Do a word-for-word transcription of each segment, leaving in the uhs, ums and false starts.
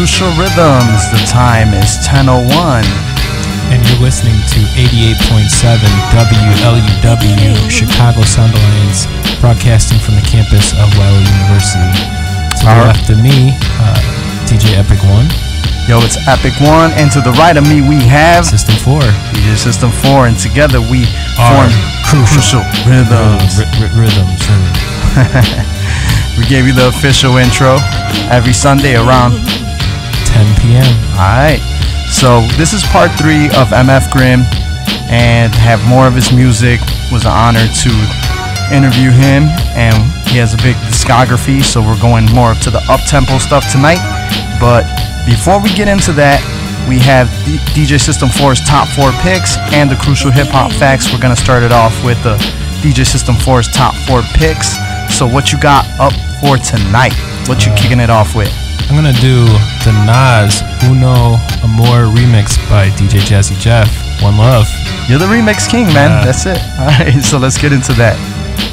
Crucial Rhythms. The time is ten oh one. And you're listening to eighty-eight point seven W L U W, Chicago Sound Alliance, broadcasting from the campus of Weill University. To the left of me, uh, D J Epic One. Yo, it's Epic One, and to the right of me we have System Four. D J System Four, and together we Our form Crucial, Crucial Rhythms. R- r- rhythms. rhythms. We gave you the official intro every Sunday around ten p.m. Alright, so this is part three of M F Grimm, and have more of his music. It was an honor to interview him, and he has a big discography, so we're going more to the up-tempo stuff tonight. But before we get into that, we have D- DJ System four's top four picks and the Crucial Hip Hop Facts. We're going to start it off with the D J System four's top four picks. So what you got up for tonight? What you uh, kicking it off with? I'm going to do the Nas Uno Amor remix by D J Jazzy Jeff. One love. You're the remix king, man. Uh, That's it. All right, so let's get into that.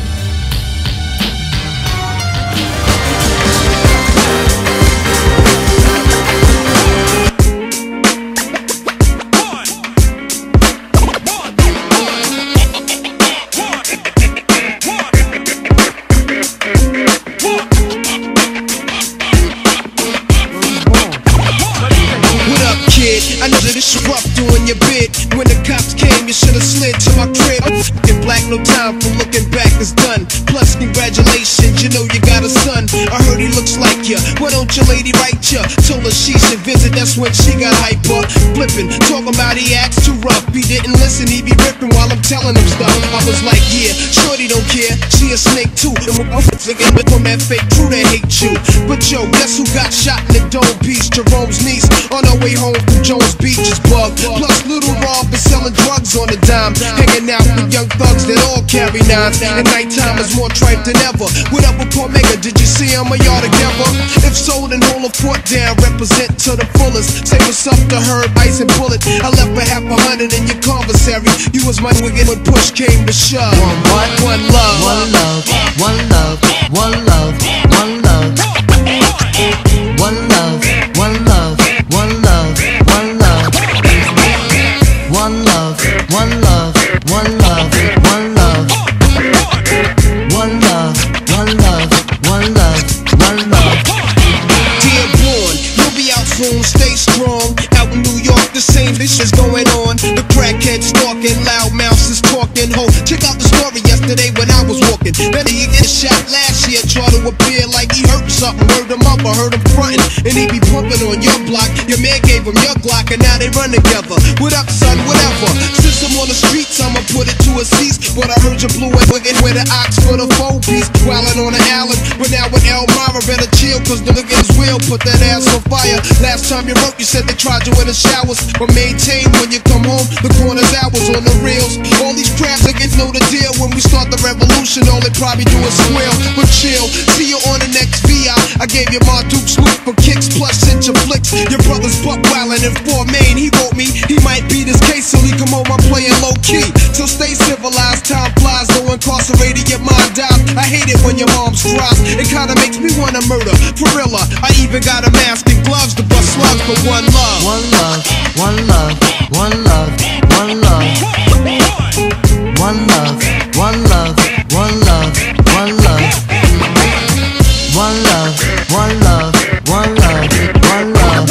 No time for looking back, it's done. Plus, congratulations, you know you got a son. I heard he looks like ya. Why don't your lady write ya? Told her she should visit, that's when she got hyper. Flipping, talking about he acts too rough. He didn't listen, he be ripping while I'm telling him stuff. I was like, yeah, shorty don't care. She a snake too. And I'm thinking from that fake crew that hate you. But yo, guess who got shot in the dome piece? Jerome's niece on her way home from Jones Beach is bugged. Plus, Little Rob is selling drugs on the dime. Hanging out with young thugs that all carry nines. And nighttime is more tripe than ever. What up with Paul Mega? Did you see him? Are y'all together? If so, then hold a fort down. Represent to the fullest. Say what's up to Herb, Ice, and Bullet. I left for half a hundred in your commissary. You was my wicked when push came to shove. One what? One love. One love. One love. One love. One love. One love. One love. One love. One love. One love. One love. One love. One love. One love. One love. One love. One love. Dear Born, you'll be out soon. Stay strong. Out in New York, the same this is going on. The crackhead stalking, loud mouths is talking. Ho, check out the story yesterday when I was walking. Then he get shot last year, try to appear like he hurt something. Word him up, I heard him frontin', and he be pumping on your block. Your man gave him your Glock, and now they run together. What up, son? Whatever. Since I'm on the streets, I'ma put it to a cease. But I heard you blew it, looking with the ox for the four piece. Wildin' on the island, but now with Elmira, better chill, cause the nigga is real. Put that ass on fire. Last time you wrote, you said they tried you in the showers. But maintain when you come home, the corner's hours on the reels. All these crabs niggas know the deal. When we start the revolution, all they probably do is squeal. But chill, see you on the next V I. I gave you my Duke's loot for kicks plus sent your flicks. Your brother's buck wildin' in four main. He wrote me, he might be this case till he come home. I'm playing low key. So stay civilized, time flies, though incarcerated, your mind dies. I hate it when your mom's cries. It kinda makes me wanna murder. For real, I even got a mask and gloves to bust slugs for one love. One love, one love, one love, one love. One love, one love, one love, one love. One love, one love, one love, one love.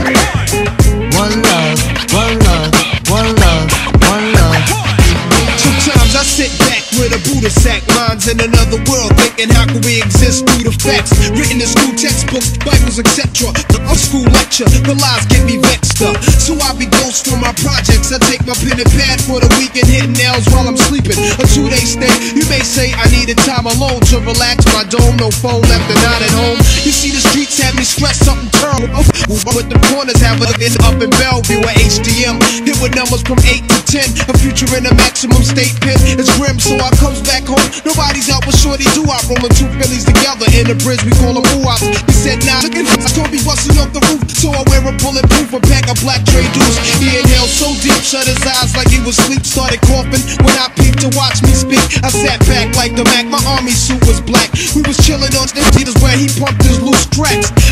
One love, one love, one love, one love. Sometimes I sit back with a Buddha sack, minds in another world, thinking how can we exist through the facts written in school textbooks, Bibles, et cetera. A school lecture, the lies get me vexed up. So I be ghost for my projects. I take my pen and pad for the weekend, hitting nails while I'm sleeping. A two-day stay. You may say I needed time alone to relax my dome. No phone left and not at home. You see the streets have me stressed, something turn. But the corners have it up in Bellevue or H D M. Hit with numbers from eight to ten. A future in a maximum state pen. It's grim, so I comes back home. Nobody's out with shorty do. I rolling two Phillies together in the bridge. We call them woo-ops. He said, nah, look at this. I told me busting off the roof, so I wear a bulletproof and pack a black tray deuce. He inhaled so deep, shut his eyes like he was asleep. Started coughing when I peeped to watch me speak. I sat back like the Mac. My army suit was black. We was chilling on the theaters where he pumped his loose tracks.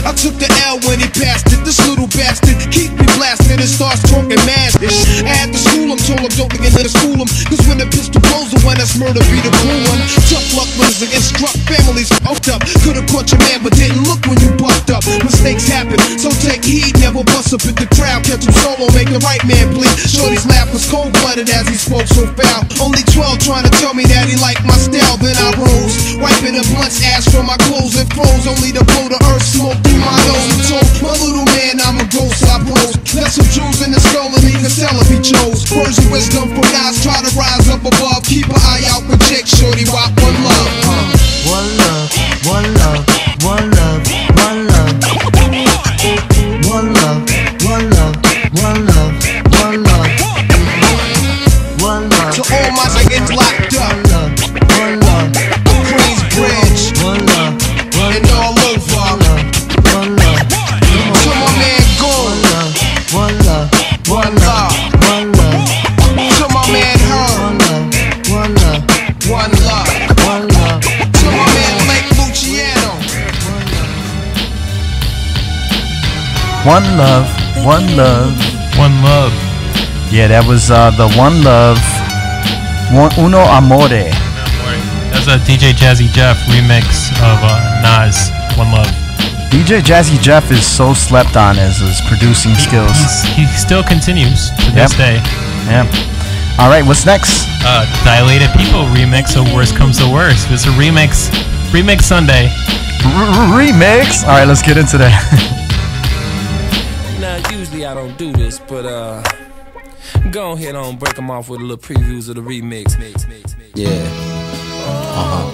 I took the L when he passed it. This little bastard keep me blasted and starts talking mad ish. I had to school him, told him don't begin to school him. Cause when the pistol blows, the one that's murder be the cool one. Tough luck was against struck families fucked up. Could've caught your man, but didn't look when you bucked up. Mistakes happen, so take heed, never bust up at the crowd. Catch him solo, make the right man bleed. Shorty's laugh was cold-blooded as he spoke so foul. Only twelve trying to tell me that he liked my style. Then I rose, wiping the blunt's ash from my clothes and froze. Only to blow the earth smoke through my nose. And told my little man I'm a ghost, I pose. Left some jewels in the skull and he could sell if he chose. Words of wisdom from guys try to rise up above. Keep an eye out for chicks, shorty rock one love. Uh. One love, one love, one love, one love. One love, one love, one love, one love. One love. To all my niggas locked up. One love, one love. Queensbridge. One love, one and all over. One love, to my man Gold. One love, one love, one love. To my man Herb. One love, one love, one love, one love. To my man Lake Luciano. One love, one love. One Love. Yeah, that was uh, the One Love, one, Uno Amore. That was a D J Jazzy Jeff remix of uh, Nas, One Love. D J Jazzy Jeff is so slept on as his producing He, skills. he's, he still continues to Yep. this day. Yeah. All right, what's next? Uh, Dilated People remix of Worst Comes to Worst. It's a remix, remix Sunday. Remix. All right, let's get into that. Now, usually I don't do this, but uh, go ahead on break them off with a little previews of the remix. Mix, mix, mix. Yeah. Uh-huh.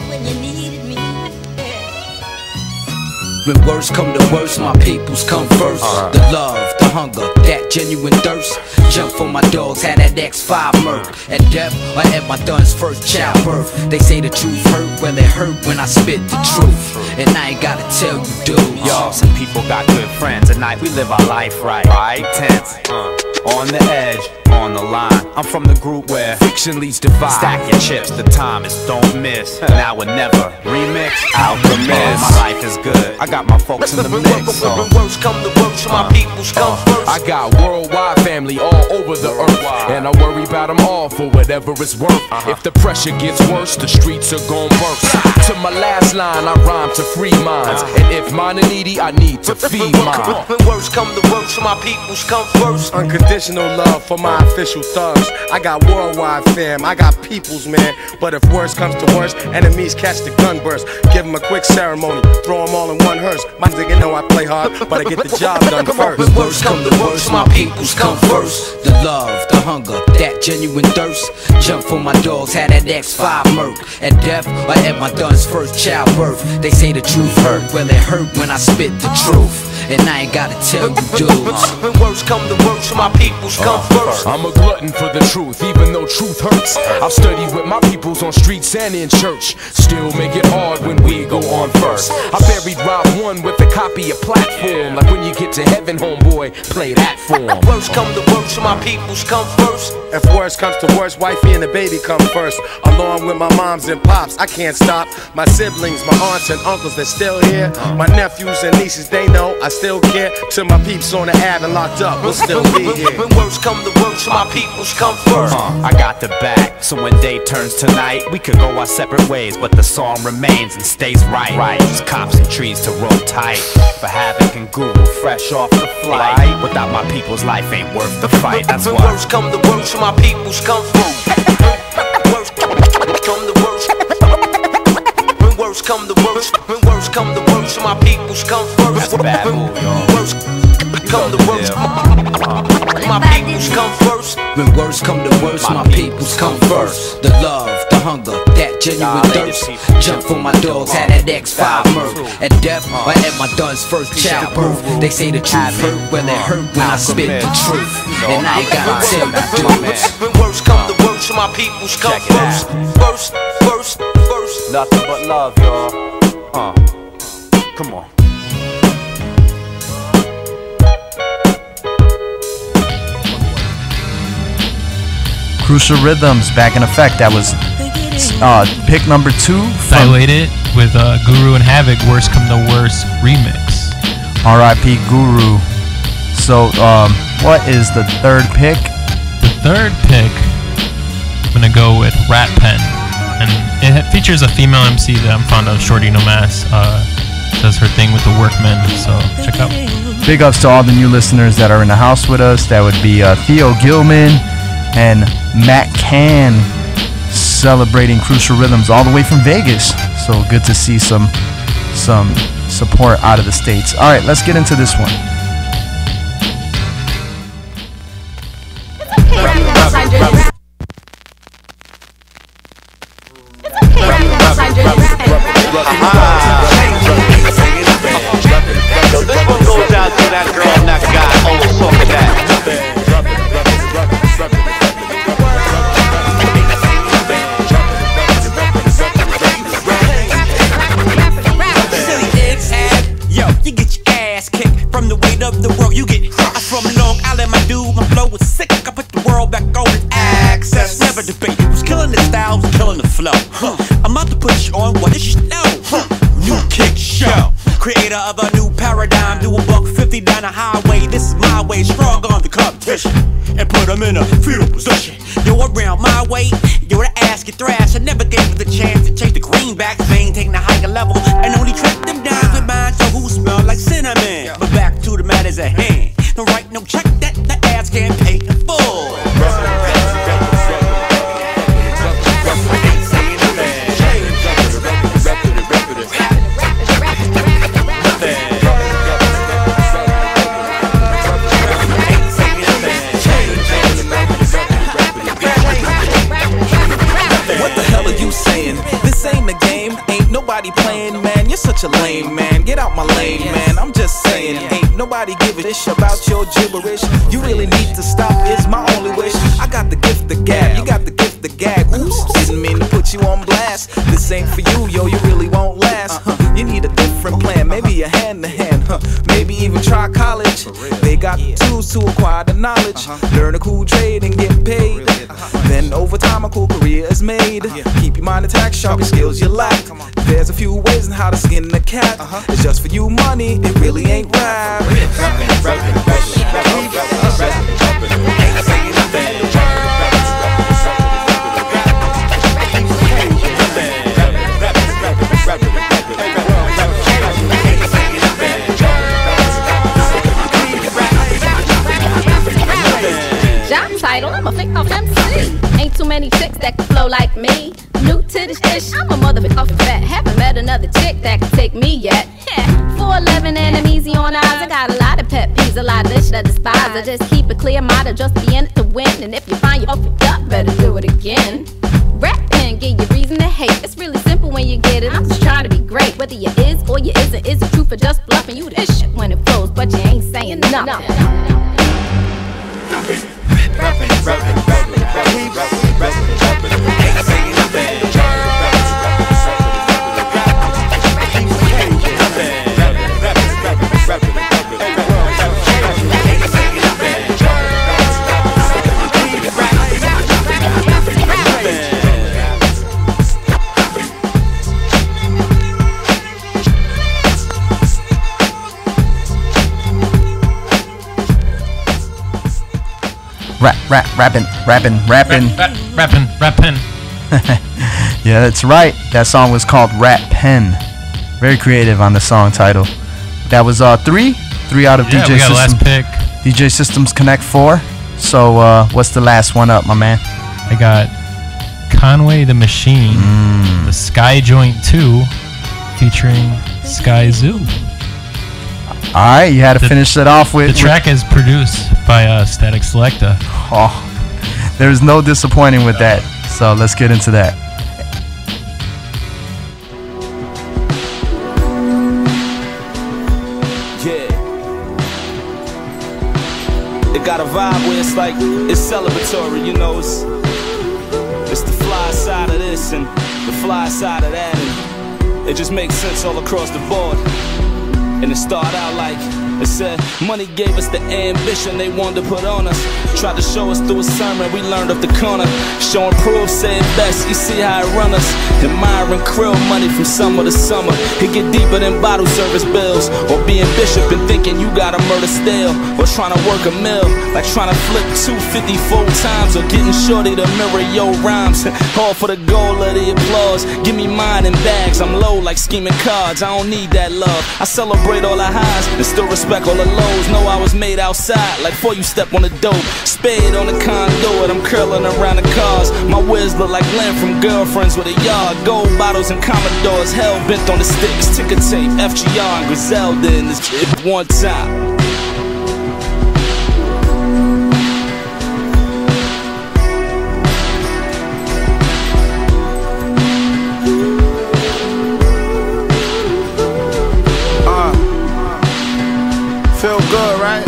When worst come to worst, my peoples come first. Uh-huh. The love, the hunger, that genuine thirst. Jump for my dogs, had that X five murk. At death, or at my don's first childbirth. They say the truth hurt, well it hurt when I spit the truth. And I ain't gotta tell you, dude. Yo, some people got good friends. Tonight we live our life right. Right? Tense. Uh, on the edge. On the line, I'm from the group where fiction leads divide. Stack your chips, the time is don't miss. Now or never. Remix, Alchemist. My life is good. I got my folks in the mix. So. When worst come to worst, my peoples come first. I got worldwide family all over the earth, and I worry about them all for whatever it's worth. Uh-huh. If the pressure gets worse, the streets are gon' burst. To my last line, I rhyme to free minds, uh-huh. And if mine are needy, I need to feed mine. When worst come to worst, my peoples come first. Unconditional love for my official thugs. I got worldwide fam, I got peoples, man. But if worst comes to worst, enemies catch the gun burst. Give them a quick ceremony, throw them all in one hearse. My nigga know I play hard, but I get the job done first. When worst come to worst, my peoples come first. The love, the hunger, that genuine thirst. Jump for my dogs, had that X five murk. At death, or at my don's first childbirth. They say the truth hurt, well it hurt when I spit the truth. And I ain't gotta tell you, dudes. When worst come to worst, my peoples come first. I'm a glutton for the truth, even though truth hurts. I've studied with my peoples on streets and in church. Still make it hard when we go on first. I buried Rob one with a copy of Platform. Like when you get to heaven, homeboy, play that form. Worst come to worst, my peoples come first. If worst comes to worst, wifey and the baby come first. Along with my moms and pops, I can't stop. My siblings, my aunts and uncles, they're still here. My nephews and nieces, they know I still care. To my peeps on the Ave and locked up, we'll still be here. When worst come to worst, my peoples come first. Uh, I got the back, so when day turns to night, we could go our separate ways, but the song remains and stays right. Right, just cops and trees to roll tight. For Havoc and Guru, fresh off the flight. Without my people's life ain't worth the fight. That's when why. Worst come to worst, my peoples come first. Worst come to worst. When worst come to worst, when worst come to worst, my peoples come first. That's a bad move, y'all. Worst come to worst, my peoples come first. When worst come to worst, my peoples come first. The love, the hunger, that genuine thirst. Jump for my dogs, had that X five murk. At death, or at my don's first childbirth. They say the truth hurt, well it hurt when I spit the truth. And I ain't gotta tell you, dudes. When worst come to worst, my peoples come first. First, first, first. Nothing but love, y'all. Uh, come on. Crucial Rhythms back in effect. That was uh, pick number two. From Dilated with uh, Guru and Havoc, Worst Come to Worst remix. R I P Guru. So, um, what is the third pick? The third pick, I'm gonna go with Rat Pen, and it features a female M C that I'm fond of, Shorty No Mass. Uh, does her thing with the Workmen, so check out. Big ups to all the new listeners that are in the house with us. That would be uh, Theo Gilman and Matt Can, celebrating Crucial Rhythms all the way from Vegas. So good to see some some support out of the States. All right, let's get into this one. So this one goes out to that girl and that guy. Oh, so that. Yo, you get your ass kicked from the weight of the world. You get from Long Island, my dude. My flow was sick. I put the world back on its axis. Never debate. It was killing the style, was killing the flow. Huh. I'm about to put you on what is you know. Huh. New kick show. Creator of a new paradigm. Do a buck fifty down the highway. This is my way. Strong on the competition. And put them in a fetal position. Yo, around my way. Yo, the ass get thrashed. I never gave it the chance to change the greenbacks. Maintain the higher level. And only track them down with mine. So who smell like cinnamon? But back to the matters at hand. No right, no check that the ass can't pay in full. Nobody playing, man, you're such a lame man. Get out my lane, man, I'm just saying. Ain't nobody give a shit about your gibberish. You really need to stop, is my only wish. I got the gift of gab, you got the gift of gag. Oops, didn't mean to put you on blast. This ain't for you, yo, you really won't last. You need a different plan, maybe a hand to hand, huh? Maybe even try college. They got the tools to acquire the knowledge. Learn a cool trade and get paid. Then over time a cool career is made. Keep your mind intact, sharp your skills you lack. There's a few ways on how to skin the cat. It's just for you money, it really ain't rap. Job title, I'm a fake off M C. Ain't too many chicks that can flow like me. New to this ish, I'm a motherfucker off the bat. Haven't met another chick that can take me yet. Yeah, four eleven and I'm easy on eyes. I got a lot of pet peeves, a lot of this I despise. I just keep a clear mind, just be in it to win. And if you find you off it up, better do it again. Rap pen, give you reason to hate. It's really simple when you get it. I'm just trying to be great. Whether you is or you isn't, is it truth or just bluffing? You this shit when it flows, but you ain't saying nothing. Rapping, rapping, rapping, rapping, rapping, rapping, rapping, ain't saying nothing. Rap, rap, rapping, rapping, rapping. Rap, rap, rapping, rapping. Yeah, that's right. That song was called Rat Pen. Very creative on the song title. That was uh three, three out of Yeah, D J we got System. last pick. D J Systems Connect four. So uh, what's the last one up, my man? I got Conway the Machine, Mm. the Sky Joint two, featuring Sky Zoo. All right, you had to The- finish it off with The track is produced by uh, Static Selecta. Oh, there's no disappointing with that. So let's get into that. Yeah. It got a vibe where it's like, it's celebratory, you know, it's, it's the fly side of this and the fly side of that, and it just makes sense all across the board. And it started out like, It said money gave us the ambition they wanted to put on us. Tried to show us through a sermon, we learned up the corner. Showing proof, say it best, you see how it run us. Admiring krill money from summer to summer. It get deeper than bottle service bills. Or being bishop and thinking you gotta murder still. Or trying to work a mill, like trying to flip two fifty full times. Or getting shorty to mirror your rhymes. All for the goal of the applause. Give me mine in bags, I'm low like scheming cards. I don't need that love, I celebrate all the highs and still respect all the lows. Know I was made outside, like before you step on the dope. Spade on the conduit, I'm curling around the cars. My whiz look like Glenn from Girlfriends with a yard. Gold bottles and Commodores, hell bent on the sticks. Ticker tape, F G R and Griselda in this shit one time. Feel good, right?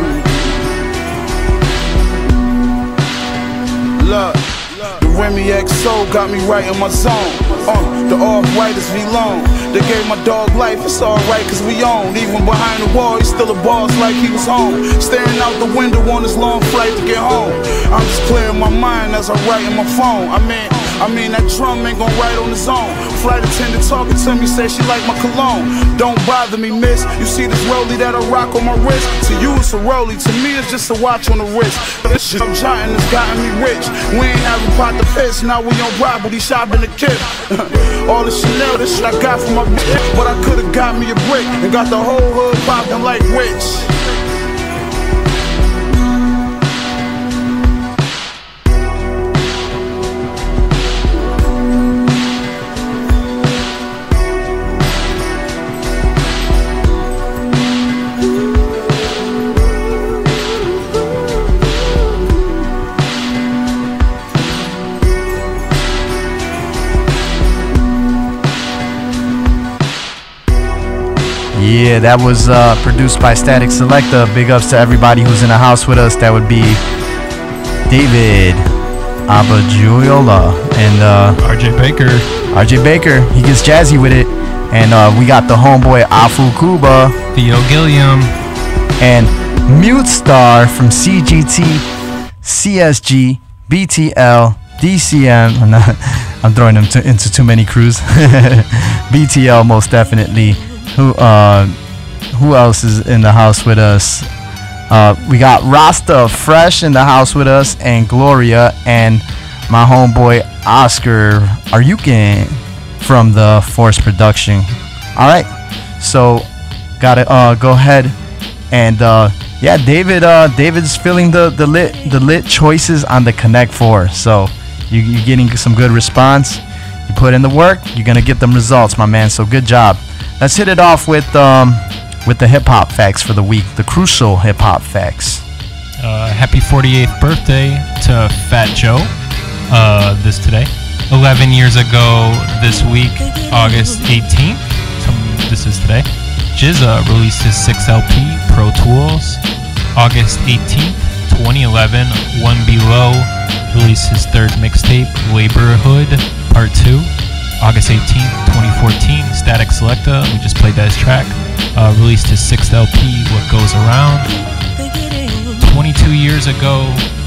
Look, the Remy X O got me right in my zone. Uh, the off-white is V-Long. They gave my dog life, it's alright cause we own. Even behind the wall, he's still a boss like he was home. Staring out the window on his long flight to get home. I'm just clearing my mind as I write in my phone. I mean, I mean that drum ain't gon' write on his own. Flight attendant talking to me, say she like my cologne. Don't bother me, miss. You see this rollie that I rock on my wrist? To you it's a rollie, to me it's just a watch on the wrist. This shit I'm jotting has gotten me rich. We ain't having pot to piss, now we on property shopping the kid. All the Chanel, this shit I got from my bitch. But I could've got me a brick and got the whole hood popping like witch. Yeah, that was uh, produced by Static Selecta. Big ups to everybody who's in the house with us. That would be David Abajuyola and uh, R J Baker. R J Baker, he gets jazzy with it. And uh, we got the homeboy Afu Kuba, Theo Gilliam, and Mute Star from C G T, C S G, B T L, D C M. I'm, not, I'm throwing them to, into too many crews. B T L most definitely. Who uh who else is in the house with us? Uh, we got Rasta Fresh in the house with us, and Gloria, and my homeboy Oscar Aryukin from the Force Production. All right, so gotta uh go ahead and uh yeah, David uh David's feeling the the lit the lit choices on the Connect Four. So you you're getting some good response. You put in the work, you're gonna get them results, my man. So good job. Let's hit it off with um, with the hip hop facts for the week, the crucial hip hop facts. Uh, happy forty-eighth birthday to Fat Joe. Uh, this today, eleven years ago this week, August eighteenth. Some, this is today. J Z A released his sixth L P, Pro Tools. August eighteenth, twenty eleven, One Below released his third mixtape, Laborhood Part Two. August eighteenth, twenty fourteen, Static Selecta, we just played that as track, uh, released his sixth L P, What Goes Around. twenty-two years ago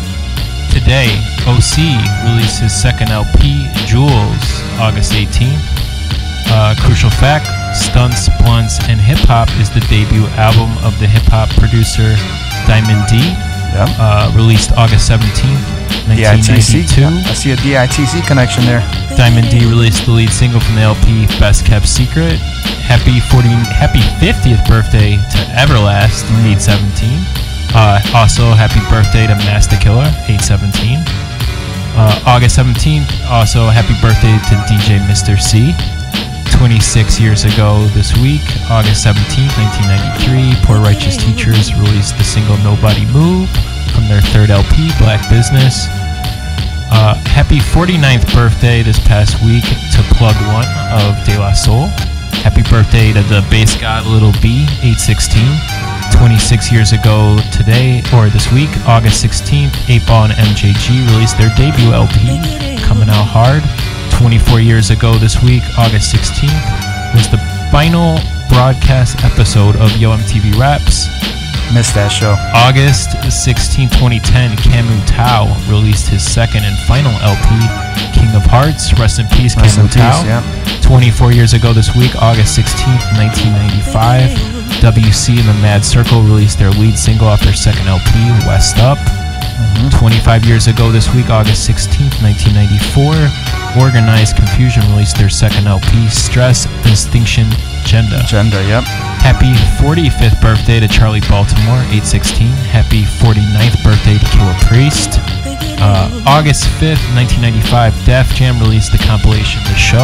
today, O C released his second L P, Jewels, August eighteenth. Uh, crucial fact, Stunts, Blunts, and Hip Hop is the debut album of the hip hop producer Diamond D, yep. uh, released August seventeenth, nineteen ninety-two. I see a D I T C connection there. Diamond D released the lead single from the L P, Best Kept Secret. Happy forty, happy fiftieth birthday to Everlast, eight seventeen. Uh, also, happy birthday to Master Killer, eight seventeen. Uh, August seventeenth, also happy birthday to D J Mister C. twenty-six years ago this week, August seventeenth, nineteen ninety-three, Poor Righteous Teachers released the single Nobody Move from their third L P, Black Business. Uh, happy forty-ninth birthday this past week to Plug One of De La Soul. Happy birthday to the bass god Little B, eight sixteen. twenty-six years ago today, or this week, August sixteenth, eight ball and M J G released their debut L P, Coming Out Hard. twenty-four years ago this week, August sixteenth, was the final broadcast episode of Yo M T V Raps. Missed that show. August sixteenth, twenty ten, Camu Tao released his second and final L P, King of Hearts. Rest in peace, Rest Camu in Tao. peace, yeah. twenty-four years ago this week, August sixteenth, nineteen ninety-five, W C and the Mad Circle released their lead single off their second L P, West Up. Mm-hmm. twenty-five years ago this week, August sixteenth, nineteen ninety-four, Organized Confusion released their second L P, Stress, Distinction, Gender. Gender, yep. Happy forty-fifth birthday to Charlie Baltimore, eight sixteen. Happy forty-ninth birthday to Killer Priest. Uh, August fifth, nineteen ninety-five, Def Jam released the compilation The Show.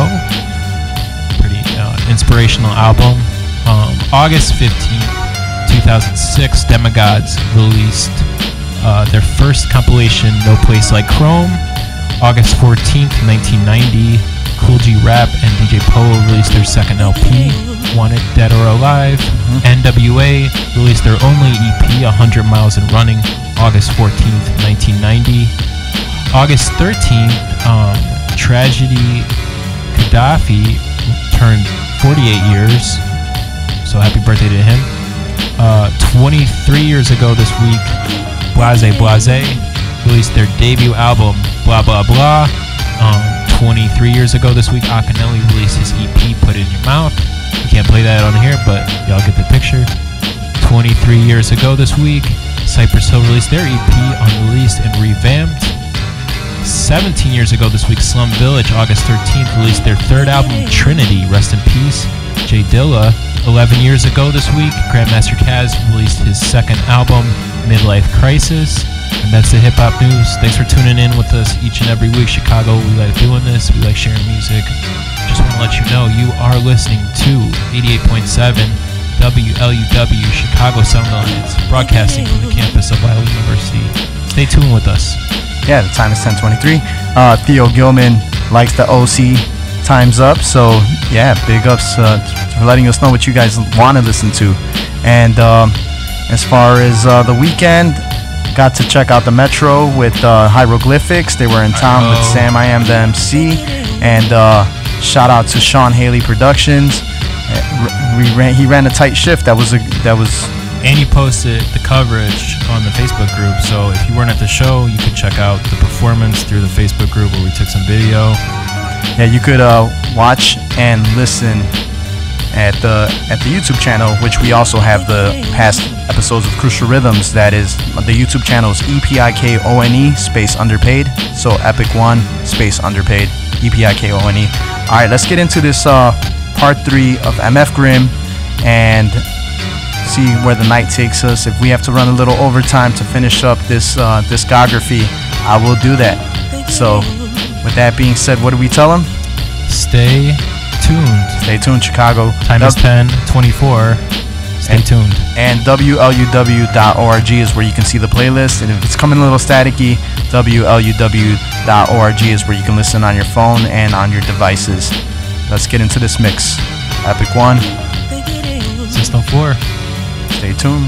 Pretty uh, inspirational album. Um, August fifteenth, two thousand six, Demigods released uh, their first compilation, No Place Like Chrome. August fourteenth, nineteen ninety, Cool G Rap and D J Polo released their second L P, Want It Dead or Alive. Mm-hmm. N W A released their only E P, one hundred miles and Running, August fourteenth, nineteen ninety. August thirteenth, um, Tragedy Gaddafi turned forty-eight years, so happy birthday to him. Uh, twenty-three years ago this week, Blase Blase released their debut album, Blah Blah Blah. Um, twenty-three years ago this week, Akinelli released his E P, Put It In Your Mouth. You can't play that on here, but y'all get the picture. twenty-three years ago this week, Cypress Hill released their E P, Unreleased and Revamped. seventeen years ago this week, Slum Village, August thirteenth, released their third album, Trinity, Rest in Peace, Jay Dilla. eleven years ago this week, Grandmaster Caz released his second album, Midlife Crisis. And that's the hip-hop news. Thanks for tuning in with us each and every week. Chicago, we like doing this. We like sharing music. Just want to let you know you are listening to eighty-eight point seven W L U W Chicago Sound Alliance, broadcasting from the campus of Loyola University. Stay tuned with us. Yeah, the time is ten twenty-three. Uh, Theo Gilman likes the O C Time's Up. So, yeah, big ups uh, for letting us know what you guys want to listen to. And um, as far as uh, the weekend, got to check out the Metro with uh, Hieroglyphics. They were in town with Sam I Am the M C. And uh, shout out to Sean Haley Productions. Uh, we ran, he ran a tight shift. That was a that was. And you posted the coverage on the Facebook group. So if you weren't at the show, you could check out the performance through the Facebook group where we took some video. Yeah, you could uh, watch and listen at the at the YouTube channel, which we also have the past episodes of Crucial Rhythms. That is, the YouTube channel is E P I K O N E space underpaid. So Epic One space underpaid, E P I K O N E. All right, let's get into this uh, part three of M F Grimm and see where the night takes us. If we have to run a little overtime to finish up this uh, discography, I will do that. So with that being said, what do we tell them? Stay tuned. Stay tuned, Chicago. Time is ten twenty-four. Stay and, tuned. And W L U W dot org is where you can see the playlist. And if it's coming a little staticky, W L U W dot org is where you can listen on your phone and on your devices. Let's get into this mix. Epic One. System four. Stay tuned.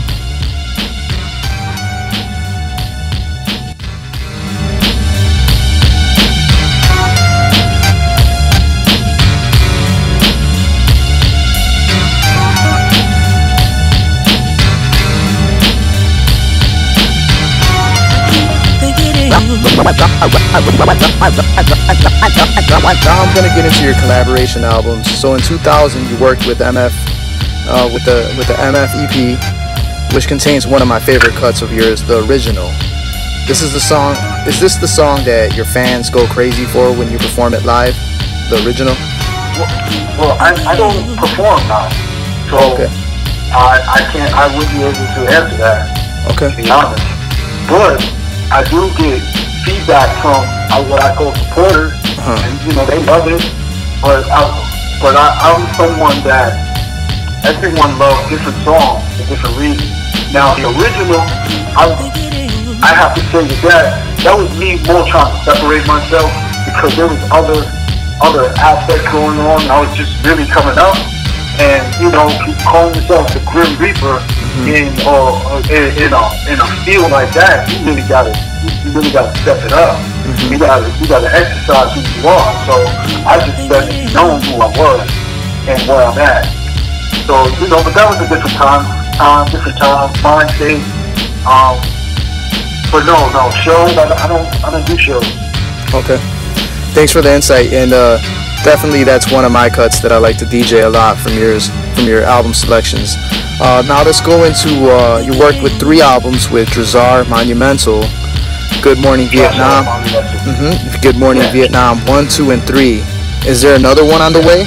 Now I'm gonna get into your collaboration albums. So in two thousand, you worked with M F, uh, with the with the M F E P, which contains one of my favorite cuts of yours, the original. This is the song. Is this the song that your fans go crazy for when you perform it live? The original. Well, well I, I don't perform live, so okay. I I can't. I wouldn't be able to answer that. Okay. To be honest, but I do get feedback from uh, what I call supporters, uh-huh. and you know they love it. But I, but I, I'm someone that everyone loves different songs for different reasons. Now the original, I I have to say that that was me more trying to separate myself because there was other other aspects going on. I was just really coming up, and you know, calling yourself the Grim Reaper mm-hmm. in or uh, in, in a in a field like that, you really gotta. You really gotta step it up. Mm-hmm. You gotta, you gotta exercise who you are. So I just let it known who I was and where I'm at. So, you know, but that was a different time, time, different time, mind state. Um, but no, no, shows, I, I don't, I don't do shows. Okay. Thanks for the insight, and uh, definitely that's one of my cuts that I like to D J a lot from yours, from your album selections. Uh, now let's go into, uh, you worked with three albums with Drazar, Monumental, Good Morning Vietnam, mm-hmm. Good Morning yeah. Vietnam, one, two, and three. Is there another one on the way?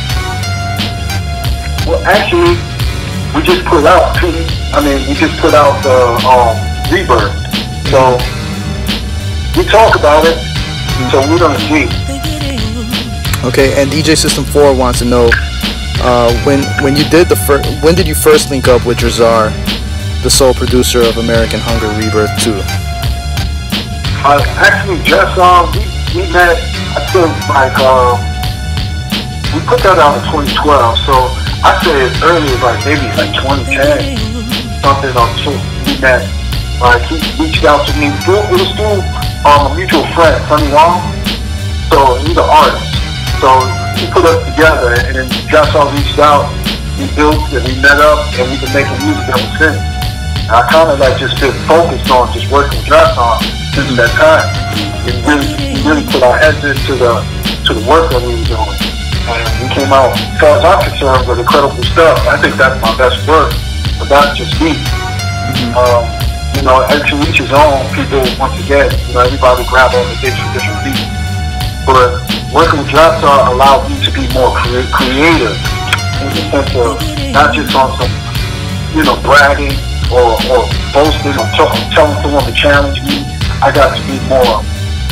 Well, actually, we just put out two, I mean, we just put out the um, Rebirth. So, we talk about it, mm-hmm. so we don't see. Okay, and D J System four wants to know, uh, when when you did the first, when did you first link up with Drazar, the sole producer of American Hunger Rebirth two? Uh, actually, just um, we, we met, I think, like, uh, we put that out in twenty twelve, so I say as early as like maybe like twenty ten, something or two. We met, like, he reached out to me, it was through um, a mutual friend, Sonny Wong, so he's an artist. So he put us together, and then Drazar reached out, we built, and we met up, and we've been making music ever since. And I kind of like just been focused on just working with Drazar since that time. We really, we really put our heads into the to the work that we were doing. And we came out, as far as I'm concerned, with incredible stuff. I think that's my best work, but that's just me. Mm-hmm. Um, you know, and to each his own, people, once again, you know, everybody grab on the things for different reasons. But working with Drazar allowed me to be more cre- creative in the sense of not just on some, you know, bragging or, or boasting or t- telling someone to challenge me. I got to be more,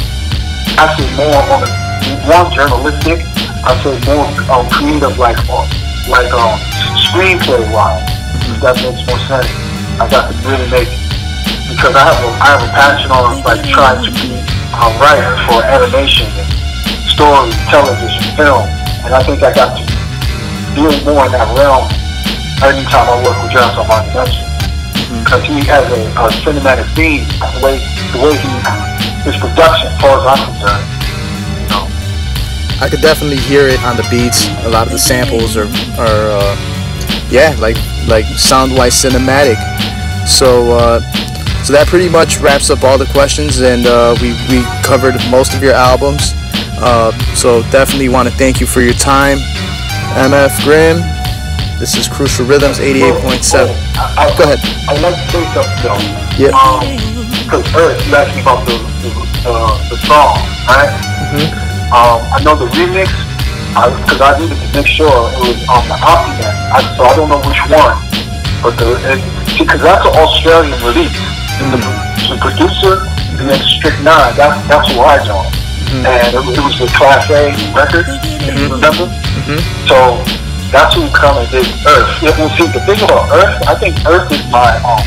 I say more on the, one, journalistic, I say more um, creative, like uh, like um, screenplay-wise, if that makes more sense. I got to really make, because I have a, I have a passion on like trying to be a writer for animation and story, television, film, and I think I got to deal more in that realm anytime I work with Drazar Monumental. Because he has a, a cinematic theme, the way, the way he, his production, as far as I'm concerned, you know. I could definitely hear it on the beats. A lot of the samples are, are uh, yeah, like like sound-wise cinematic. So, uh, so that pretty much wraps up all the questions, and uh, we we covered most of your albums. Uh, so definitely want to thank you for your time, M F Grimm. This is Crucial Rhythms eighty-eight point seven. Go ahead. I'd like to say something though. Yeah. Um, because Earth, you asked me about the the, uh, the song, right? Mm-hmm. Um, I know the remix, because I, I needed to make sure it was on um, the Optimat. I, so I don't know which one, but the because that's an Australian release. Mm-hmm. The, the producer, the next Strict Nine, that's that's who I know. Mm-hmm. And it, it was the Class A record, if you remember. Mm-hmm. So that's who kind of did Earth. Yeah, well, see, the thing about Earth, I think Earth is my um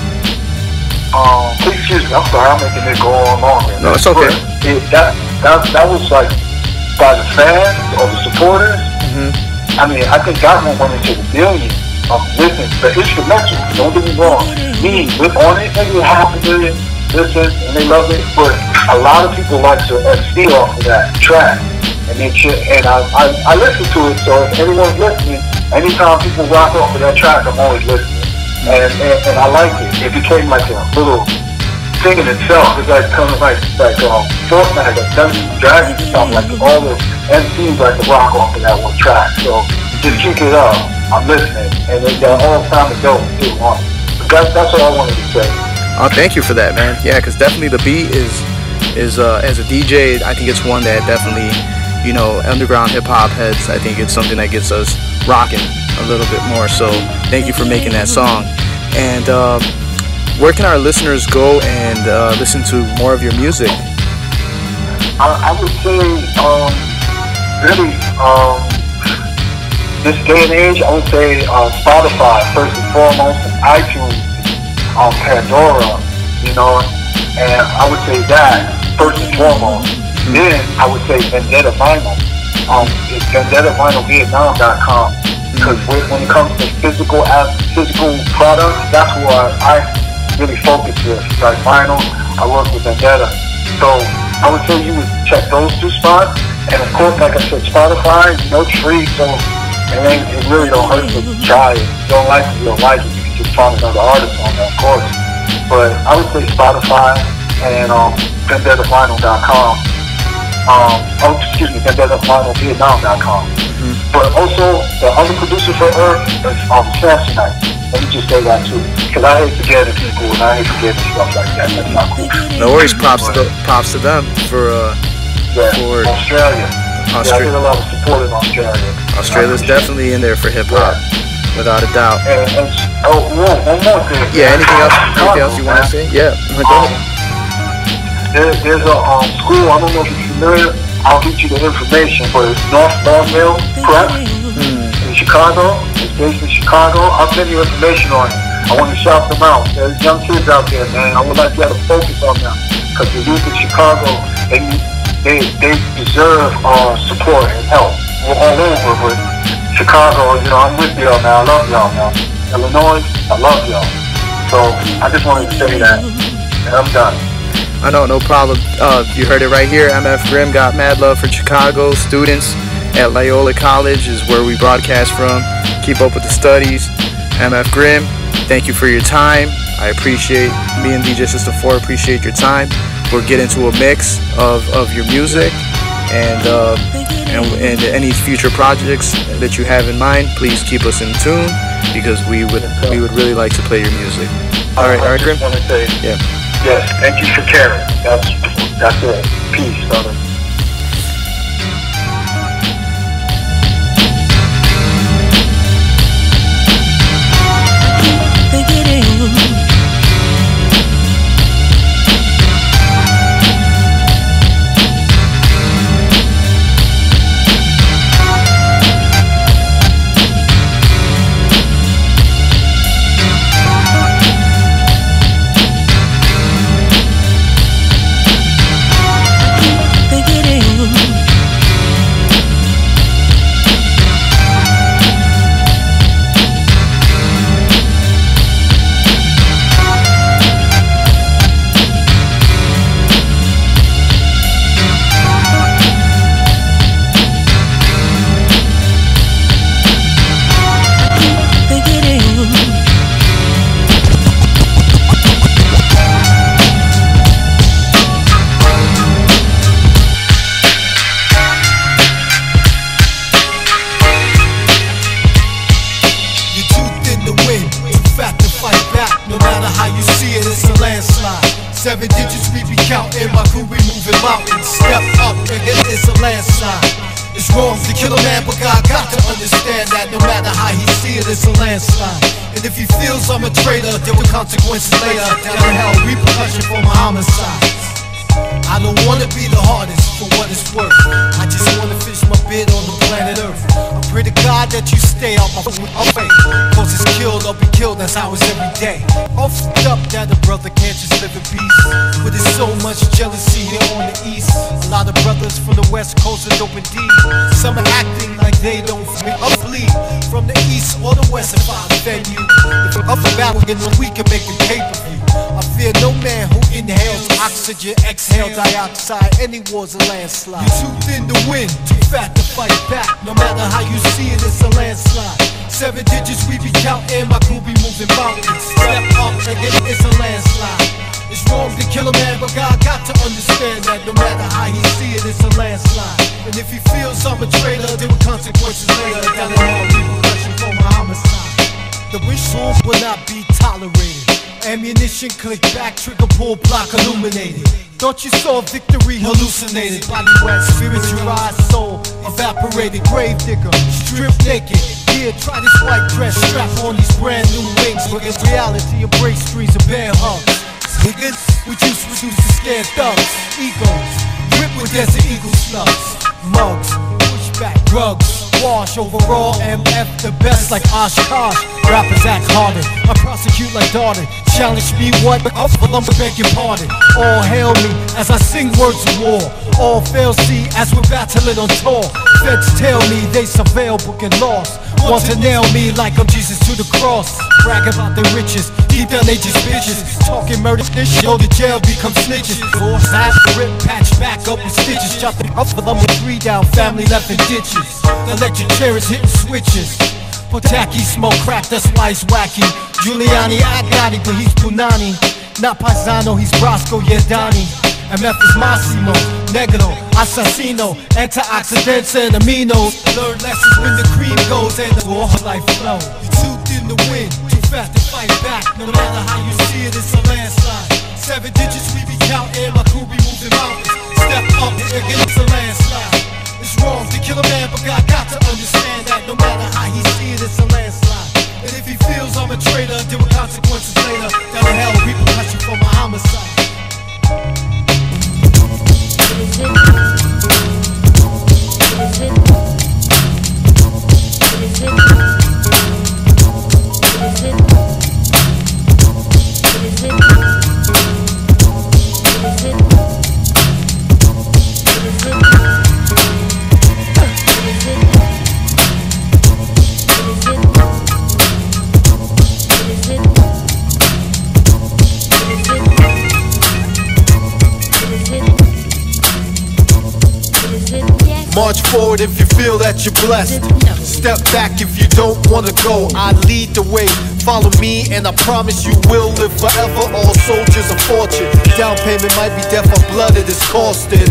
um. Please excuse me, I'm sorry, I'm making it go on longer. No, it's okay. It, that that that was like by the fans or the supporters. Mm-hmm. I mean, I think that one went into the billions of listens. The instrumental, don't get me wrong. Me with on it, maybe half a million listens, and they love it. But a lot of people like to uh, steal off of that track. And then, and I, I, I listen to it, so if anyone's listening, anytime people rock off of that track, I'm always listening. And, and, and I like it. It became like a little thing in itself. It's like kind of like, like um, Fortnite, like Dungeons and Dragons or something, like all the M Cs like to rock off of that one track. So just keep it up. I'm listening. And they got all time to go too on. That's, that's what I wanted to say. Oh, thank you for that, man. Yeah, because definitely the beat is, is uh, as a D J, I think it's one that definitely, you know, underground hip-hop heads, I think it's something that gets us rocking a little bit more. So thank you for making that song. And uh, where can our listeners go and uh, listen to more of your music? I, I would say, um, really, um, this day and age, I would say uh, Spotify, first and foremost, and iTunes, um, Pandora, you know, and I would say that, first and foremost. Then I would say Vendetta Vinyl. Um, it's vendetta vinyl vietnam dot com. Because mm-hmm. when it comes to physical as physical products, that's where I really focus with. Like vinyl, I work with Vendetta. So I would say you would check those two spots. And of course, like I said, Spotify, you know, it's free. So it, ain't, it really don't hurt to try it. If you don't like it, you don't like it. You can just find another artist on there, of course. But I would say Spotify and um, vendetta vinyl dot com. Um, oh, excuse me, vendetta vinyl vietnam dot com. Mm-hmm. But also, the other producer for Earth is um, Samsonite. Let me just say that too, because I hate forgetting people and I hate forgetting stuff like that. That's not cool. No worries, props to the, props to them for uh yeah, for Australia. Australia. Yeah, I get a lot of support in Australia. Australia's definitely in there for hip hop, yeah. Without a doubt. And, and, oh, one, one more thing. Yeah, anything else? Anything else you want to say? Yeah, go um, ahead. There, there's a um, school. I don't know if you're familiar. I'll get you the information, but it's North Thornhill Prep mm. in Chicago. It's based in Chicago. I'll send you information on it. I want to shout them out. There's young kids out there, man. I would like you to focus on them because the youth in Chicago, they they they deserve uh, support and help. We're all over, but Chicago, you know, I'm with y'all, man. I love y'all, man. Illinois, I love y'all. So I just wanted to say that, and I'm done. I know, no problem. Uh, you heard it right here. M F Grimm got mad love for Chicago students at Loyola College is where we broadcast from. Keep up with the studies. M F Grimm, thank you for your time. I appreciate, me and D J System four appreciate your time. We'll get into a mix of, of your music and, uh, and and any future projects that you have in mind. Please keep us in tune because we would we would really like to play your music. All right, all right, Grimm. Yeah. Yes, thank you for caring. That's that's it. Peace, brother. Seven digits we be counting, my crew be moving mountains. Step up, nigga, it's a landslide. It's wrong to kill a man, but God got to understand that no matter how he see it, it's a landslide. And if he feels I'm a traitor, there will consequences later. Down in hell, repercussion for my homicides. I don't wanna be the hardest for what it's worth. I just wanna finish my bid on the planet Earth. I pray to God that you stay out my way. Cause it's killed, I'll be killed, that's how it's every day. All f***ed up that a brother can't just live in peace. But there's so much jealousy here on the east. A lot of brothers from the west coast are dope indeed. Some are acting like they don't f***ing bleed. From the east or the west if I offend you. If I'm up the battle, we can make a pay-per-view. I fear no man who inhales oxygen, exhale dioxide. Any war's a landslide. You're too thin to win, too fat to fight back. No matter how you see it, it's a landslide. Seven digits we be counting, my crew be moving mountains. Step up, nigga, it's a landslide. It's wrong to kill a man, but God got to understand that no matter how he see it, it's a landslide. And if he feels I'm a traitor, there were consequences later. Down in hell, repercussion for my homicide. The whistle will not be tolerated. Ammunition click back, trigger pull, block illuminated. Thought you saw victory hallucinated. Body wet, spiritualized soul evaporated. Grave digger, strip naked. Here, try this white dress, strap on these brand new wings. But in reality, embrace streets of bear hugs. Niggas, we just reduce to scared thugs. Egos, grip with desert eagle slugs. Mugs, pushback, drugs. Wash overall, M F the best like Oshkosh. Rappers act harder, I prosecute like Darden. Challenge me what? I'm begging pardon. All hail me as I sing words of war. All fail see as we're battling on tour. feds tell me they surveil, booking lost. Want to nail me like I'm Jesus to the cross. Brag about their riches, deep down they just bitches. Talking murder, this shit, go to jail, become snitches. Force ass, rip, patch back up with stitches. Chop them up for them with three down, family left in ditches. Electric chairs hitting switches. Potaki smoke crack, that's why it's wacky. Giuliani, I got it, but he's Punani. Not Paisano, he's Brasco, yeah, Donnie. M F is Massimo, Negro, Assassino, antioxidants and aminos. Learn lessons when the cream goes and the war life flow. You toothed in the wind, too fast to fight back. No matter how you see it, it's a landslide. Seven digits we be counting, my crew be moving mountains. Step up, again, it's a landslide. It's wrong to kill a man, but God got to understand that no matter how he see it, it's a landslide. And if he feels I'm a traitor, deal with consequences later. Down the hell, repercussion for my homicide. Is it? Is it? Is it? Is it? Is it? March forward if you feel that you're blessed. Step back if you don't wanna go. I lead the way. Follow me and I promise you will live forever. All soldiers of fortune. Down payment might be death or blood, it is costing.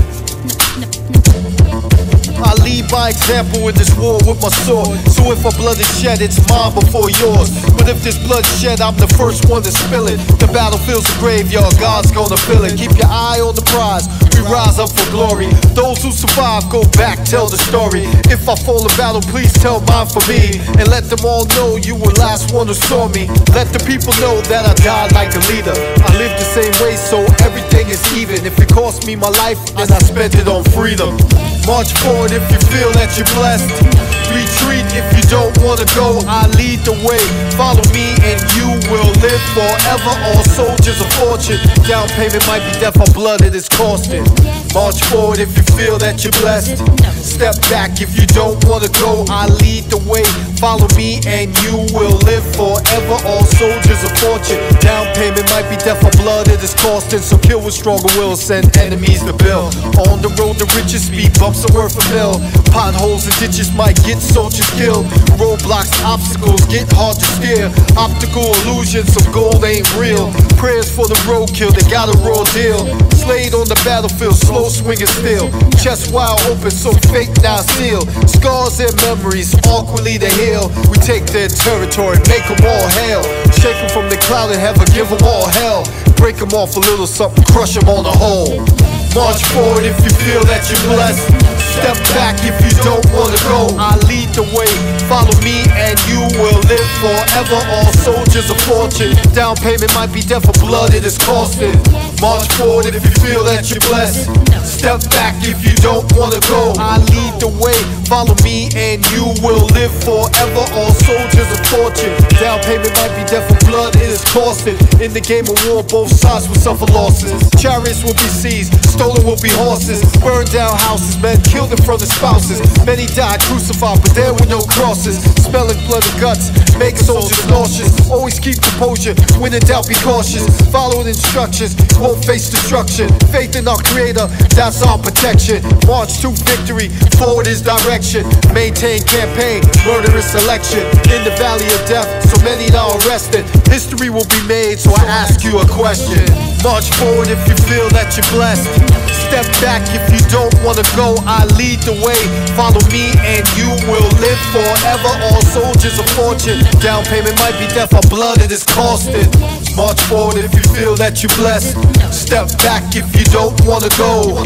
I lead by example in this war with my sword. So if a blood is shed, it's mine before yours. But if there's blood shed, I'm the first one to spill it. The battlefield's a graveyard, God's gonna fill it. Keep your eye on the prize, we rise up for glory. Those who survive, go back, tell the story. If I fall in battle, please tell mine for me. And let them all know you were last one who saw me. Let the people know that I died like a leader. I live the same way, so everything is even. If it cost me my life, then I spent it on freedom. March forward if you feel that you're blessed. Retreat if you don't wanna go. I lead the way. Follow me and you will live forever. All soldiers of fortune. Down payment might be death or blood, it is costing. March forward if you feel that you're blessed. Step back if you don't wanna go. I lead the way. Follow me and you will live forever. All soldiers of fortune. Down payment might be death or blood, it is costing. So kill with stronger will, send enemies to bill. On the road to riches, speed bumps are worth a mill. Potholes and ditches might get soldiers killed. Roadblocks, obstacles get hard to steer. Optical illusions, some gold ain't real. Prayers for the roadkill, they got a raw deal. Slayed on the battlefield, slow swinging still. Chest wide open, so fake now sealed. Scars and memories, awkwardly to heal. We take their territory, make them all hail. Shake them from the cloud in heaven, give them all hell. Break them off a little something, crush them on the whole. March forward if you feel that you're blessed. Step back if you don't wanna go. I lead the way. Follow me and you will live forever. All soldiers of fortune. Down payment might be death or blood, it is costing. March forward if you feel that you're blessed. Step back if you don't wanna go. I lead the way. Follow me and you will live forever. All soldiers of fortune. Down payment might be death or blood, it is costing. In the game of war, both sides will suffer losses. Chariots will be seized. Stolen will be horses, burned down houses, men killed in front of spouses. Many died crucified, but there were no crosses. Smelling blood and guts, make soldiers nauseous. Always keep composure, when in doubt be cautious. Following instructions, won't face destruction. Faith in our creator, that's our protection. March to victory, forward is direction. Maintain campaign, murderous election. In the valley of death, so many now arrested. History will be made, so I ask you a question. March forward if you feel that you're blessed. Step back if you don't wanna go. I lead the way. Follow me and you will live forever. All soldiers of fortune. Down payment might be death or blood, it is costing. March forward if you feel that you're blessed. Step back if you don't wanna go.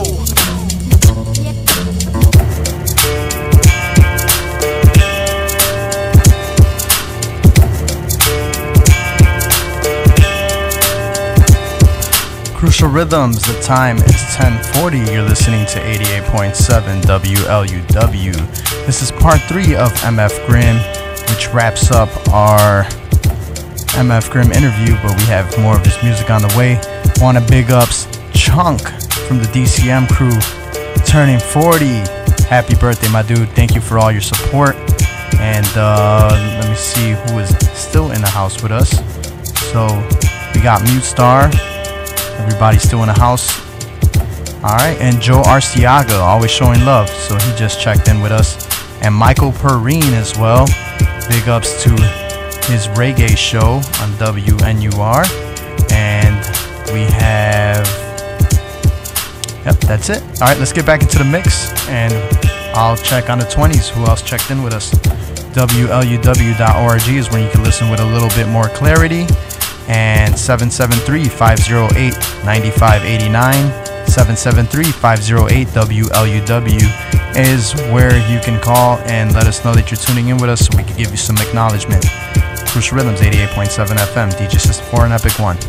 Crucial Rhythms, the time is ten forty. You're listening to eighty-eight point seven W L U W. This is part three of M F Grimm, which wraps up our M F Grimm interview, but we have more of his music on the way. Want to big ups Chunk from the D C M crew, turning forty. happy birthday, my dude. Thank you for all your support. And uh, let me see who is still in the house with us. So we got Mute Star. Everybody's still in the house. All right, and Joe Arciaga, always showing love. So he just checked in with us. And Michael Perrine as well. Big ups to his reggae show on W N U R. And we have, yep, that's it. All right, let's get back into the mix. And I'll check on the twenties. Who else checked in with us? W L U W dot org is where you can listen with a little bit more clarity. And seven seven three, five oh eight, nine five eight nine, seven seven three, five oh eight, W L U W is where you can call and let us know that you're tuning in with us so we can give you some acknowledgement. Crucial Rhythms, eighty-eight point seven F M, D J System four and Epic One.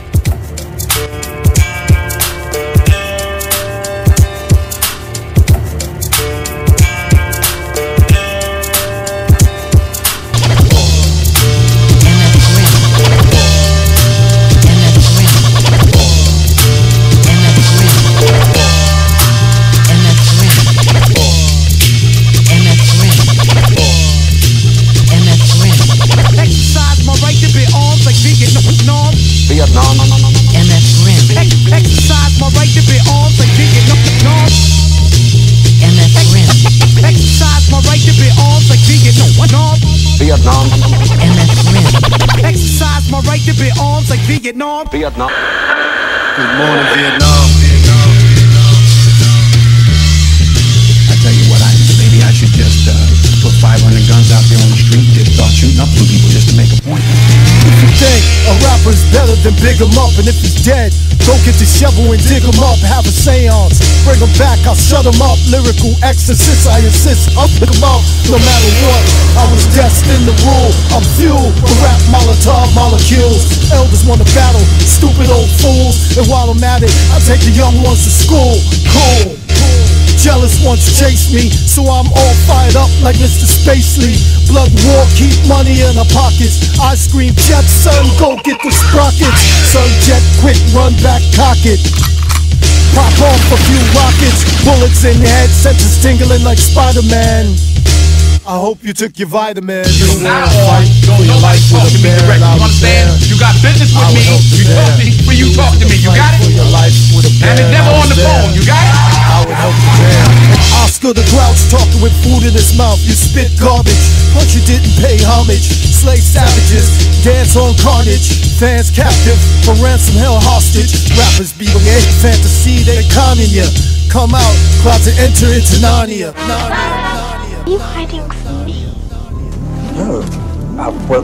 Vietnam. M F Rim. Exercise my right to bear arms like Vietnam. M F Rim. Exercise my right to bear arms like Vietnam. Vietnam. M F Rim. Exercise my right to bear arms like Vietnam. Vietnam. Good morning, Vietnam. I tell you what, I maybe I should just uh, put five hundred guns out there on the street, just start shooting up some people just to make a point. If you think a rapper's better, then big him up. And if he's dead, go get the shovel and dig him up. Have a seance, bring him back, I'll shut him up. Lyrical exorcist, I insist, up, pick him up. No matter what, I was destined to rule. I'm fuel for rap Molotov molecules. Elders wanna battle, stupid old fools. And while I'm at it, I take the young ones to school. Cool. Jealous ones chase me, so I'm all fired up like Mister Spacely. Blood war, keep money in our pockets. I scream, jet son, go get the sprockets. Son, jet quick, run back, cock it. Pop off a few rockets, bullets in head, senses tingling like Spider-Man. I hope you took your vitamin. You now on, don't nobody talk to me direct. You understand? You got business with me. You talk to me when you talk to me. You got it? And it's never on the phone. You got it? I would help you there. Oscar the Grouch talking with food in his mouth. You spit garbage, but you didn't pay homage. Slay savages, dance on carnage. Fans captive, for ransom held hostage. Rappers be with any fantasy, they conning ya. Come out, closet enter into Narnia. Narnia. Are you hiding from me? No. Uh, well,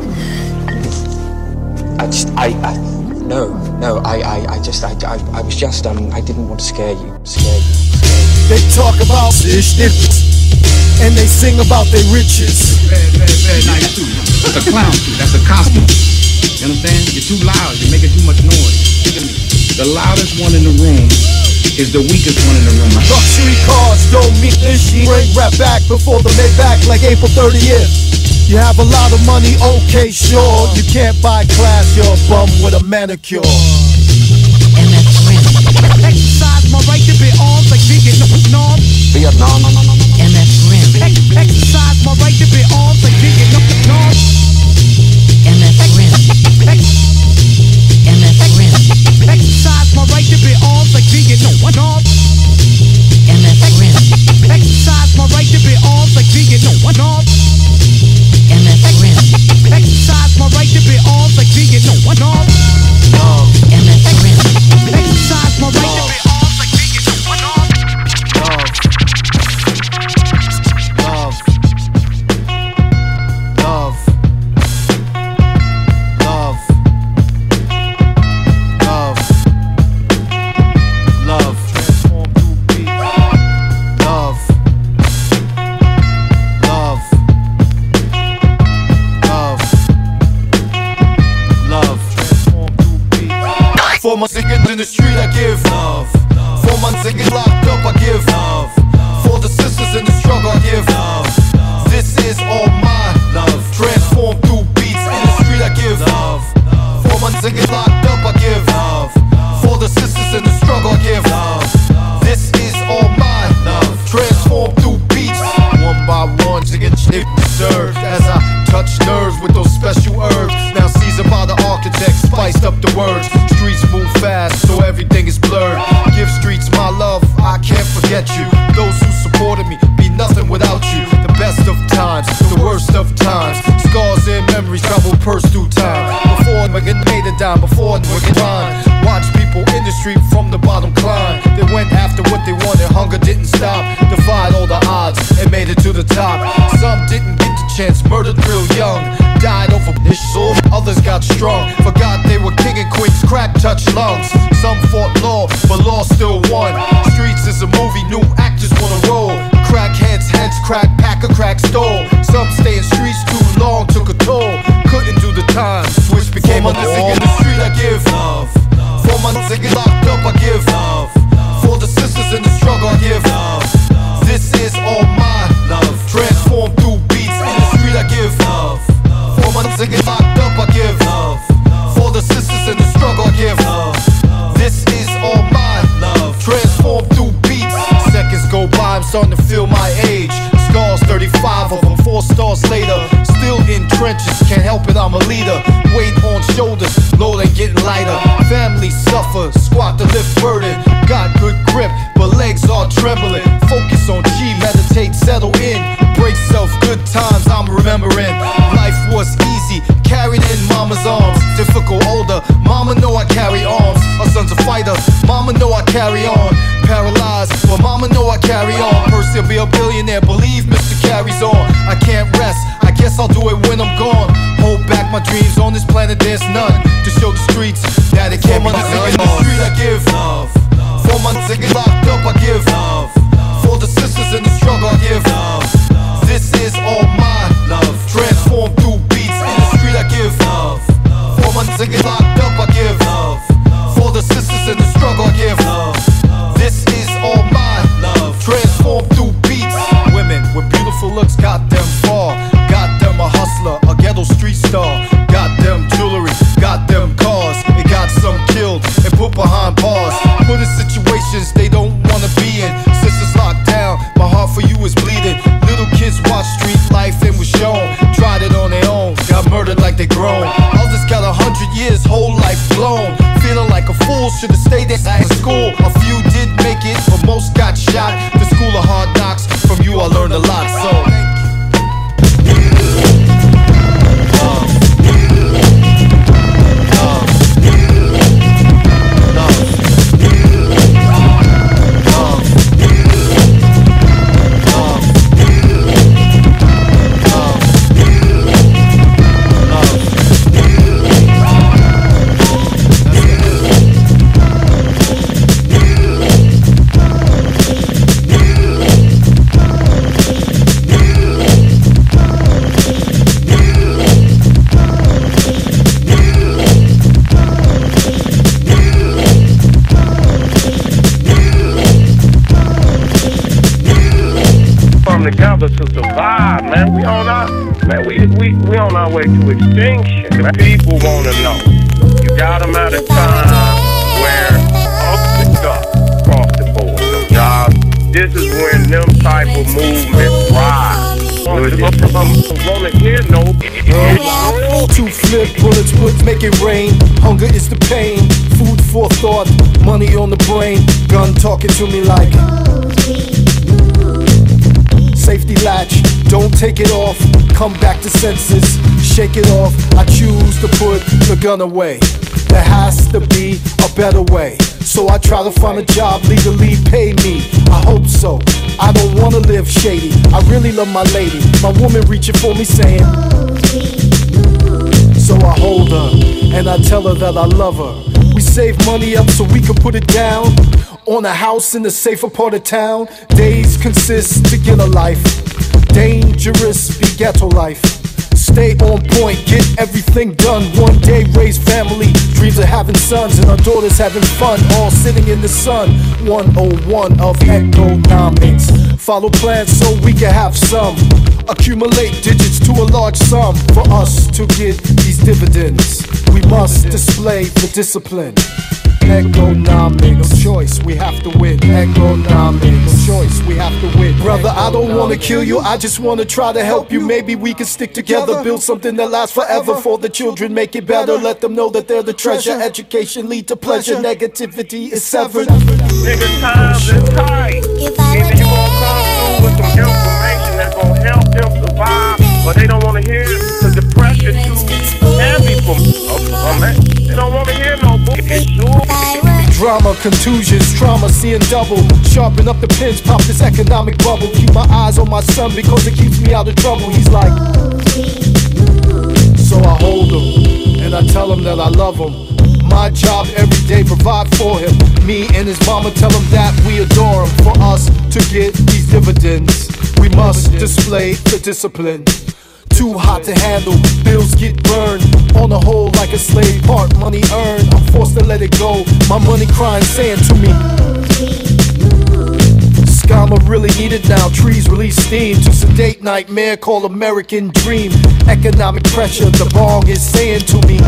I just, I, I, no, no, I, I, I just, I, I, I was just, um, I didn't want to scare you, scare you, scare you. They talk about this, and they sing about their riches. Bad, bad, bad night too. That's a clown suit. That's a costume. You understand? You're too loud. You're making too much noise. Look at me. The loudest one in the room is the weakest one in the room. Luxury cars don't mean this shit. Bring rap back before the Maybach like April thirtieth. You have a lot of money, okay, sure. You can't buy class, you're a bum with a manicure. M F Rim. Exercise my right to bear arms like Vietnam. Vietnam. M F Rim. Exercise my right to bear arms like Vietnam. M F Rim. M F Rim. Exercise my right to bear arms like Vietnam. M F Rim. Exercise my right to bear arms like Vietnam. M F Rim. Exercise my right to bear arms like Vietnam. M F Rim. Exercise my right to bear arms like Vietnam. Love. Love. Love. Love. Love. Transform through beats. Love. Love. Love. Love. Transform through beats. For my niggas in the street, I give love. For my niggas locked up, I give love. For the sisters in the struggle, I give love. This is all my love. Transform through beats in the street, I give love. For my niggas locked up, I give love. For the sisters in the struggle, I give love. This is all my love. Transform through beats disturbed as I touch nerves with those special herbs. Now seasoned by the architect, spiced up the words. Streets move fast, so everything is blurred. Give streets my love, I can't forget you. Those who supported me, be nothing without you. The best of times, the worst of times. Scars and memories travel purse through time. Before I get made a dime, before I get mine. Watch people in the street from the bottom climb. They went after what they wanted, hunger didn't stop. Defied all the odds and made it to the top. Some didn't get the chance, murdered real young. Died over this soul, others got strong. Forgot they were king and queens, crack touched lungs. Some fought law, but law still won. Streets is a movie, new actors wanna roll. Crack heads, heads crack, pack a crack stole. Some stay in streets too long, took a toll. Couldn't do the time, switch became a living in the street. I give love. For my niggas locked up, I give love. For the sisters in the struggle, I give love. This is all my love. Transform through beats in the street, I give love. For my niggas locked up, I give love. For the sisters in the struggle, I give love. This is all my love. Transform through beats. Seconds go by, I'm starting to feel my age. Scars, thirty-five of them, four stars later. Still in trenches, can't help it, I'm a leader. Weight on shoulders, load ain't getting lighter. Family suffer, squat to lift burden. Got good grip, but legs are trembling. Focus on G, meditate, settle in. Brace self, good times I'm remembering. Life was easy, carried in mama's arms. Difficult older, mama know I carry arms. Our son's a fighter, mama know I carry on. Paralyzed, but mama know I carry on. Percy will be a billionaire, believe Mister carries on. I can't rest, I guess I'll do it when I'm gone. Hold back my dreams, on this planet there's none. To show the streets that it can't be done. In the street I give love. For my niggas locked up I give love. For the sisters in the struggle I give love. This is all my love. Transform through beats in the street I give love. For my niggas locked up I give love. For the sisters in the struggle I give love. This is all my love. Transform through beats. Women with beautiful looks got them far. Got them a hustler, a ghetto street star. Got them jewelry, got them cars. It got some killed and put behind bars. Put in situations they don't wanna be in. Sisters locked down, my heart for you is bleeding. Little kids watch street life and was shown. Tried it on their own, got murdered like they grown. Others got a hundred years, whole life blown. Feeling like a fool, should've stayed at school. A few did make it, but most got shot. The school of hard knocks, from you I learned a lot, so together to survive, man. We on our man, we we we on our way to extinction. People wanna know. You got them at a time where up the up across the board. So y'all, this is when them type of movements rise. Wanna hear no two flip bullets would make it rain. Hunger is the pain. Food for thought. Money on the brain. Gun talking to me like safety latch, don't take it off. Come back to senses, shake it off. I choose to put the gun away. There has to be a better way. So I try to find a job, legally pay me. I hope so, I don't wanna live shady. I really love my lady, my woman reaching for me saying. So I hold her, and I tell her that I love her. We save money up so we can put it down on a house in the safer part of town. Days consist to get a life. Dangerous be ghetto life. Stay on point, get everything done. One day raise family, dreams of having sons and our daughters having fun, all sitting in the sun. one oh one of economics. Follow plans so we can have some. Accumulate digits to a large sum. For us to get these dividends, we must display the discipline. Economic choice, we have to win. Economic choice, we have to win. Brother, I don't wanna kill you, I just wanna try to help you. Maybe we can stick together, build something that lasts forever. For the children, make it better. Let them know that they're the treasure. Education lead to pleasure. Negativity is severed. Nigga, times is tight. Either you gonna come through with some information that's gonna help them survive, but they don't wanna hear the depression too heavy for me. Oh, man. They don't wanna hear no bullshit. Drama, contusions, trauma, seeing double. Sharpen up the pins, pop this economic bubble. Keep my eyes on my son because it keeps me out of trouble. He's like, so I hold him and I tell him that I love him. My job every day, provide for him. Me and his mama tell him that we adore him. For us to get these dividends, we must display the discipline. Too hot to handle, bills get burned. On the whole, like a slave, part money earned. I'm forced to let it go, my money crying, saying to me, Skama really need it now. Trees release steam to sedate nightmare called American dream. Economic pressure, the bong is saying to me,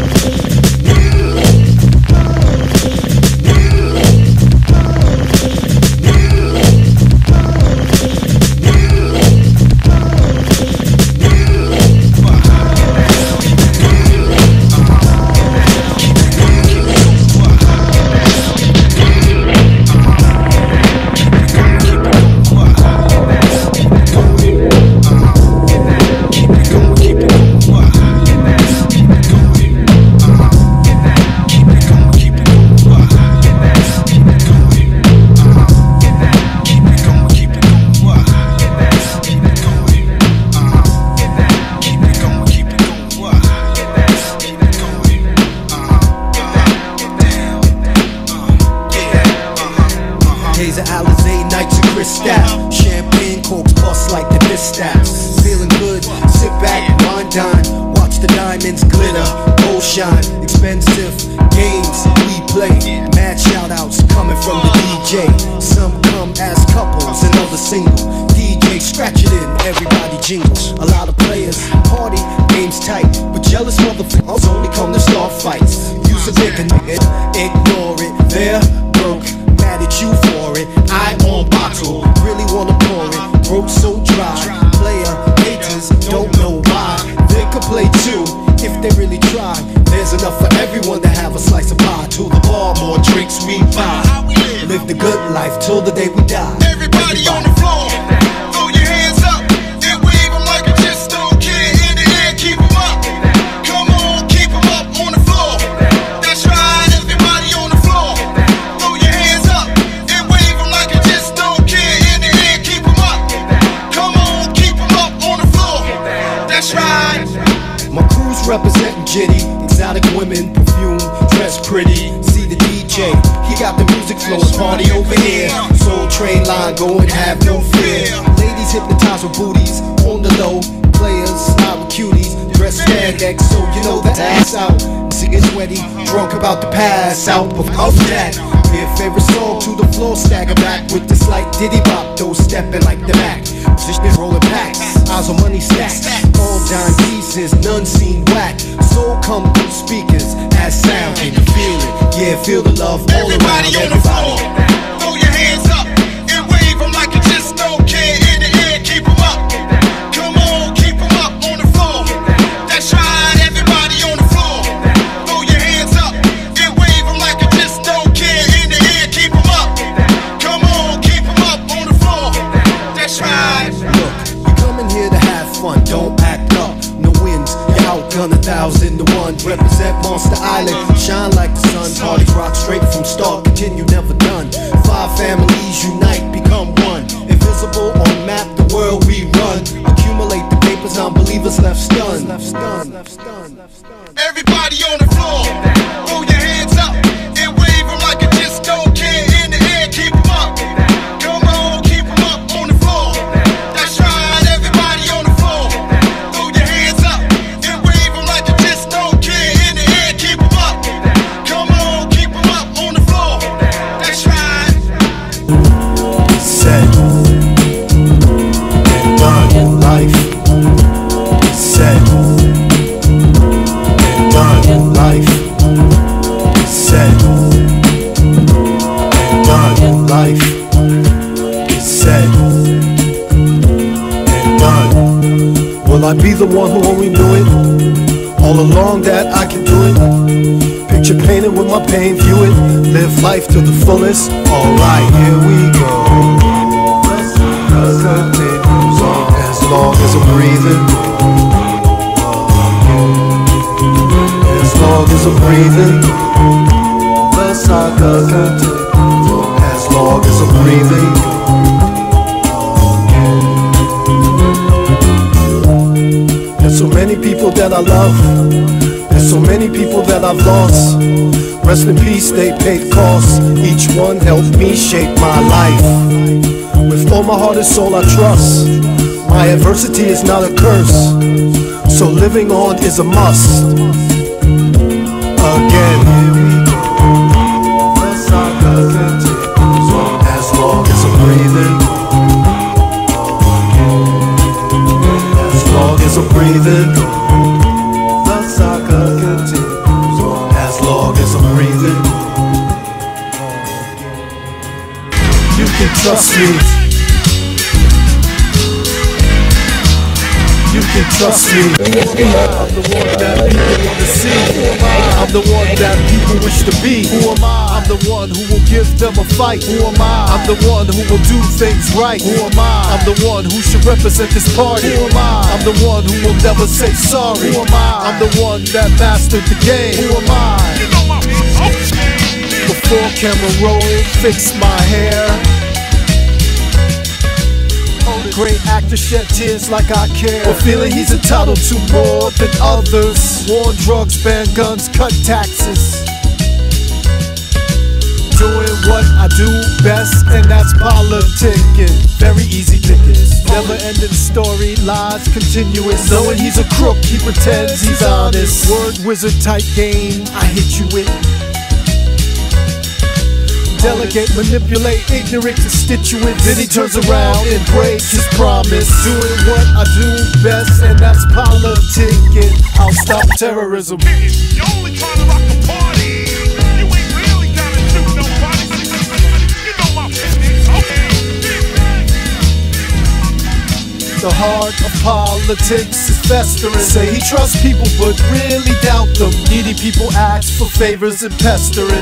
expensive games we play. Mad shout outs coming from the D J. Some come as couples and others single. D J scratch it in, everybody jingles. A lot of players, party, games tight, but jealous motherfuckers only come to start fights. Use a bigger nigga, ignore it. They're broke, mad at you for it. I on bottle, really wanna pour it. Broke so dry, player haters don't know why. They could play too if they really try. There's enough for everyone to have a slice of pie. To the bar, more drinks we buy. Live the good life till the day we die. Everybody, Everybody. on the floor, throw your hands up and wave them like you just don't care. In the air, keep them up. Come on, keep them up on the floor. That's right, everybody on the floor. Throw your hands up and wave them like you just don't care. In the air, keep them up. Come on, keep them up on the floor. That's right. My crew's representing Jitty. Exotic women, perfume, dress pretty. See the D J, he got the music flowing. Party over here, Soul Train line going, have no fear. Ladies hypnotized with booties on the low. Players slide with cuties, dress spandex, so you know the ass out. See it's sweaty, drunk about to pass out. But of that, their favorite song to the floor, stagger back with the slight diddy bop, those stepping like the Mac. Just been rolling packs, eyes on money stacks. All dime pieces, none seen whack. Soul come through speakers as sound. Can you feel it? Yeah, feel the love all everybody around. On the floor, throw your hands up and wave them like you just don't care. In the air, keep them up. Come on, keep them up on the floor. That's right, everybody on the floor. Throw your hands up and wave them like you just don't care. In the air, keep them up. Come on, keep them up on the floor. That's right. Look, you come in here to have fun, don't act up. No wins, you outgun a thousand to one. Represent Monster Island, shine like the sun. Parties rock straight from start, continue never done. Five families unite, become one. Invisible on map, the world we run. Accumulate the papers, unbelievers left stunned. Everybody on the floor, throw your hands up and wave them like you just don't care. In the air, keep them up. Come on, keep them up on the floor. That's right, everybody on the floor. Throw your hands up and wave them like you just don't care. In the air, keep them up. Come on, keep them up on the floor. That's right. Said and done life. Said and done life. one who only knew it all along that I can do it. Picture painted with my pain, view it, live life to the fullest. Alright, here we go. As long as I'm breathing, as long as I'm breathing, the saga continues. As long as I'm breathing. There's so many people that I love. There's so many people that I've lost. Rest in peace, they paid costs. Each one helped me shape my life. With all my heart and soul I trust. My adversity is not a curse, so living on is a must. Again, here we go. The saga continues. As long as I'm breathing. As long as I'm breathing. The saga continues. As long as I'm breathing. You can trust me. You can trust me. I'm the one that people want to see. I'm the one that people wish to be. Who am I? I'm the one who will give them a fight. Who am I? I'm the one who will do things right. Who am I? I'm the one who should represent this party. Who am I? I'm the one who will never say sorry. Who am I? I'm the one that mastered the game. Who am I? Before camera roll, fix my hair. Great actor shed tears like I care. But feeling he's entitled to more than others. War, drugs, ban guns, cut taxes. Doing what I do best, and that's politicking. Very easy pickings. Never ending story, lies continuous. Knowing he's a crook, he pretends he's honest. Word wizard type game, I hit you with. Delegate, manipulate, ignorant constituents. Then he turns around and breaks his promise. Doing what I do best, and that's politicking. I'll stop terrorism. You only trying to rock the party. You ain't really gonna shoot nobody. You know my business, okay? The heart of politics is festering. Say he trusts people, but really doubt them. Needy people ask for favors and pestering.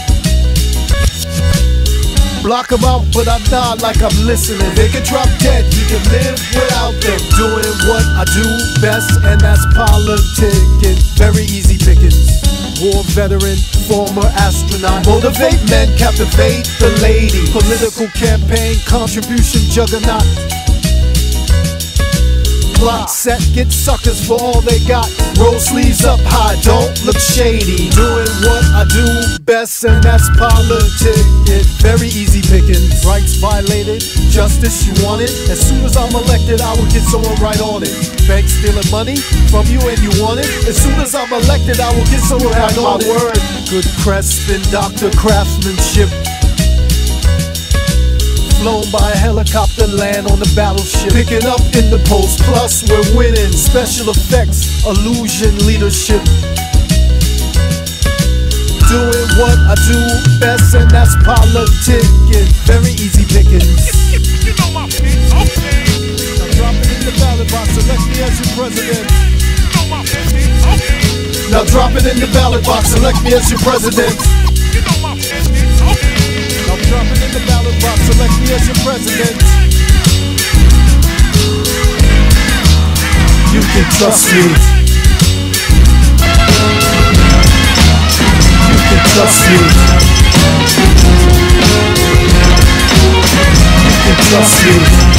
Block him out, but I'm not like I'm listening. They can drop dead, he can live without them. Doing what I do best, and that's politicking. Very easy pickings. War veteran, former astronaut. Motivate men, captivate the lady. Political campaign, contribution juggernaut. Plot set, get suckers for all they got. Roll sleeves up high, don't look shady. Doing what I do best, and that's politicking. Very easy pickings. Rights violated, justice you want it. As soon as I'm elected, I will get someone right on it. Bank stealing money from you and you want it. As soon as I'm elected, I will get someone right on it. Word. Good press, spin doctor, craftsmanship. Flown by a helicopter, land on the battleship. Picking up in the post, plus we're winning. Special effects, illusion, leadership. Doing what I do best, and that's politicking. Very easy pickings. You know my business, okay? Now drop it in the ballot box, elect me as your president. You know my business, okay? Now drop it in the ballot box, elect me as your president. You know my business, okay? Now drop it in the ballot box, elect me as your president. You can trust me. You can trust me. You can trust me.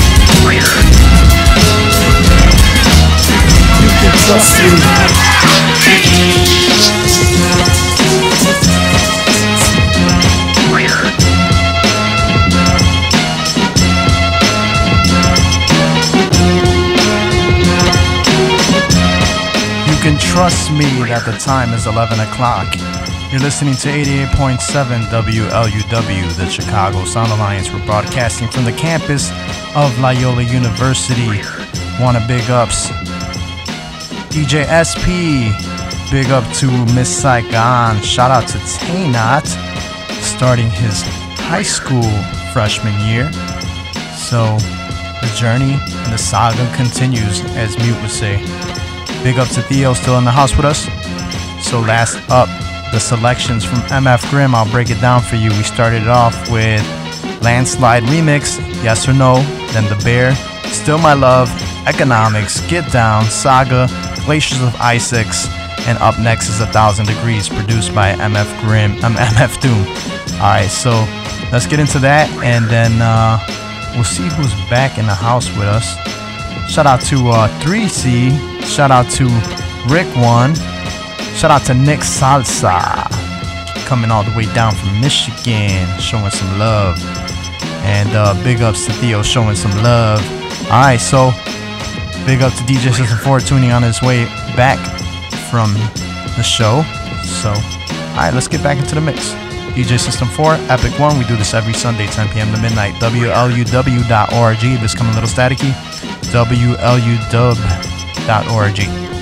You can trust me. You can trust me that the time is eleven o'clock. You're listening to eighty-eight point seven W L U W, the Chicago Sound Alliance. We're broadcasting from the campus of Loyola University. Wanna big ups D J S P, big up to Miss Saigon. Shout out to Taynat, starting his high school freshman year. So the journey and the saga continues, as Mute would say. Big up to Theo, still in the house with us. So last up, the selections from M F Grimm. I'll break it down for you. We started it off with Landslide Remix, Yes or No, then The Bear, Still My Love, Economics, Get Down, Saga, Glaciers of Isaacs, and up next is A Thousand Degrees, produced by M F Grimm, um, M F Doom. Alright, so let's get into that, and then uh, we'll see who's back in the house with us. Shout out to uh, three C, shout out to Rick One, shout out to Nick Salsa, coming all the way down from Michigan, showing some love. And uh, big ups to Theo, showing some love. Alright, so big up to D J System four, tuning on his way back from the show. So, alright, let's get back into the mix. D J System four, Epic One. We do this every Sunday, ten p.m. to midnight. W L U W dot org. If it's coming a little staticky, W L U dub dot org.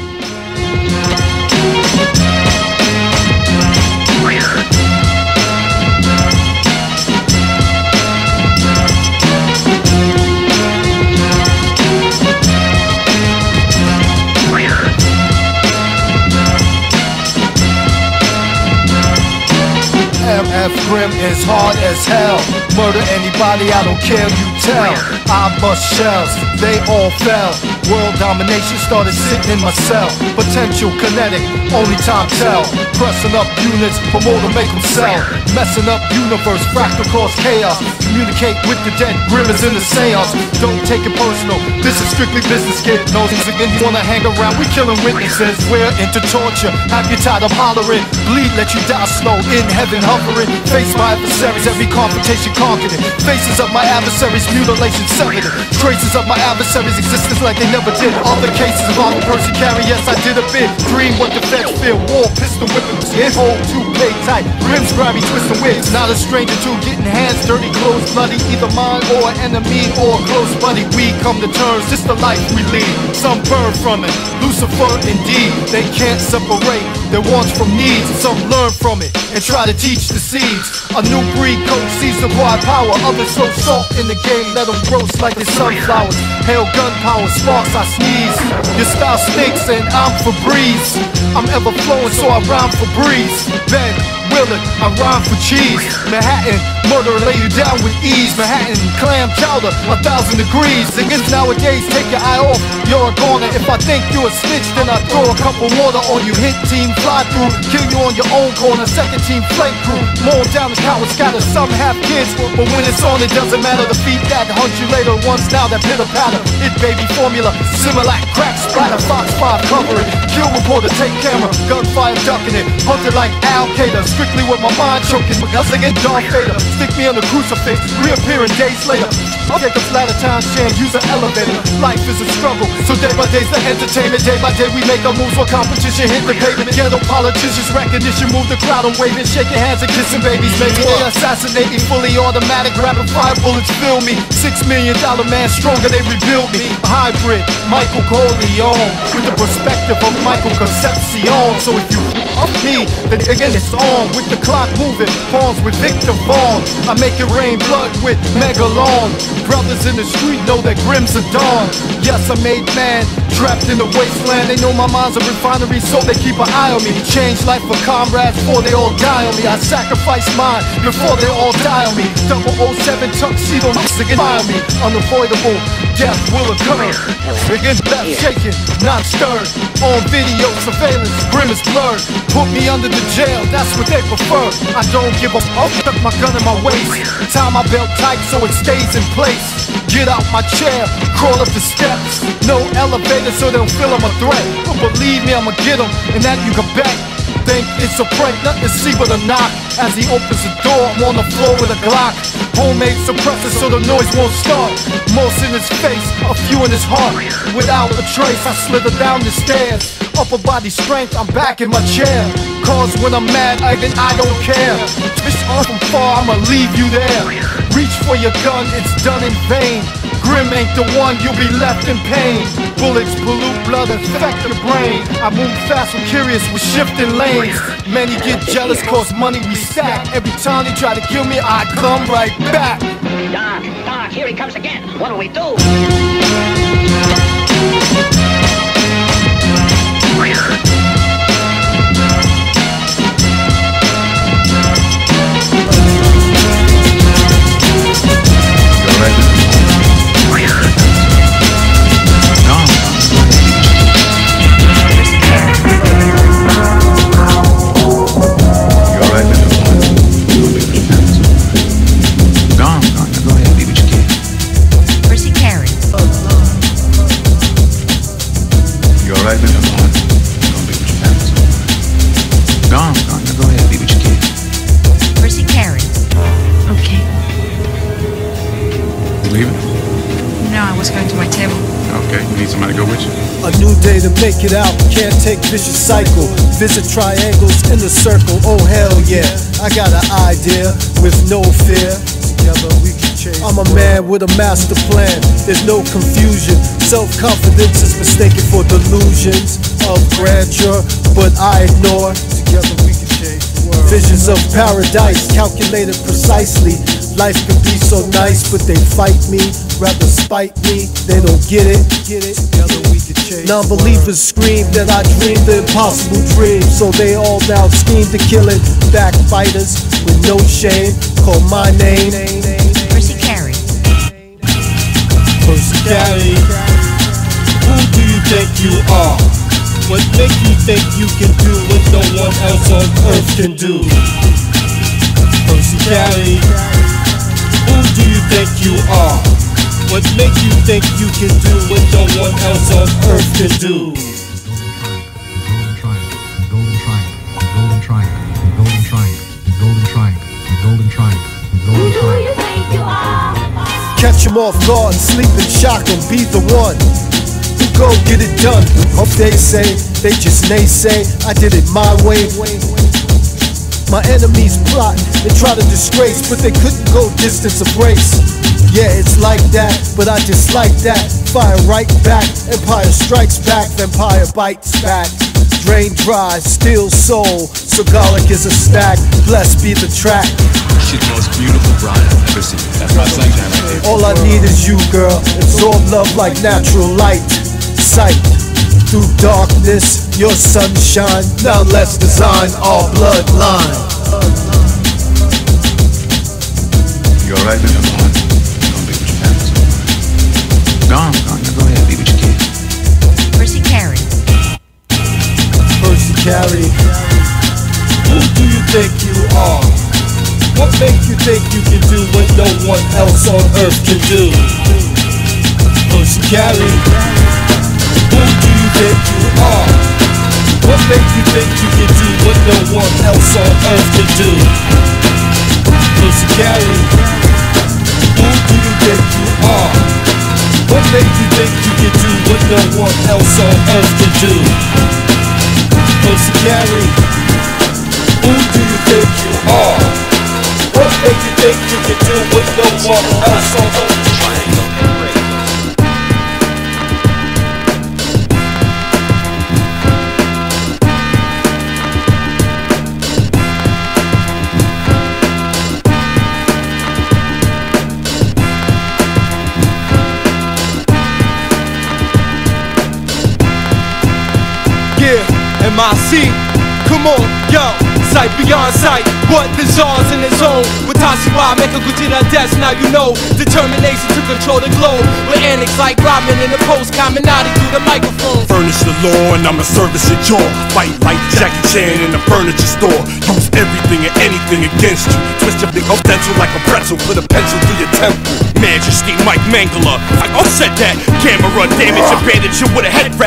M F Grimm is hard as hell. Murder anybody, I don't care, you tell. I bust shells, they all fell. World domination started sitting in my cell. Potential kinetic, only time tell. Pressing up units, promoter make them sell. Messing up universe, fractal cause chaos. Communicate with the dead, Grimm is in the seance. Don't take it personal, this is strictly business, kid. No, again, you wanna hang around, we killing witnesses. We're into torture, have you tired of hollering? Bleed, let you die slow, in heaven hovering. Face my adversaries, every confrontation conquered it. Faces of my adversaries, mutilation severed it. Traces of my adversaries' existence like they never did. Other cases of armed person carry, yes I did a bit. Dream what the feds feel, war, pistol whipping, his hold too play tight. Rims grimy, twisting wigs, not a stranger to getting hands dirty, clothes bloody. Either mine or an enemy or a close buddy. We come to terms, it's the life we lead. Some burn from it, Lucifer indeed. They can't separate their wants from needs. Some learn from it and try to teach the seeds. A new breed coach sees the wide power. Others throw salt in the game, let them roast like the sunflowers. Hail gunpowder, sparks I sneeze. Your style stinks and I'm Febreze. I'm ever flowing so I rhyme for breeze. Ben Willard, I rhyme for cheese. Manhattan, murder lay you down with ease. Manhattan, clam chowder, a thousand degrees. Against nowadays, take your eye off, you're a goner. If I think you a snitch, then I throw a cup of water on you. Hit team, fly through, kill you on your own corner. Second team, flank crew, mow down the cowards, scatter. Some have kids, but when it's on, it doesn't matter. The feet that hunt you later, once now that pitter patter. It baby formula, similar crack splatter. Fox five cover it, kill reporter, take camera, gunfire ducking it. Hunted like Al Qaeda, strictly with my mind choking. Because again, Darth Vader, stick me on the crucifix, reappearing days later. I'll take a flat time chain, use an elevator. Life is a struggle, so day by day's the entertainment. Day by day we make our moves while competition hit the pavement. Ghetto politicians, recognition, move the crowd. I'm waving, shaking hands and kissing babies. Maybe they assassinate me, fully automatic, rapid fire bullets fill me. Six million dollar man stronger, they rebuild me. A hybrid, Michael Corleone, with the perspective of Michael Concepcion. So if you up me, then again it's on. With the clock moving, pawns with Victor Vaughn. I make it rain blood with Megalon. Brothers in the street know that Grimm's a dawn. Yes, I made man, trapped in the wasteland. They know my mind's a refinery, so they keep an eye on me. Change life for comrades before they all die on me. I sacrifice mine before they all die on me. double oh seven tuxedo mix again fire me. Unavoidable, death will occur. Begin left shaking, not stirred. On video surveillance, Grimm is blurred. Put me under the jail, that's what they prefer. I don't give a fuck, tuck my gun in my waist. Tie my belt tight so it stays in place. Get out my chair, crawl up the steps. No elevator so they don't feel I'm a threat. But believe me, I'ma get them, and that you can bet. Think it's a prank, nothing to see but a knock. As he opens the door, I'm on the floor with a Glock. Homemade suppressor so the noise won't start. Most in his face, a few in his heart. Without a trace, I slither down the stairs. Upper body strength, I'm back in my chair. Cause when I'm mad, I, I don't care. Twist off from far, I'ma leave you there. Reach for your gun, it's done in vain. Grim ain't the one, you'll be left in pain. Bullets pollute blood, affect the brain. I move fast, I'm curious with shifting lanes. Many get jealous, cause money we stack. Every time they try to kill me, I come right back. Doc, Doc, here he comes again. What do we do? A new day to make it out, can't take vicious cycle. Visit triangles in the circle, oh hell yeah. I got an idea with no fear. Together we can change. I'm a man with a master plan, there's no confusion. Self-confidence is mistaken for delusions of grandeur, but I ignore. Together we can change the world. Visions of paradise, calculated precisely. Life could be so nice, but they fight me, rather spite me. They don't get it. Get it. Together we can change. Non-believers scream that I dreamed the impossible dream, so they all now scheme to kill it. Backbiters with no shame, call my name. Percy Carey. Percy Carey. Who do you think you are? What makes you think you can do what no one else on earth can do? Percy Carey. Who do you think you are? What makes you think you can do what no one else on earth can do? Golden triangle, golden triangle, golden triangle, golden triangle, golden triangle, golden triangle. Who do you think you are? Catch him off guard, sleep and shock him, be the one who go get it done. Hope they say, they just naysay, I did it my way. My enemies plot and try to disgrace, but they couldn't go distance of race. Yeah, it's like that, but I dislike that. Fire right back, empire strikes back, vampire bites back. Drain dry, still soul, so garlic is a stack. Blessed be the track. She's the most beautiful bride I've ever seen. That's my sunshine right there. All I need is you, girl. Absorb love like natural light. Sight through darkness, your sunshine. Now let's design our bloodline. You alright, man? Come on. Don't be with your parents. Go on, go on. Now go ahead, be with your kids. Percy Carey. Percy Carey. Who do you think you are? What makes you think you can do what no one else on earth can do? Percy Carey. Who do you think you are? What makes you think you can do what no one else on earth can do? Percy Carey. Who do you think you are? What makes you think you can do what no one else on earth can do? Percy Carey. Who do you think you are? What makes you think you can do what no one else on earth can do? M I C, come on, yo, sight beyond sight. What there's ours in its own. Watashi wa make a gujira death, now you know. Determination to control the globe. With annex like Robin in the post, Caminati through the microphone. Furnish the law and I'ma service your jaw. Fight like Jackie Chan in the furniture store. Use everything and anything against you. Twist your big old dental like a pretzel. Put a pencil through your temple. Majesty Mike Mangala, I offset that. Camera damage, you bandage you with a head wrap.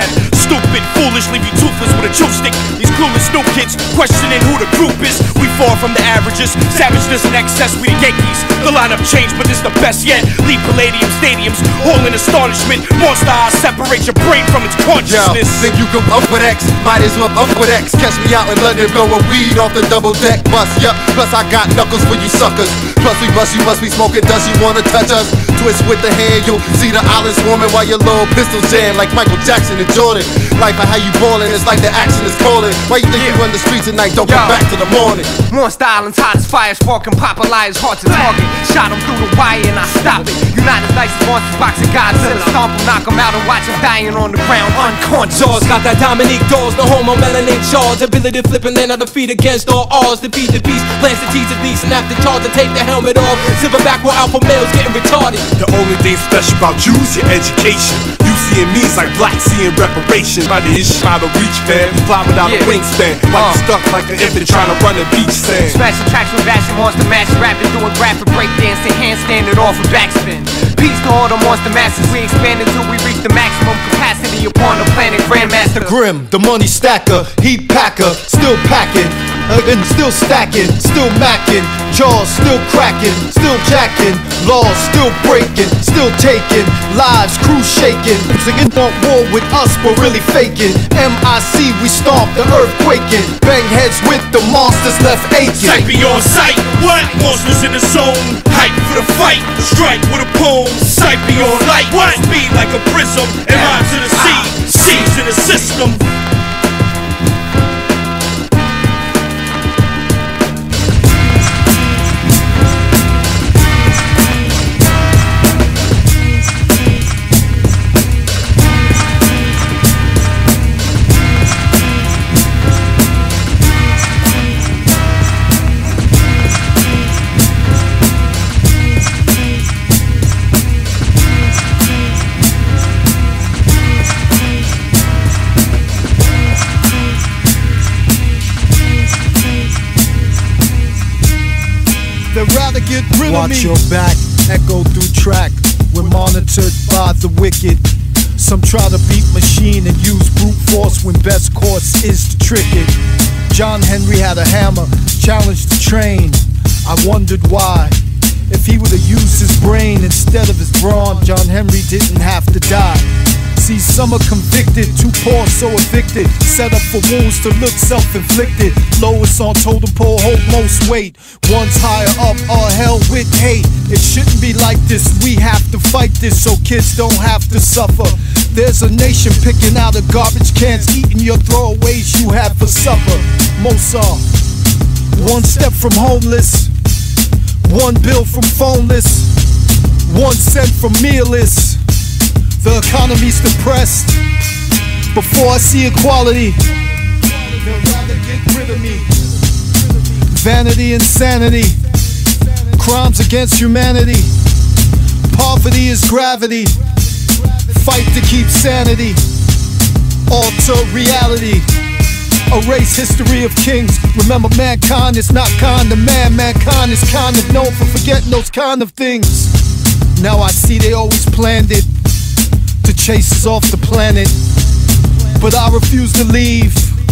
stupid, foolish, leave you toothless with a chewstick. These clueless new kids questioning who the group is. We far from the averages, savageness and excess, we the Yankees. The lineup changed, but it's the best yet. Leave Palladium stadiums, all in astonishment. Monster eyes separate your brain from its consciousness. Yo, think you can up with X? Might as well up with X. Catch me out in London blowing weed off the double deck bus. Yup, plus I got knuckles for you suckers. Plus we bust, you must be smoking dust. You wanna touch us? Twist with the hand, you'll see the island swarming while your little pistols jam like Michael Jackson and Jordan. Life and how you ballin', it's like the action is calling. Why you think yeah. you run the streets at night? Don't Yo. come back to the morning. Monster Island's hot as fire, sparking Popeye is hard to target. Shot him through the wire and I stopped it. United nice as monsters, boxing Godzilla. Stomp him, knock him out and watch him dying on the ground unconscious. Jaws got that Dominique Dawes, the homo melanin charge. Ability to flip and land on the feet against all odds. Defeat the beast, plans to tease the beast and after charge to take the helmet off. Silverback where alpha males getting retarded. The only thing special about you is your education. You seeing me is like black seeing reparation. By the issue, out of reach, man. Fly without yeah. a wingspan. While uh. you stuck like an infant trying to run a beach sand. Smashing tracks with Bastion, monster mash rapping, doing graphic breakdancing, handstanding off a backspin. Peace to all the monster masters, we expand until we reach the maximum capacity upon the planet Grandmaster Grim, the money stacker, heat packer, still packing, uh, and still stacking, still macking, jaws still cracking, still jacking, laws still breaking, still taking, lives crew shaking. Singing want war with us, but really faking. M I C, we stomp the earth quaking, bang heads with the monsters left aching. Sight beyond sight, what? Monsters in the zone, hype for the fight, strike with a poem. Sight beyond light, what? Speed like a prism, and rhyme to the sea, seas in the system. Get rid Watch of me. Your back, echo through track. We're monitored by the wicked. Some try to beat machine and use brute force when best course is to trick it. John Henry had a hammer, challenged the train. I wondered why. If he would have used his brain instead of his brawn, John Henry didn't have to die. See, some are convicted, too poor, so evicted. Set up for wounds to look self-inflicted. Lowest on totem pole, hold most weight. One's higher up, all hell with hate. It shouldn't be like this, we have to fight this so kids don't have to suffer. There's a nation picking out of garbage cans, eating your throwaways you had for supper. Most are one step from homeless, one bill from phoneless, one cent from mealless. The economy's depressed. Before I see equality, they'll rather get rid of me. Vanity, insanity, crimes against humanity. Poverty is gravity. Fight to keep sanity. Alter reality. Erase history of kings. Remember, mankind is not kind to man. Mankind is kind of known for forgetting those kind of things. Now I see they always planned it to chase us off the planet, but I refuse to leave.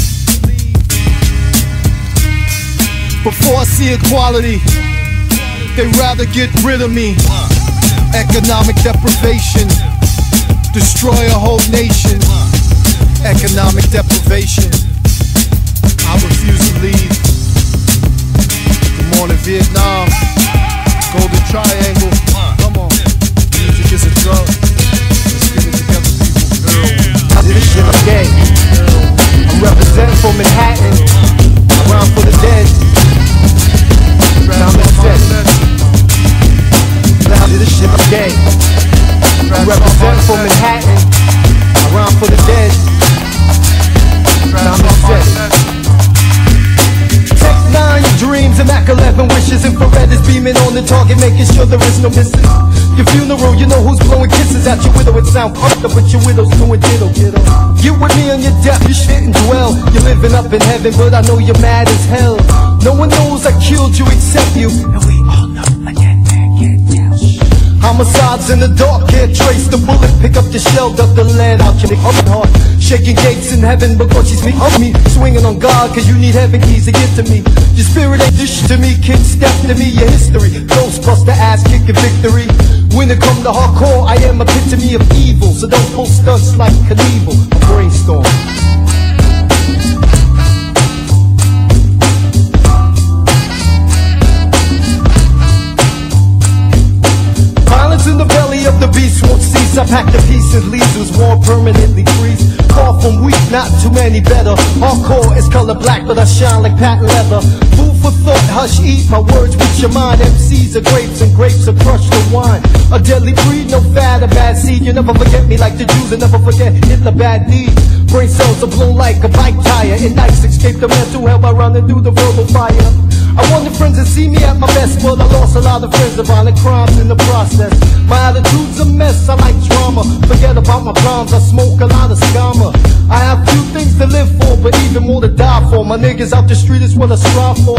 Before I see equality, they rather get rid of me. Economic deprivation, destroy a whole nation. Economic deprivation, I refuse to leave. Good morning, Vietnam. Golden Triangle, come on. Music is a drug. This shit I'm gay. I'm representing for Manhattan. I rhyme for the dead. Time is set. This shit I'm gay. I'm representing for Manhattan. I rhyme for the dead. Time is set. Text nine, your dreams, and Mac eleven wishes. Infrared is beaming on the target, making sure there is no misses. Your funeral, you know who's blowing kisses at your widow. It sound fucked up, but your widow's doing ditto. Get with me on your death, you shouldn't dwell. You're living up in heaven, but I know you're mad as hell. No one knows I killed you except you, and we all know I can't get down. How Homicides in the dark, can't trace the bullet. Pick up the shell, duck the lead out your heart. Shaking gates in heaven because she's me up me. Swinging on God cause you need heaven keys to get to me. Your spirit ain't this shit to me, kid, step to me, your history. Ghostbuster ass kicking victory. When it come to hardcore, I am epitome of evil. So don't pull stunts like Knievel, a brainstorm. Violence in the belly of the beast won't cease. I pack the pieces, leaves was more permanently freeze. Far from weak, not too many better. Hardcore is color black, but I shine like patent leather. Food for thought, hush, eat my words with your mind. M Cs are grapes and grapes are crushed to wine. A deadly breed, no fad, a bad seed. You never forget me like the Jews, and never forget Hitler bad deeds. Brain cells are blown like a bike tire. It nights escape the mental hell by running through the verbal fire. I want the friends that see me at my best, but I lost a lot of friends of violent crimes in the process. My attitude's a mess, I like drama. Forget about my problems, I smoke a lot of scammer. I have few things to live for, but even more to die for. My niggas out the street is what I strive for.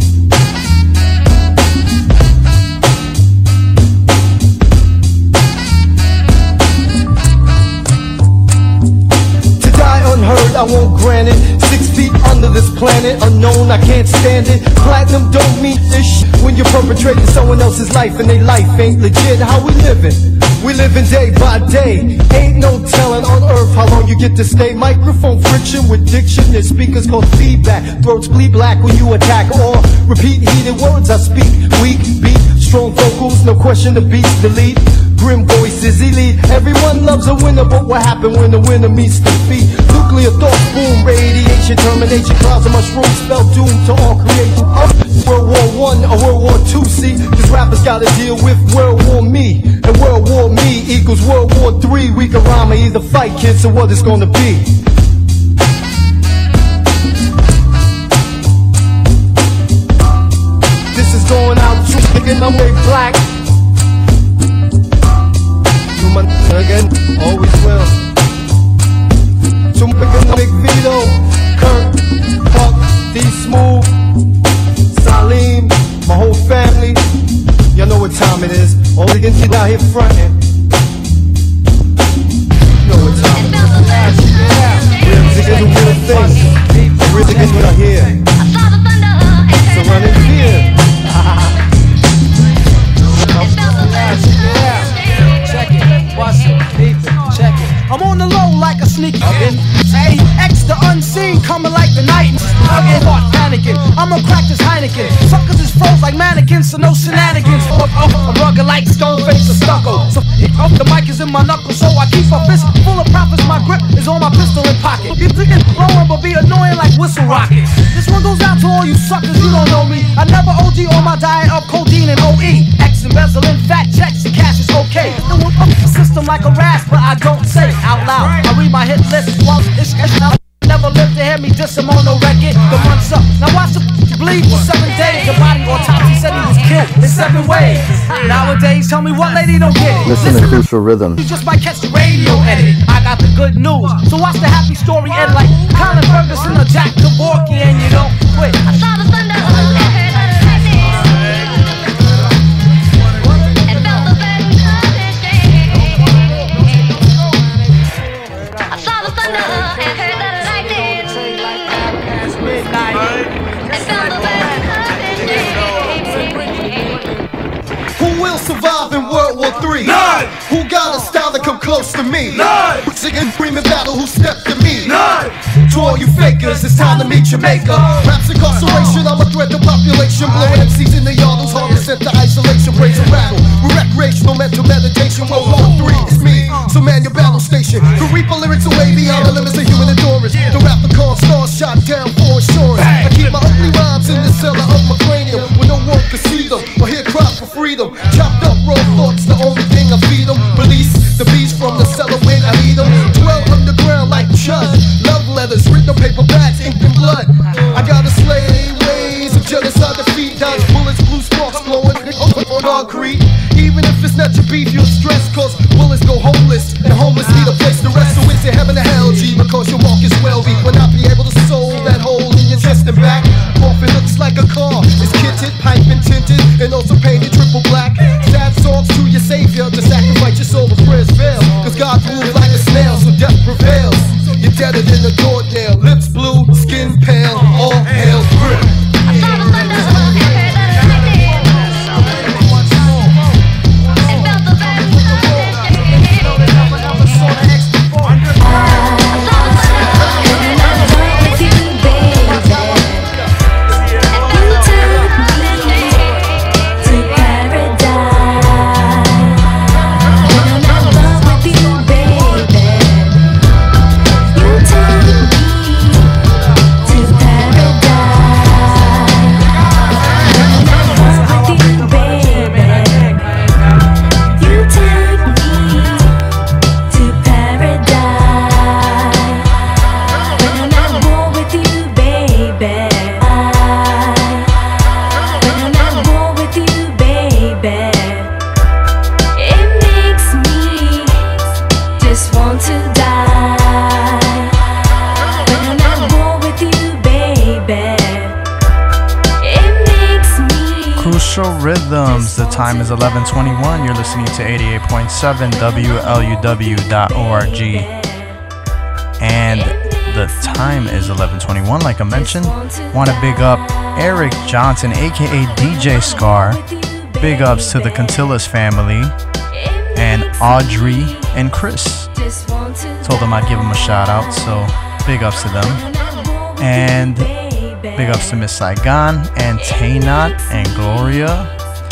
To die unheard, I won't grant it. Six feet under this planet, unknown, I can't stand it. Platinum don't mean this shit when you're perpetrating someone else's life and their life ain't legit. How we living? We living day by day. Ain't no telling on earth how long you get to stay. Microphone friction with diction. There's speakers called feedback. Throats bleed black when you attack or repeat heated words I speak. Weak beat, strong vocals, no question the beats delete. Grim voices elite. Everyone loves a winner, but what happened when the winner meets defeat? Nuclear thoughts, boom, radiation, termination, clouds of mushrooms, spell doom to all creation. Uh, World War One or World War Two, see? These rappers gotta deal with World War Me. And World War Me equals World War Three. We can rhyme or either fight, kids, so what it's gonna be? This is going out to nigga, I'm way black. You my again, always will. To Big Vito, Kurt, Buck, D Smooth, Salim, my whole family. Y'all know what time it is. All the kids out here frontin'. You know what time it is. Real niggas do real things. Real niggas are here. So run in fear. Check it, watch it, peep it, check it. I'm on the low like a sneaky kid. Hey, X the unseen, coming like the night. I'm start panicking, I'ma crack this Heineken. Suckers is froze like mannequins, so no shenanigans. Oh, oh, I'm rugged like stone face or stucco. So oh, the mic is in my knuckles, so I keep a fist full of profits. My grip is on my pistol and pocket. You're thinking blowing, but be annoying like whistle rockets. This one goes out to all you suckers, you don't know me. I never O D on my diet of codeine and O E. X embezzling fat checks and cash is okay. The system like a rasp, but I don't say out loud. I read my hit list while it's out. Never lived to hear me diss him on no record. The month's up. Now watch the bleed for seven days. The body autopsy said he was killed in seven ways. Nowadays, tell me what lady don't get it. Listen to Crucial Rhythm. You just might catch the radio edit. I got the good news. So watch the happy story end like Colin Ferguson or Jack Kevorkian, and you don't quit. I saw the thunder. Survive in World War Three? None! Who got a style that come close to me? None! Singing dream in battle, who stepped to me? None! To all you fakers, it's time to meet your maker. Raps incarceration, I'm a threat to population. Blowing M Cs in the yard, who's hard to sent to isolation. Praise and rattle, with recreational mental meditation. World War Three is me, so man your battle station. The reaper lyrics away beyond the limits of human endurance. The rapper called stars shot down for assurance. I keep my ugly rhymes in the cellar of my cranium, where no one can see them or hear cries for freedom. Chopped up raw thoughts, the only thing I feed them. Release the beast from the cellar when I lead them. Dwell underground like Chud. Love letters, written on paper bags, ink and blood. I gotta slay ways of genocide, defeat, dodge bullets, blue sparks blowing on concrete. Even if it's not your beef, you'll stress, cause bullets go homeless, and homeless need a place to rest. So is it heaven or hell, G? Because your walk is well beat. Will not be able to solve that hole in your chest and back. Coffin looks like a car, it's kitted, pipe and tinted, and also painted triple black. Sad songs to your savior, pale, all hail Grim. Rhythms. The time is eleven twenty-one. You're listening to eighty-eight point seven W L U W dot org. And the time is eleven twenty-one, like I mentioned. Want to big up Eric Johnson, aka D J Scar. Big ups to the Cantillas family. And Audrey and Chris. Told them I'd give them a shout out, so big ups to them. And big ups to Miss Saigon and Taynot and Gloria.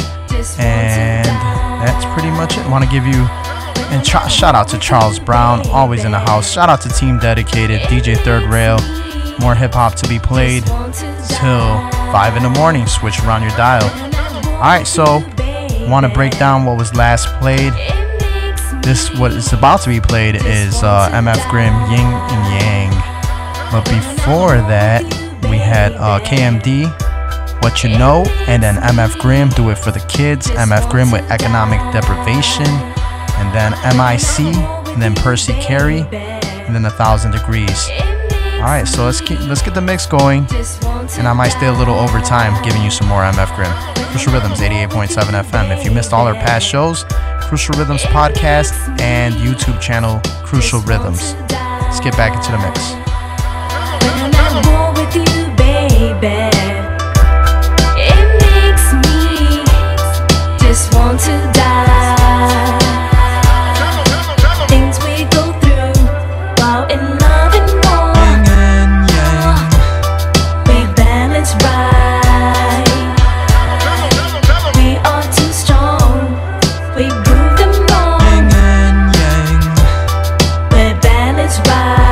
And that's pretty much it. Want to give you and ch- shout out to Charles Brown, always in the house. Shout out to Team Dedicated, D J Third Rail. More hip hop to be played till five in the morning. Switch around your dial. Alright, so want to break down what was last played. This, what is about to be played, is uh, M F Grimm, Yin and Yang. But before that, we had uh, K M D, What You Know, and then M F Grimm, Do It For The Kids, M F Grimm with Economic Deprivation, and then M I C, and then Percy Carey, and then A Thousand Degrees. Alright, so let's keep, let's get the mix going, and I might stay a little over time giving you some more M F Grimm. Crucial Rhythms, eighty-eight point seven F M. If you missed all our past shows, Crucial Rhythms podcast and YouTube channel Crucial Rhythms. Let's get back into the mix. With you, baby, it makes me just want to die. Things we go through while in love and war, yin and yang, we balance right. We are too strong, we prove them wrong, yin and yang, we're balanced right.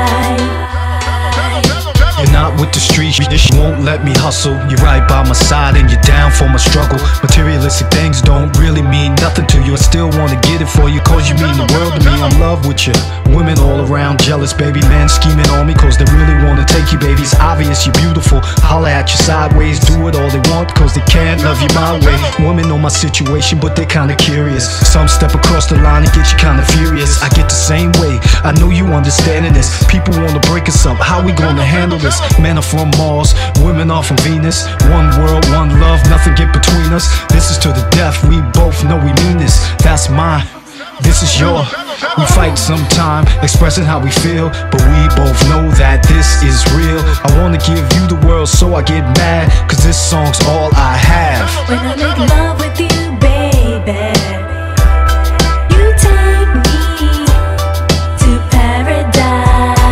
Not with the streets, you won't let me hustle. You're right by my side and you're down for my struggle. Materialistic things don't really mean nothing to you. I still wanna get it for you cause you mean the world to me. I'm in love with you. Women all around jealous, baby. Men scheming on me cause they really wanna take you, baby. It's obvious you're beautiful. Holla at you sideways, do it all they want cause they can't love you my way. Women know my situation but they're kinda curious. Some step across the line and get you kinda furious. I get the same way, I know you understanding this. People wanna break us up, how we gonna handle this? Men are from Mars, women are from Venus. One world, one love, nothing get between us. This is to the death, we both know we mean this. That's mine, this is your. We fight sometime, expressing how we feel, but we both know that this is real. I wanna give you the world, so I get mad, cause this song's all I have. When I make love with you, baby, you take me to paradise.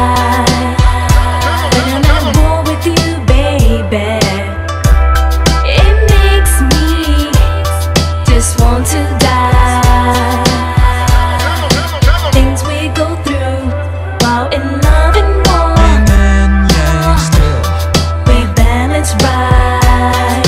Want to die. Things we go through while in love and war, yin and yang, still we balance right.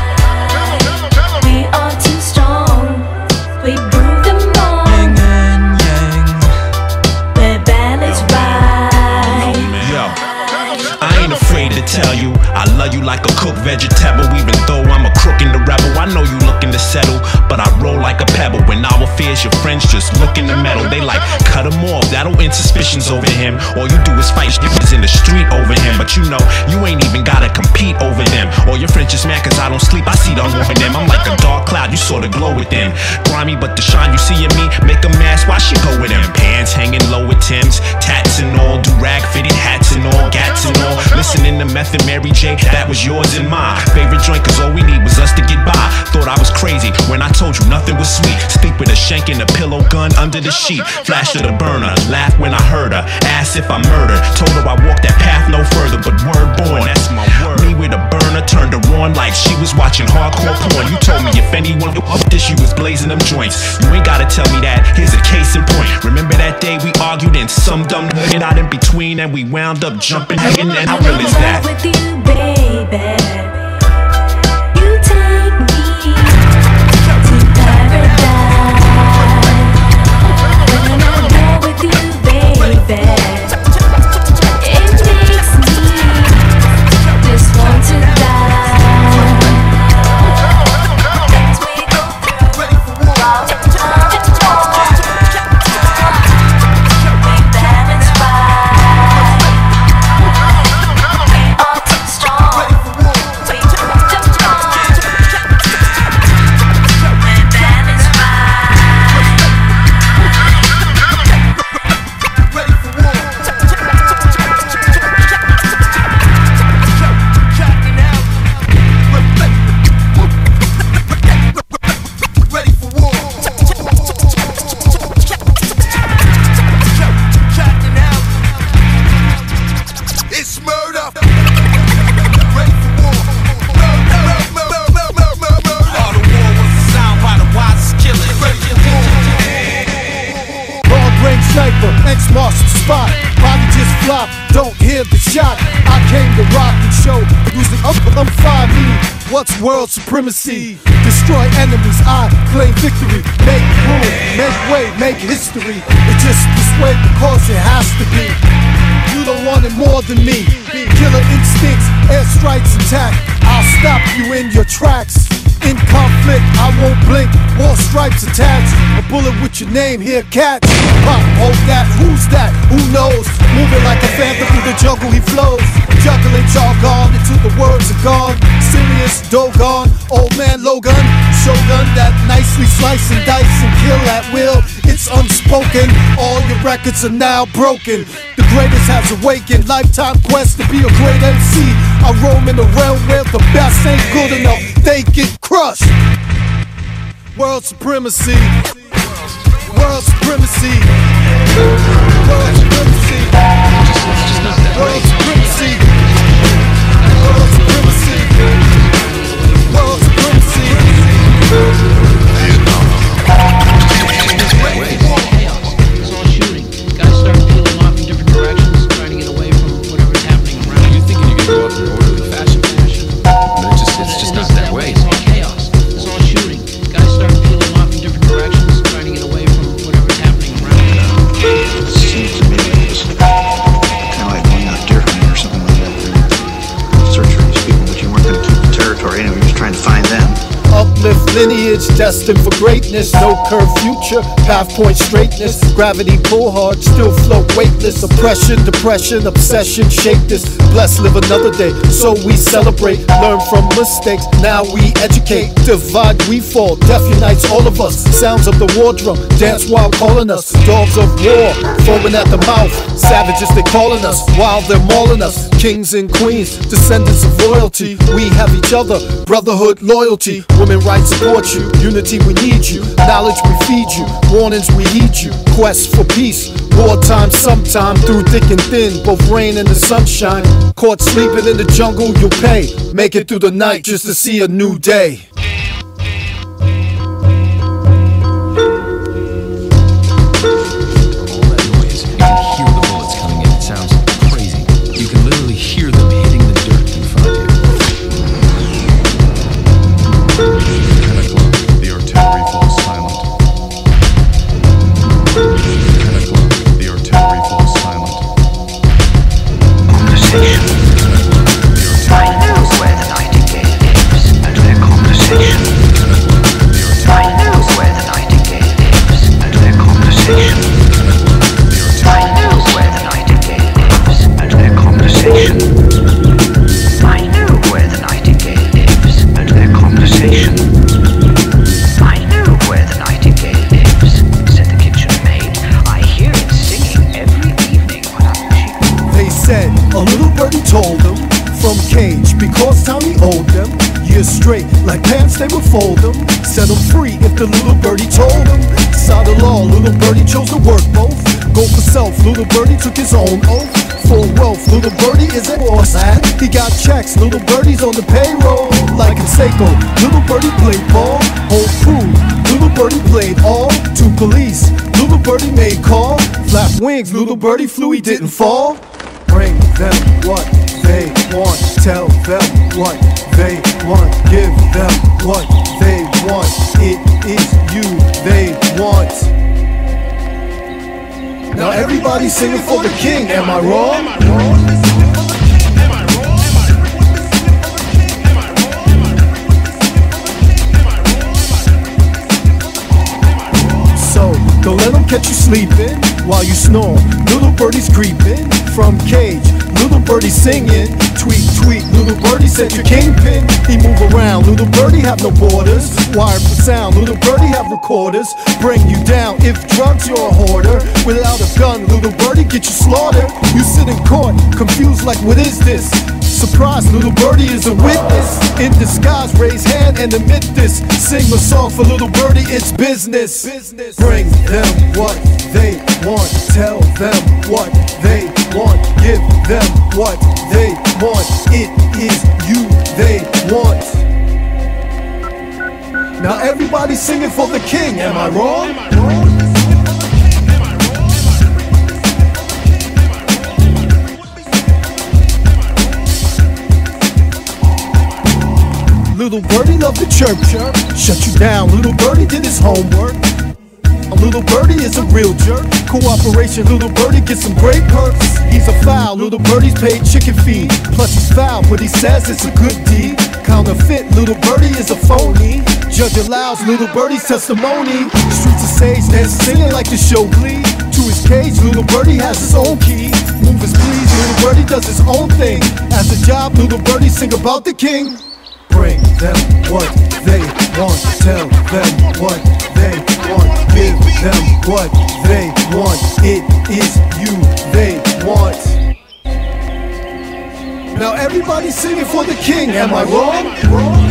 We are too strong, we prove them wrong, yin and yang, we're balanced right. Yo, I ain't afraid to tell you I love you like a cooked vegetable. Even though I'm a crook and a rebel, I know you looking to settle, but I roll like a pebble. When our fears, your friends just look in the metal. They like, cut him off, that'll end suspicions over him. All you do is fight niggas in the street over him. But you know, you ain't even gotta compete over them. All your friends just mad cause I don't sleep, I see them over them. I'm like a dark cloud, you sorta glow with them. Grimy but the shine you see in me, make a mask, why she go with them? Pants hanging low with Timbs, tats and all, do-rag fitted hats and all, gats and all. Listening the meth and Mary Jane, that was yours and mine. Favorite joint, cause all we need was us to get by. Thought I was crazy when I told you nothing was sweet. Sleep with a shank and a pillow gun under the sheet. Flash of the burner, laughed when I heard her. Asked if I murdered, told her I walked that path no further. But word born, that's my word. Me with a burner, turned her on like she was watching hardcore porn. You told me if anyone up this, you was blazing them joints. You ain't gotta tell me that, here's a case in point. Remember that day we argued and some dumb nigga out in between, and we wound up jumping and how real is that? With you, baby. You take me to paradise. When I'm there with you, baby, it makes me just want to die. Things we go through, all the time and more. We balance right. We are too strong. We proved them wrong. We balance right. Ready for war. Ready for war. It's murder. Ready for war. All the war was a sound by the wisest killers. Long range sniper, X-marks the spot. Body just flop, don't hear the shot. I came to rock and show, using up I'm five me. What's world supremacy? Destroy enemies, I claim victory. Make room, make way, make history. It's just this way because it has to be. You don't want it more than me. Killer instincts, airstrikes attack. I'll stop you in your tracks. In conflict, I won't blink. War stripes attached. A bullet with your name here, catch. Pop, hold that, who's that? Who knows? Moving like a phantom through the jungle, he flows. Juggling jargon until the words are gone. Serious, Dogon, old man Logan. Shogun that nicely slice and dice and kill at will. It's unspoken, all your records are now broken. The greatest has awakened, lifetime quest to be a great M C. I roam in a realm where the best ain't good enough, they get crushed. World supremacy. World supremacy. World supremacy. World supremacy. World supremacy. World supremacy. It's all shooting. Guys start peeling off in different directions, trying to get away from whatever's happening around. You're thinking you can go up in an orderly fashion, but it's just, it's just not that way. It's all chaos. It's all shooting. Guys start peeling off in different directions, trying to get away from whatever's happening around. It seems to me like it was kind of like going out deer hunting or something like that. Search for these people, but you weren't going to keep the territory anyway. You're just trying to find them. Uplift lineage, destined for greatness. No curve future, path point straightness. Gravity pull hard, still float weightless. Oppression, depression, obsession, shape this. Blessed live another day, so we celebrate. Learn from mistakes, now we educate. Divide, we fall, death unites all of us. Sounds of the war drum, dance while calling us. Dogs of war, foaming at the mouth. Savages, they calling us, while they're mauling us. Kings and queens, descendants of royalty. We have each other, brotherhood, loyalty. Women rights support you, unity we need you. Knowledge we feed you, warnings we heed you. Quest for peace, wartime sometime. Through thick and thin, both rain and the sunshine. Caught sleeping in the jungle, you'll pay. Make it through the night just to see a new day. I know where the nightingale lives, and their conversation Like pants, they would fold them, set them free if the little birdie told them. Side of law, little birdie chose to work both. Go for self, little birdie took his own oath. For wealth, little birdie is a boss. He got checks, little birdie's on the payroll. Like in Seiko, little birdie played ball. Whole crew, little birdie played all. To police, little birdie made call. Flap wings, little birdie flew, he didn't fall. Bring them what they want, tell them what they want, give them what they want. It is you they want. Now everybody's singing for the king, am I wrong? So, don't let them catch you sleeping while you snore. Little birdie's creeping from cage, little birdie singing. Tweet, tweet, little birdie said you're kingpin. He move around, little birdie have no borders. Wired for sound, little birdie have recorders. Bring you down if drugs you're a hoarder. Without a gun, little birdie get you slaughtered. You sit in court, confused like what is this? Surprise, little birdie is a witness. In disguise, raise hand and admit this. Sing a song for little birdie, it's business. Bring them what they want, tell them what they want, give them what they want. It is you they want. Now everybody's singing for the king, am I wrong? Little birdie loved the chirp chirp. Shut you down, little birdie did his homework. A little birdie is a real jerk. Cooperation, little birdie gets some great perks. He's a foul, little birdie's paid chicken feed. Plus he's foul, but he says it's a good deed. Counterfeit, little birdie is a phony. Judge allows little birdie's testimony. Streets of sage, dance singing like the show Glee. To his cage, little birdie has his own key. Move his please, little birdie does his own thing. As a job, little birdie sing about the king. Bring them what they want, tell them what they want, give them what they want. It is you they want. Now everybody's singing for the king, am I wrong?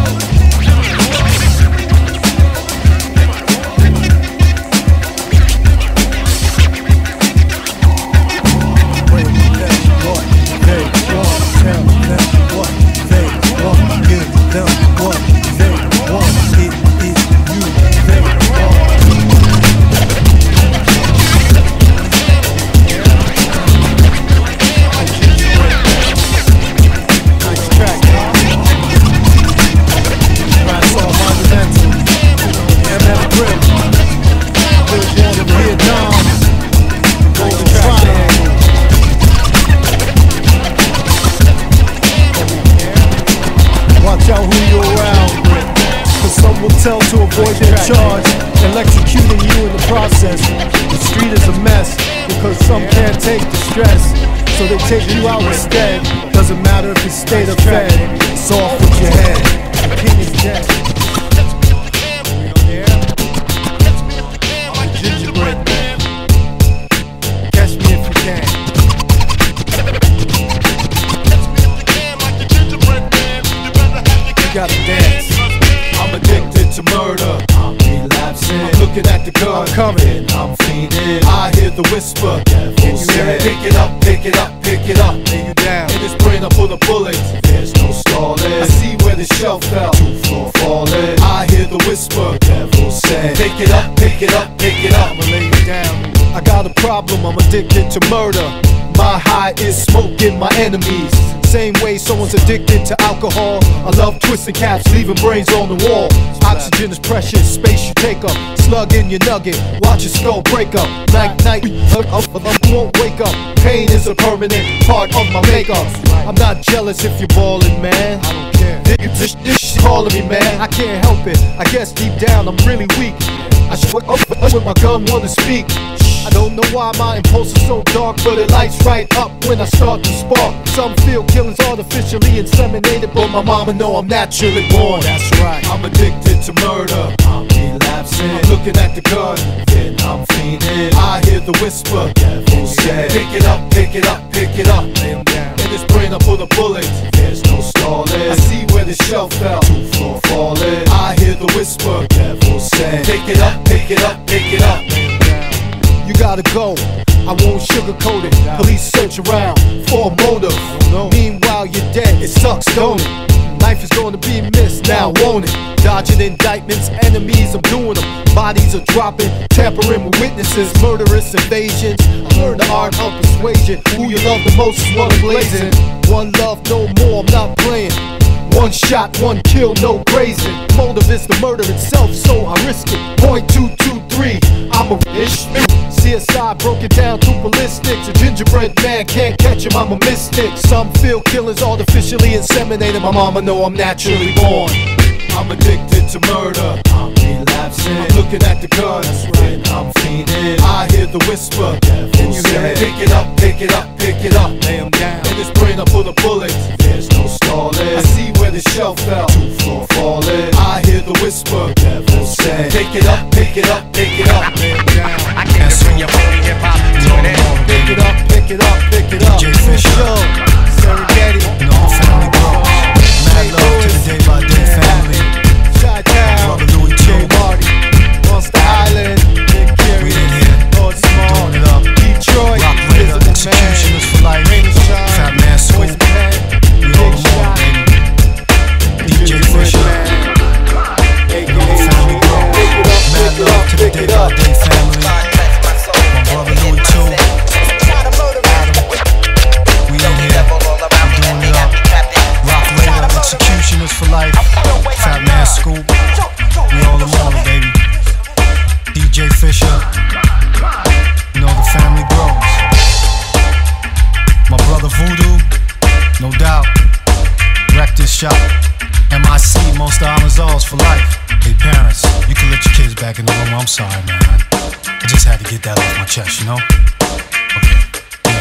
Tell to avoid their charge, electrocuting you in the process. The street is a mess because some can't take the stress, so they take you out instead. Doesn't matter if it's state or fed, it's off with your head. The king is dead. I'm a gingerbread man. Catch me if you can. You gotta dance. I'm addicted to murder. I'm relapsing. I'm looking at the gun coming. I'm fiending. I hear the whisper. Can you hear it? Pick it up, pick it up, pick it up. Lay you down. In this brain I pull the bullets. There's no stalling. I see where the shelf fell. Two floor falling. I hear the whisper. Devil said, pick it up, pick it up, pick it up. I'ma lay you down. I got a problem. I'm addicted to murder. My high is smoking my enemies. Same way someone's addicted to alcohol. I love twisting caps, leaving brains on the wall. Oxygen is precious, space you take up. Slug in your nugget, watch your skull break up. Night, night, I won't wake up. Pain is a permanent part of my makeup. I'm not jealous if you're ballin', man. I don't care. This, this shit calling me, man. I can't help it. I guess deep down I'm really weak. I should up with my gun, wanna speak. I don't know why my impulse is so dark, but it lights right up when I start to spark. Some feel killing's artificially inseminated, but my mama know I'm naturally born. That's right, I'm addicted to murder. I'm relapsing. relapsing. I'm looking at the gun, then I'm fiending. I hear the whisper, devil said, pick it up, pick it up, pick it up. In this brain I put a bullet, there's no stalling. I see where the shell fell, two floor falling. I hear the whisper, devil said, pick it up, pick it up, pick it up. You gotta go, I won't sugarcoat it. Police search around for a motive. Meanwhile you're dead, it sucks, don't it? Life is gonna be missed now, won't it? Dodging indictments, enemies, I'm doing them. Bodies are dropping, tampering with witnesses, murderous invasions. I learned the art of persuasion. Who you love the most is what I'm blazing. One love, no more, I'm not playing. One shot, one kill, no grazing. Motive is the murder itself, so I risk it. Point two two three, I'm a ish. C S I broke it down to ballistics. A gingerbread man can't catch him, I'm a mystic. Some feel killers artificially inseminated. My mama know I'm naturally born. I'm addicted to murder, I'm relapsing. I'm looking at the gun, and I'm fiending. I hear the whisper, devil said, pick it up, pick it up, pick it up. Lay 'em down. In this brain I put a bullet, there's no stalling. I see where the shell fell, two floor falling. I hear the whisper, devil said, pick it up, pick it up, pick it up. Lay 'em down. I can't bring your booty hip hop to an end. Pick it up, pick it up, pick it up. D J Fisher, Serengeti, you know, family bro. Mad love to the day by day family. Chi-Town, Joe Marty, Monster Island, Big Carrie, Lord Small, Detroit, Rock Raider, Executioners for life, Fat Man School, we all the more, baby. D J Fisher, family bro. Mad love to the day by day family. My brother Louis too. Adam, we in here, we doing it up. Rock Raider, Executioners for life, Fat Man School, we all the more, baby. D J Fisher, you know the family grows. My brother Voodoo, no doubt, wreck this shop. M I C, most Amazons for life. Hey parents, you can let your kids back in the room. I'm sorry, man. I just had to get that off my chest, you know? Okay, yeah.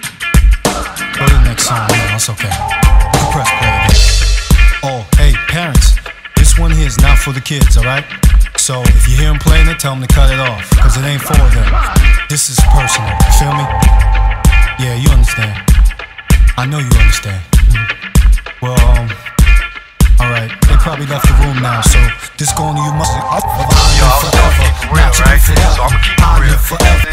Go to the next song, man, it's okay. You can press play again. Oh, hey, parents, this one here is not for the kids, alright? So if you hear them playing it, tell them to cut it off, cause it ain't for them. This is personal, you feel me? Yeah, you understand. I know you understand. Well, um, alright, they probably left the room now, so this going to you must. I live forever, not to be forgotten. I live forever.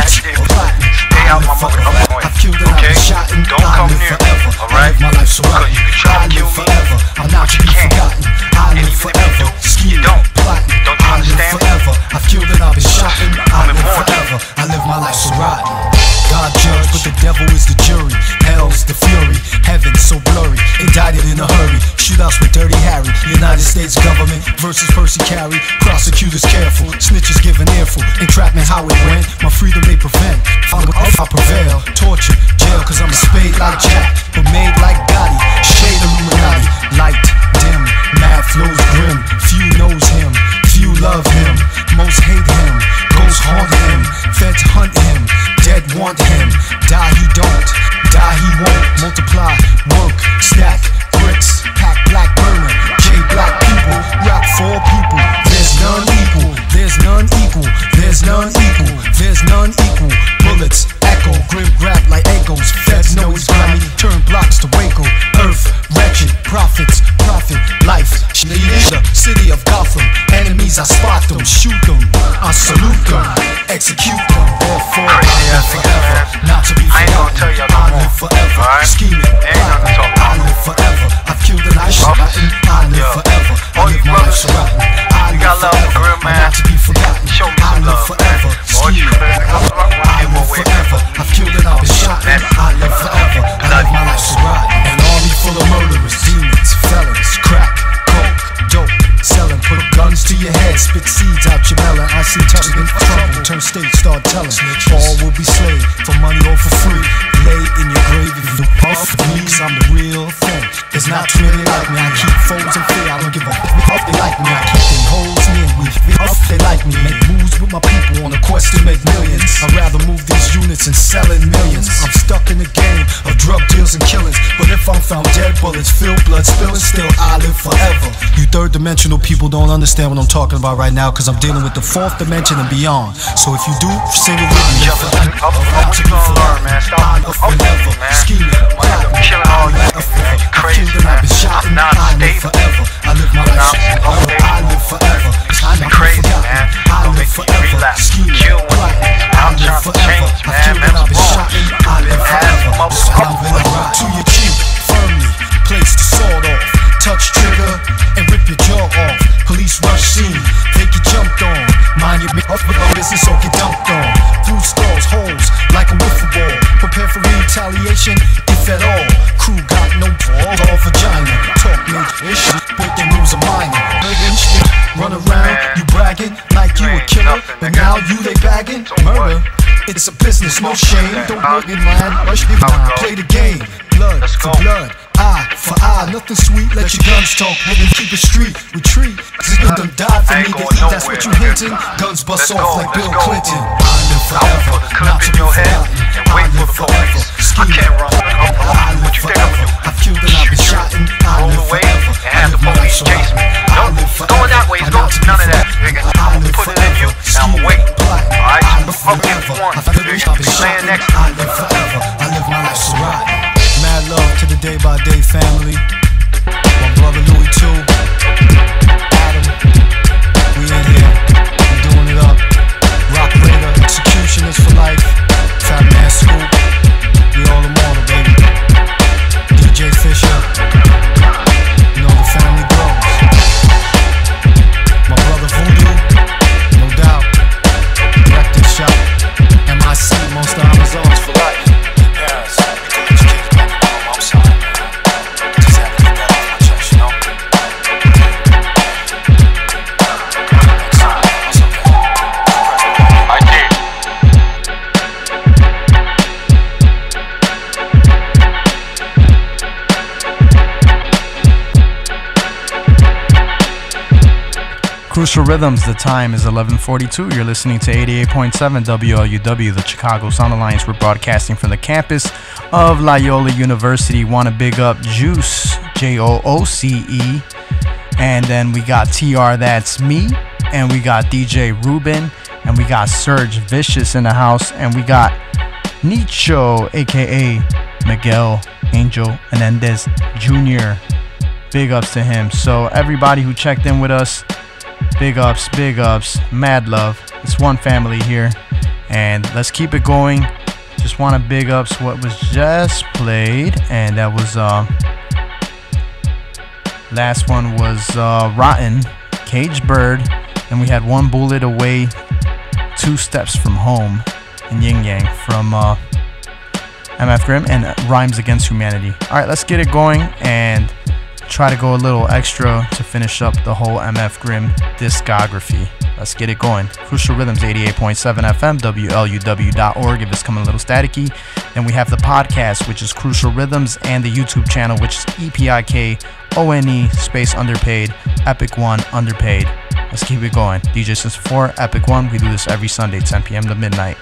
Stay out my motherfucking I've killed and I've shot and I live forever. I live my life so right. I live forever. I'm not to be forgotten. I live forever. Scheming, plotting. I live forever. I've killed and I've been shot and I live forever. I live my life so rotten. God judge, but the devil is the jury. Hell's the fury, heaven so blurry. Indicted in a hurry, shootouts with Dirty Harry. United States government versus Percy Carey. Prosecutors careful, snitches give an earful. Entrapment how it went, my freedom may prevent. If I prevail, torture, jail, cause I'm a spade like Jack, but made like Gotti. Shade Illuminati, light, dim, mad flows grim. Few knows him, few love him, most hate him. Ghosts haunt him, feds hunt him. Dead want him, die he don't, die he won't. Multiply, work, stack, bricks, pack black burner. J black people, rap for people. There's none equal, there's none equal, there's none equal, there's none equal. Bullets echo, grim grab like echoes. Feds know he's grimy, turn blocks to Waco. Earth, wretched, profits, profit, life. The city of Gotham, enemies I spot them, shoot them, I salute them, execute them. Therefore I live forever, not to be forgotten. I live forever, scheming, plotting. I live forever, I've killed and I shot. I live forever, I live my life so rotten. I live forever, not to be forgotten. I live forever, scheming, I live forever, I've killed and I've been shot. I live forever, I live my life so rotten. An army full of murderers, demons, felons, crack, coke, dope, selling, put guns to your head, spit seeds out your melon. I see touching in trouble, turn state, start telling. All will be slayed, for money or for free. Lay in your grave if you puff me, cause I'm the real thing. Cause not too many like me. I keep foes in fear. I don't give a fuck they like me. I keep them hoes near me. Up they like me. Make moves with my people on a quest to make millions. I'd rather move these units and sell it millions. I'm stuck in the game of drug deals and killings. But if I'm found dead, bullets filled, blood spilling, still I live forever. You third dimensional people don't understand what I'm talking about right now, cause I'm dealing with the fourth dimension and beyond. So if you do, sing it with me. I'm about to be forever. I live forever. Scheming, plotting, killing all you niggas. Crazy, man. I live forever. I live my life. I live forever. I'm crazy, man. I live forever. Scheming, plotting. I live forever. I feel that I've been shot. I live forever. So I'm gonna rock to your cheek firmly. Place the sword off. Touch trigger and rip your jaw off. Police rush scene, they get jumped on. Mind your business or get dumped on. Through skulls, holes, like a wiffle ball. Prepare for retaliation, if at all. Crew got no balls, all vagina. Talk major issues, but their moves are minor. Run around, you bragging like you a killer, but now you they bagging. Murder, it's a business, no shame. Don't look in line, rush me down. Play the game, blood for blood. Eye for eye, nothing sweet, let your guns talk, nigga, keep it street, retreat, cause you done died for me to eat, that's what you hinting, guns bust off like Bill Clinton. I live forever, not to be forgotten, I live forever, scheming, I live forever, I killed and I've been shot and I live forever, I live my life so I live forever, I not to be forever, I live forever, scheming, I live forever, I feel that I've been shot and I live forever, I live my life so right. Mad love to the Day by Day family. My brother Louis too. Adam, we in here. We doing it up. Rock Raider, Executioners for life. Fat Man Scoop. We all immortal, baby. D J Fisher. You know the family grows. My brother Voodoo, no doubt. Directed shot. M I C, most of Amazons for life. Paris. Crucial Rhythms, the time is eleven forty-two. You're listening to eighty-eight point seven W L U W, the Chicago Sound Alliance. We're broadcasting from the campus of Loyola University. Want to big up Juice, J O O C E. And then we got T R, that's me. And we got D J Ruben. And we got Serge Vicious in the house. And we got Nicho, a k a. Miguel Angel Menendez Junior Big ups to him. So everybody who checked in with us, big ups, big ups, mad love. It's one family here, and let's keep it going. Just want to big ups what was just played, and that was uh last one was uh Rotten, Caged Bird, and we had One Bullet Away, Two Steps From Home, and Yin Yang from uh M F Grimm, and Rhymes Against Humanity. All right, let's get it going and try to go a little extra to finish up the whole M F Grimm discography. Let's get it going. Crucial Rhythms, eighty-eight point seven F M, W L U W dot org if it's coming a little staticky. And we have the podcast, which is Crucial Rhythms, and the YouTube channel, which is E P I K O N E space underpaid, Epic One underpaid. Let's keep it going. D J sixty-four, Epic One. We do this every Sunday, ten p.m. to midnight.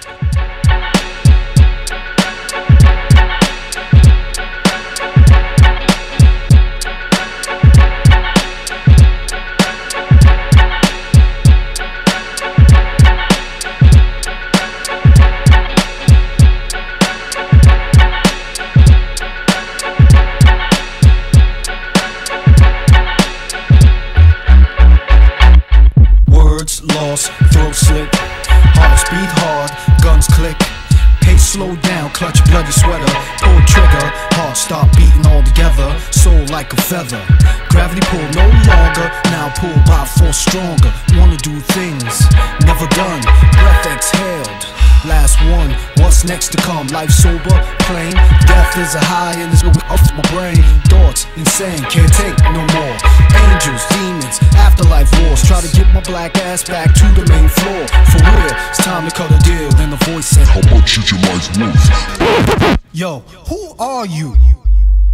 Throat slit, hearts beat hard, guns click, pace slow down, clutch bloody sweater, pull trigger, heart start beating all together, soul like a feather, gravity pull no longer, now pull by force stronger, wanna do things never done, breath exhaled, last one, what's next to come, life sober, plain, death is a high and it's off my brain, thoughts insane, can't take no more, angels, demons, afterlife wars, try to get my black ass back to the main floor, for real, it's time to cut a deal, then the voice said, how much is your life worth? Yo, who are you?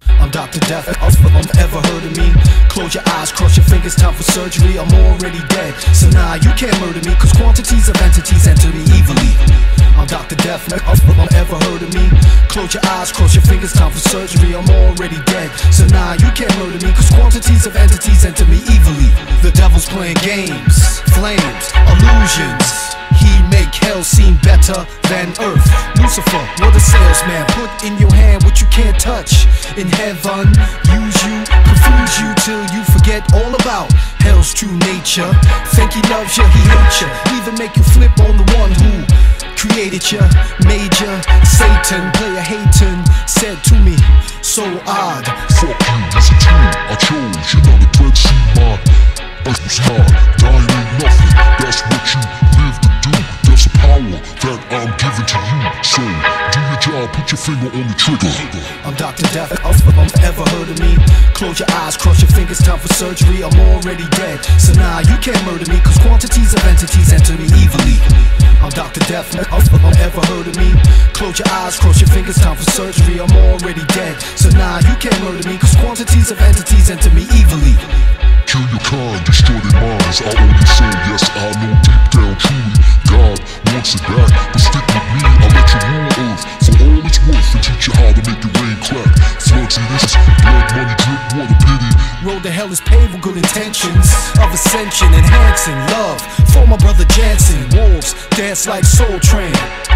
I'm Doctor Death, ever heard of me? Close your eyes, cross your fingers, time for surgery. I'm already dead, so nah, you can't murder me, cause quantities of entities enter me evilly. I'm Doctor Death, ever heard of me? Close your eyes, cross your fingers, time for surgery. I'm already dead, so nah, you can't murder me, cause quantities of entities enter me evilly. The devil's playing games, flames, illusions. He make hell seem better than earth. Lucifer, what a salesman. Put in your hand what you can't touch. In heaven, use you, confuse you till you forget all about hell's true nature. Think he loves you, he hates you. Even make you flip on the one who created you. Major Satan, player hating, said to me, so odd. Fuck you, it's a tool I chose. You're not a threat, see my earth was hard. Dying ain't nothing, that's what you live to do. There's a power that I'm giving to you. So, do your job, put your finger on the trigger. I'm Doctor Death, ever heard of me? Close your eyes, cross your fingers, time for surgery. I'm already dead, so nah, you can't murder me, cause quantities of entities enter me evilly. I'm Doctor Death, ever heard of me? Close your eyes, cross your fingers, time for surgery. I'm already dead, so nah, you can't murder me, cause quantities of entities enter me evilly. Kill your kind, destroy their minds. I only say yes, I know deep down truly God wants it back, but stick with me, I'll let you rule earth for all it's worth and teach you how to make the rain clap. Floods and this blood, money, drip, what a pity. Road to hell is paved with good intentions of ascension, enhancing love for my brother Jansen. Wolves dance like Soul Train.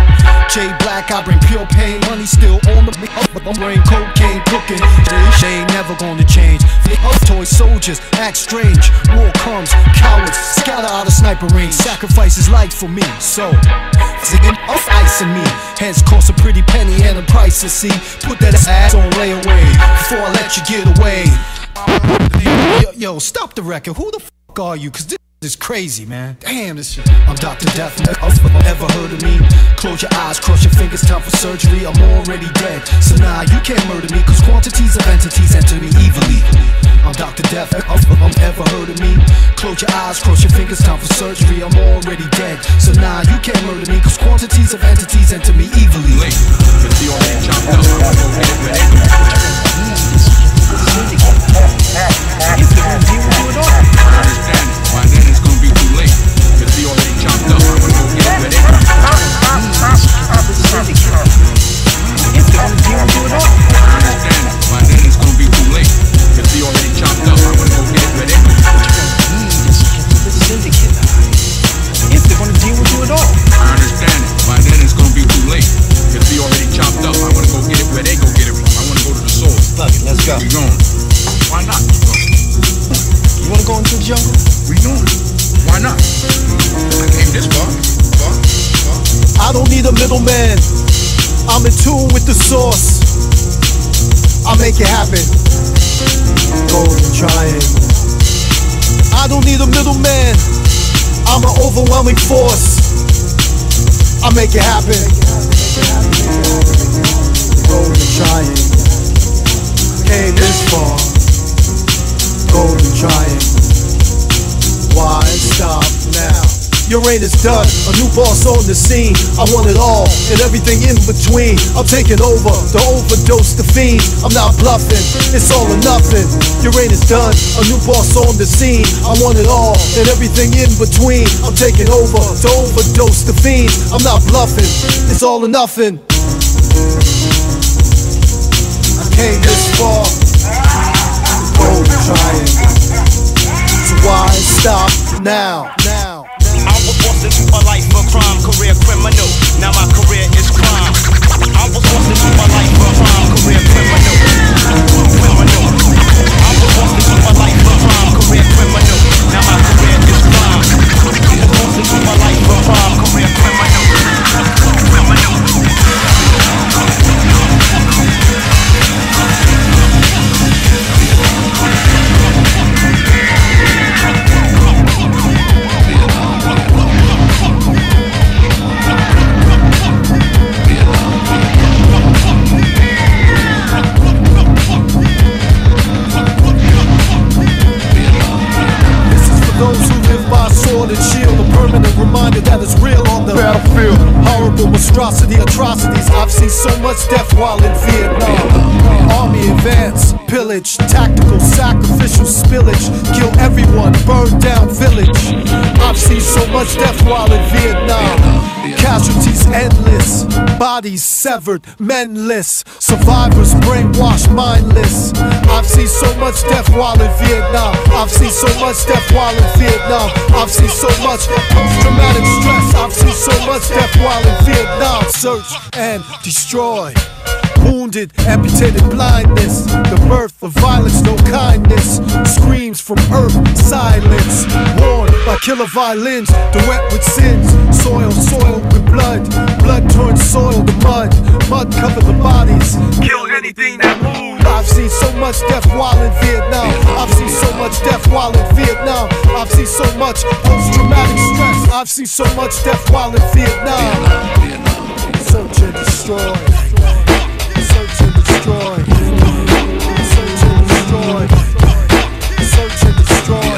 J Black, I bring pure pain. Money still on the I'm brain, cocaine cooking. They ain't never gonna change. Toy soldiers act strange. War comes, cowards scatter out of sniper range. Sacrifice his life for me, so singing off ice in me. Hence cost a pretty penny and a price to see. Put that ass on layaway before I let you get away. Yo, yo, stop the record. Who the fuck are you? Cause this is crazy, man. Damn, this shit. I'm Doctor Death, ever heard of me? Close your eyes, cross your fingers, time for surgery. I'm already dead, so nah, you can't murder me, cause quantities of entities enter me evilly. I'm Doctor Death, ever heard of me? Close your eyes, cross your fingers, time for surgery. I'm already dead, so nah, you can't murder me, cause quantities of entities enter me evilly. If the room deal with it all, I understand it. By then it's gonna be too late. Cause we already chopped up. I'm gonna go get it with it. If the room deal with it all, I understand it. By then it's gonna be too late. Cause we already chopped up. I'm gonna go get it with it. The syndicate. If they're gonna deal with it all, I understand it. By then it's gonna be too late. Cause we already chopped up. I'm gonna go get it where they go get it from. I wanna go to the source. Fuck it, let's go. We going. Why not? You wanna go into the jungle? We doing it. Why not? I came this far. far, far. I don't need a middleman. I'm in tune with the source. I'll make it happen. Golden triangle. I don't need a middleman. I'm an overwhelming force. I'll make it happen. Golden triangle. Came this far. Golden triangle. Why stop now? Your reign is done, a new boss on the scene. I want it all, and everything in between. I'm taking over, the overdose, the fiend. I'm not bluffing, it's all or nothing. Your reign is done, a new boss on the scene. I want it all, and everything in between. I'm taking over, the overdose, the fiend. I'm not bluffing, it's all or nothing. I came this far, golden triangle. So why stop now? Now. I was forced into a life of crime, career criminal. Now my career is crime. I was forced into a life of crime, career criminal. Criminal. I was forced into a life of crime, career criminal. Now my career is crime. I was forced into a life of crime, career criminal. Criminal. monstrosity, atrocities. I've seen so much death while in Vietnam. Army advance, pillage, tactical, sacrificial spillage. Kill everyone, burn down village. I've seen so much death while in Vietnam. Casualties endless, bodies severed, menless. Survivors brainwashed, mindless. I've seen so much death while in Vietnam. I've seen so much death while in Vietnam. I've seen so much post-traumatic stress. I've seen so much death while in Vietnam. Search and destroy. Wounded, amputated blindness. The birth of violence, no kindness. Screams from earth, silence. Warned by killer violins, the wet with sins. Soil, soil with blood. Blood turned soil to mud. Mud covered the bodies. Kill anything that moves. I've seen so much death while in Vietnam. I've seen so much death while in Vietnam. I've seen so much post-traumatic stress. I've seen so much death while in Vietnam. Search and destroy. Search and destroy. Search and destroy. Search and destroy.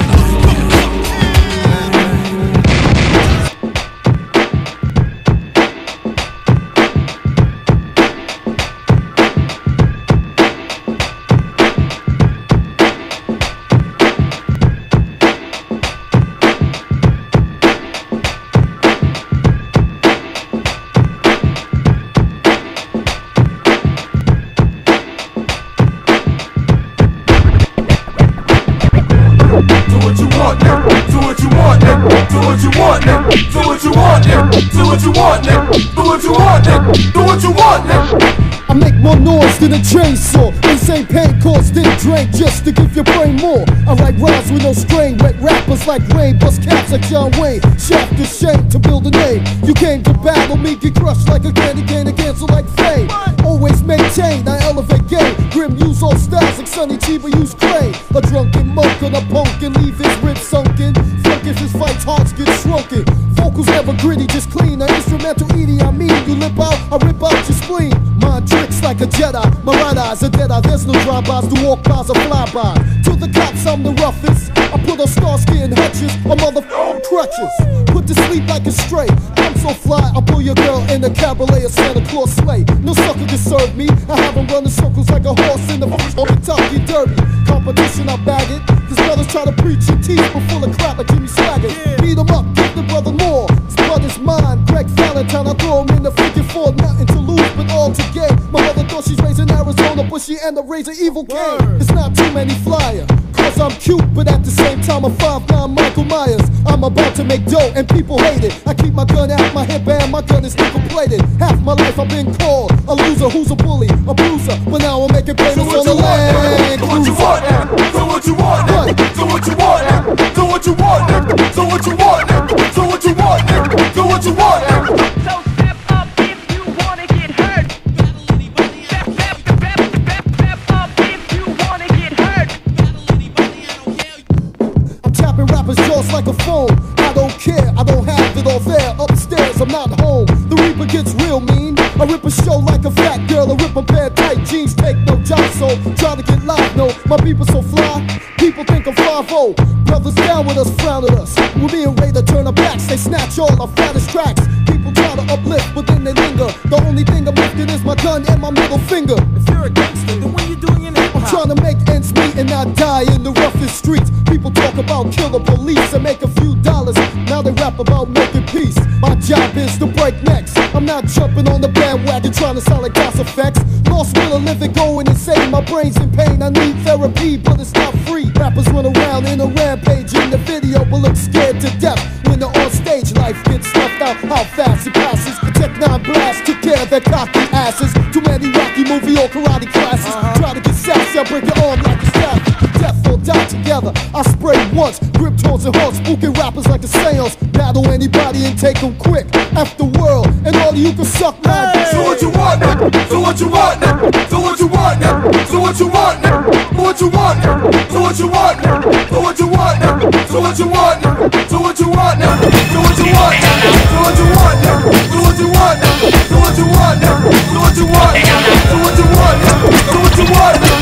I make more noise than a chainsaw. Insane pain caused didn't drain just to give your brain more. I write rhymes with no strain. Wet rappers like rain. Bust caps like John Wayne. Shaft to shame to build a name. You came to battle me, get crushed like a candy cane and cancel like fame. Always maintain, I elevate game. Grim use all styles like Sonny Chiba use clay. A drunken monk on a punk and leave his ribs sunken. Fuck if his fights hearts get shrunken. Vocals never gritty, just clean. An instrumental Edie, I mean, you lip out, I rip out your spleen. Mind tricks like a Jedi, my right eye's a dead eye. There's no drive-bys, the walk-bys or fly-by. To the cops, I'm the roughest. I put on Starsky and Hutchins, or motherfucking crutches. Put to sleep like a stray. I'm so fly, I pull your girl in a cabaret or Santa Claus sleigh. No sucker can serve me. I have him running circles like a horse in the Kentucky Derby. Competition, I bag it. Cause brothers try to preach and teach, but full of crap like Jimmy Swaggart. Beat him up, give the brother more. His brother's mine. Greg Valentine, I throw him in the freaking Ford. Nothing to lose, but all to gain. My mother thought she's raising Arizona, but she end up raising evil cane. It's not too many flyer. Cause I'm cute, but at the same time I'm five nine Michael Myers. I'm about to make dough and people hate it. I keep my gun out my hip and my gun is nickel plated. Half my life I've been called a loser who's a bully, a bruiser. But now I'm making payments on the land. Do what you want now. Do what you want now. Do what you want now. Do what you want now. Do what you want now. Do what you want now. Do what you want now. So step up if you wanna get hurt. Step, step, step, step, step up if you wanna get hurt. I'm tapping rappers' jaws like a phone. I don't care, I don't have it all there. Upstairs, I'm not home. The Reaper gets real mean. I rip a show like a fat girl. I rip a pair of tight jeans, take no job, so try to get live. No, my people so fly. People think I'm five oh. Brothers down with us, frown at us. We're being ready to turn our backs. They snatch all our fattest tracks. People try to uplift, but then they linger. The only thing I'm lifting is my gun and my middle finger. If you're a gangster, then what you doing in hip hop? I'm trying to make ends meet and not die in the roughest streets. People talk about killer police and make a few dollars. Now they rap about making peace. My job is to break necks. I'm not jumping on the bandwagon trying to sound like Gas Effects. Lost will of living, going insane. My brain's in pain. I need therapy, but it's not free. Rappers run around in a rampage in the video, but look scared to death when they're on stage. Life gets snuffed out. How fast it passes. Tech Nine Blast took care of their cocky asses. Too many Rocky movie or karate classes. Uh-huh. Try to get sassy, I break your arm like a staff. Death or die together. I spray once, grip towards and heart, spooking rappers like a seance. Battle anybody and take them quick. F the world, and all of you can suck my dick. Do what you want now. Do what you want now. Do what you want now. Do what you want now. Do what you want now. Do what you want now. Do what you want now. Do what you want now. Do what you want now. Do what you want now. Do what you want now. Do what you want now. Do what you want now. Do what you want now. Do what you want now. Do what you want now.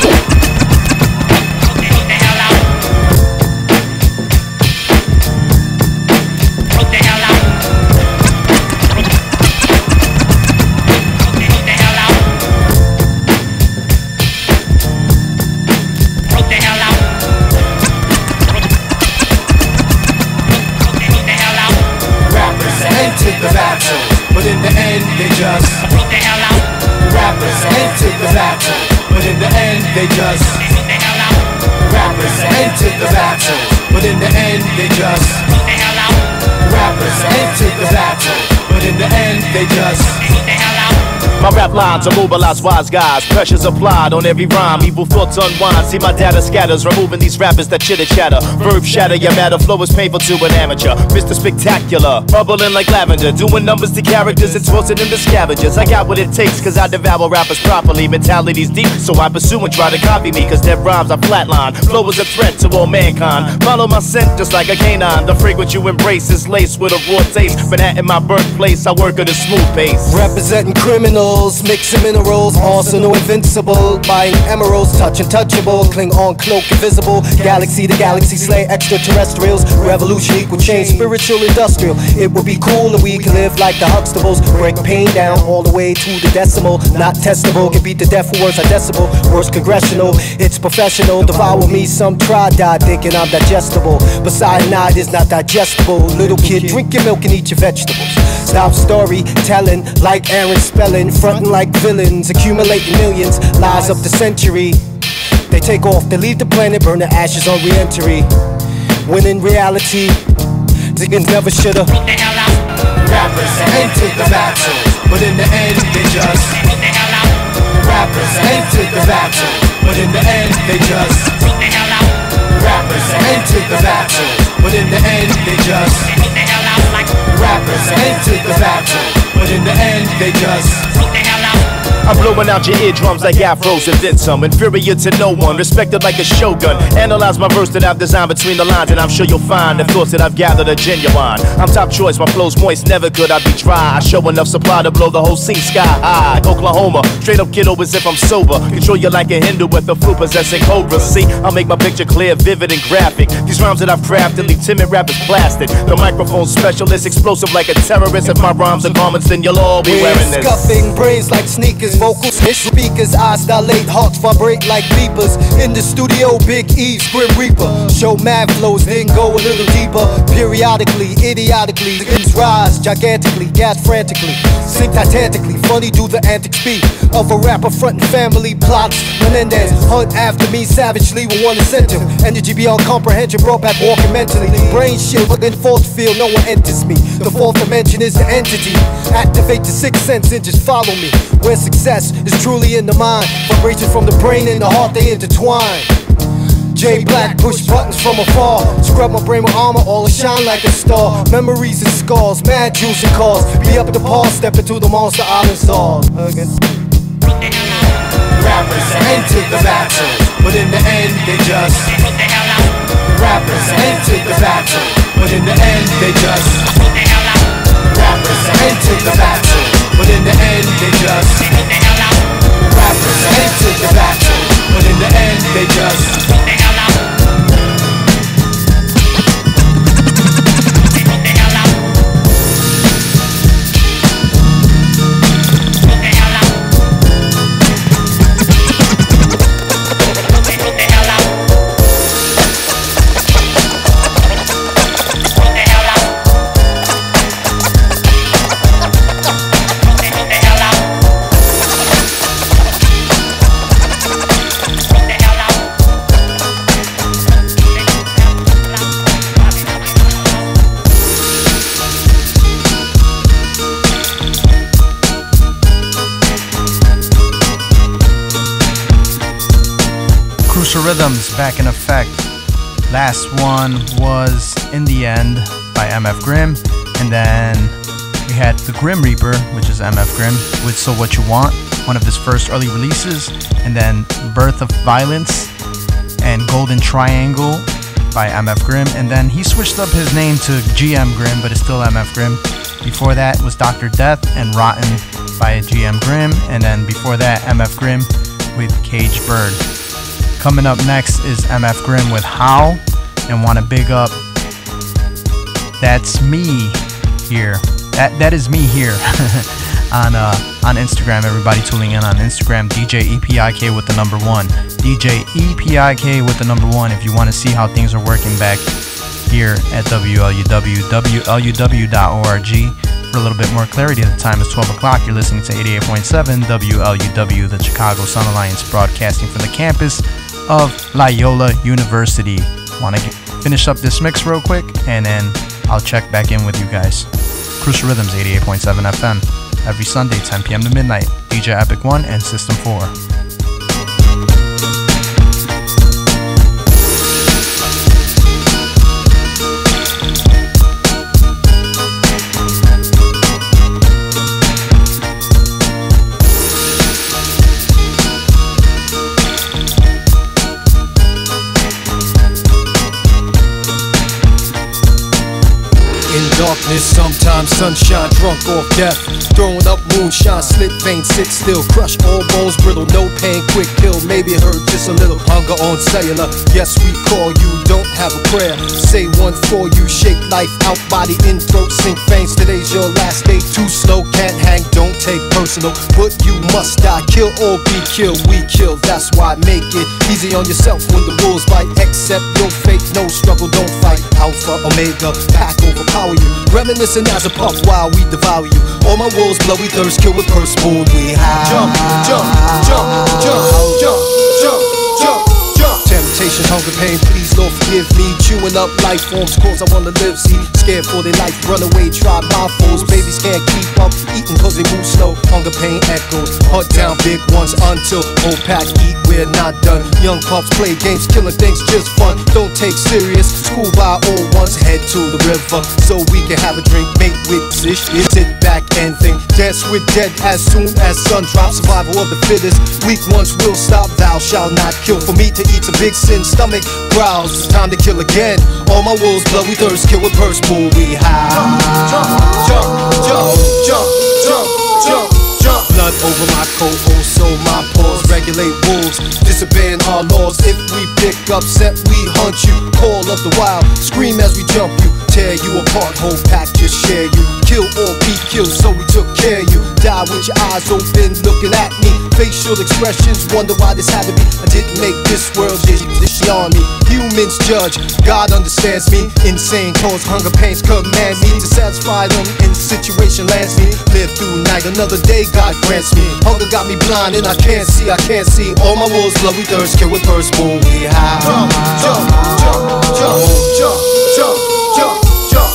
end they just Beat the hell out. rappers entered the battle, but in the end they just Beat the hell out. rappers entered the battle, but in the end they just Beat the hell out. rappers entered the battle, but in the end they just Beat the hell out. My rap lines are mobilize wise guys. Pressures applied on every rhyme. Evil thoughts unwind. See my data scatters. Removing these rappers that chitter chatter. Verb shatter your matter. Flow is painful to an amateur. Mister Spectacular. Bubbling like lavender. Doing numbers to characters and tossing them to scavengers. I got what it takes cause I devour rappers properly. Mentality's deep so I pursue and try to copy me. Cause their rhymes are flatline. Flow is a threat to all mankind. Follow my scent just like a canine. The fragrance you embrace is laced with a raw taste. Manhattan my birthplace. I work at a smooth pace. Representing criminals, mixing minerals, arsenal invincible, buying emeralds, touch untouchable, cling on cloak invisible, galaxy to galaxy slay extraterrestrials, revolution equal change, spiritual industrial. It would be cool if we could live like the Huxtables, break pain down all the way to the decimal, not testable, can beat the deaf for words a decibel, worse congressional, it's professional, devour me, some try die thinking I'm digestible, but cyanide is not digestible, little kid drink your milk and eat your vegetables. Stop storytelling like Aaron Spelling, frontin' like villains, accumulating millions, lies up the century. They take off, they leave the planet, burn the ashes on re-entry. When in reality, niggas never shoulda. rappers entered the battle, but in the end they just rappers entered the battle, but in the end they just rappers entered the battle, but in the end they just rappers entered the battle, but in the end they just I'm blowing out your eardrums like afros and then some. Inferior to no one, respected like a shogun. Analyze my verse that I've designed between the lines, and I'm sure you'll find the thoughts that I've gathered are genuine. I'm top choice, my flow's moist, never could I be dry. I show enough supply to blow the whole scene sky high. Oklahoma, straight up kiddo as if I'm sober. Control you like a Hindu with a fruit possessing cobra. See, I'll make my picture clear, vivid and graphic. These rhymes that I've crafted leave timid rappers blasted. The microphone specialist, explosive like a terrorist. If my rhymes are garments, then you'll all be wearing this. Scuffing brains like sneakers, vocals hit speakers, eyes dilate, hearts vibrate like beepers. In the studio, Big Eve's Grim Reaper. Show mad flows, then go a little deeper. Periodically, idiotically, things rise gigantically, gas frantically, sink titanically. Funny do the antics be of a rapper frontin' family plots. Menendez hunt after me savagely with one incentive. Energy beyond comprehension, brought back walking mentally. Brain shit within force field, no one enters me. The fourth dimension is the entity. Activate the sixth sense and just follow me. Where success is truly in the mind. Vibrations from the brain and the heart, they intertwine. J Black, push buttons from afar. Scrub my brain with armor, all shine like a star. Memories and scars, mad juice and cars. Be up at the par, step into the monster island song. rappers entered the battle, but in the end they just rappers entered the battle, but in the end they just rappers entered the battle, but in the end they just rappers entered the battle, but in the end they just Crucial Rhythms back in effect. Last one was In the End by M F Grimm, and then we had The Grim Reaper, which is M F Grimm, with So What You Want, one of his first early releases, and then Birth of Violence and Golden Triangle by M F Grimm, and then he switched up his name to G M Grimm, but it's still M F Grimm. Before that was Doctor Death and Rotten by G M Grimm, and then before that M F Grimm with Cage Bird. Coming up next is M F Grimm with How, and want to big up That's Me Here. That that is me here on uh, on Instagram. Everybody tuning in on Instagram, D J E P I K with the number one. D J E P I K with the number one. If you want to see how things are working back here at W L U W, W L U W dot org. For a little bit more clarity, the time is twelve o'clock. You're listening to eighty-eight point seven W L U W, the Chicago Sun Alliance, broadcasting from the campus of Loyola University. Want to finish up this mix real quick, and then I'll check back in with you guys. Crucial Rhythms, eighty-eight point seven F M, every Sunday, ten p.m. to midnight. D J Epic One and System four. Darkness, sometimes sunshine, drunk off death. Throwing up moonshine, slit vein, sit still. Crush all bones, brittle, no pain, quick kill. Maybe it hurt just a little. Hunger on cellular. Yes, we call you, don't have a prayer. Say one for you, shake life out, body in, throat, sink veins. Today's your last day, too slow, can't hang, don't take personal. But you must die, kill or be killed. We kill, that's why make it easy on yourself when the wolves bite. Accept your fate, no struggle, don't fight. Alpha, Omega, pack overpower you. Reminiscing as a puff while we devour you. All my wolves blood, we thirst, kill with purse, spoon, we high. Jump, jump, jump, jump, jump, jump, jump, jump. Temptation, hunger, pain, please Lord forgive me. Chewing up life forms, cause I wanna live, see. Scared for their life, run away, try my foes. Babies can't keep up, eating cause they move slow. Hunger, pain, echoes, hunt down big ones until old pack eat, we're not done. Young pups play games, killing things, just fun. Don't take serious, school by old ones. Head to the river, so we can have a drink. Make with fish, sit back and think. Dance with dead as soon as sun drops. Survival of the fittest, weak ones will stop. Thou shalt not kill. For me to eat's a big sin, stomach growls. It's time to kill again. All my wolves blood, we thirst, kill with purse, pool, we high. Jump, jump, jump, jump, jump, jump, jump. Blood over my coat, oh so my paws. Regulate wolves, disobeying our laws. If we pick up scent, we hunt you. Call of the wild, scream as we jump you. Tear you apart, whole pack just share you. Kill or be killed, so we took care of you. Die with your eyes open, looking at me. Facial expressions, wonder why this had to be. I didn't make this world, this on me. Humans judge, God understands me. Insane cause hunger pains command me to satisfy them in situation lands me. Live through night, another day God grants me. Hunger got me blind and I can't see, I can't see. All my wolves blood, we thirst, kill with purse, boom, we high. Jump, jump, jump, jump, jump, jump, jump, jump.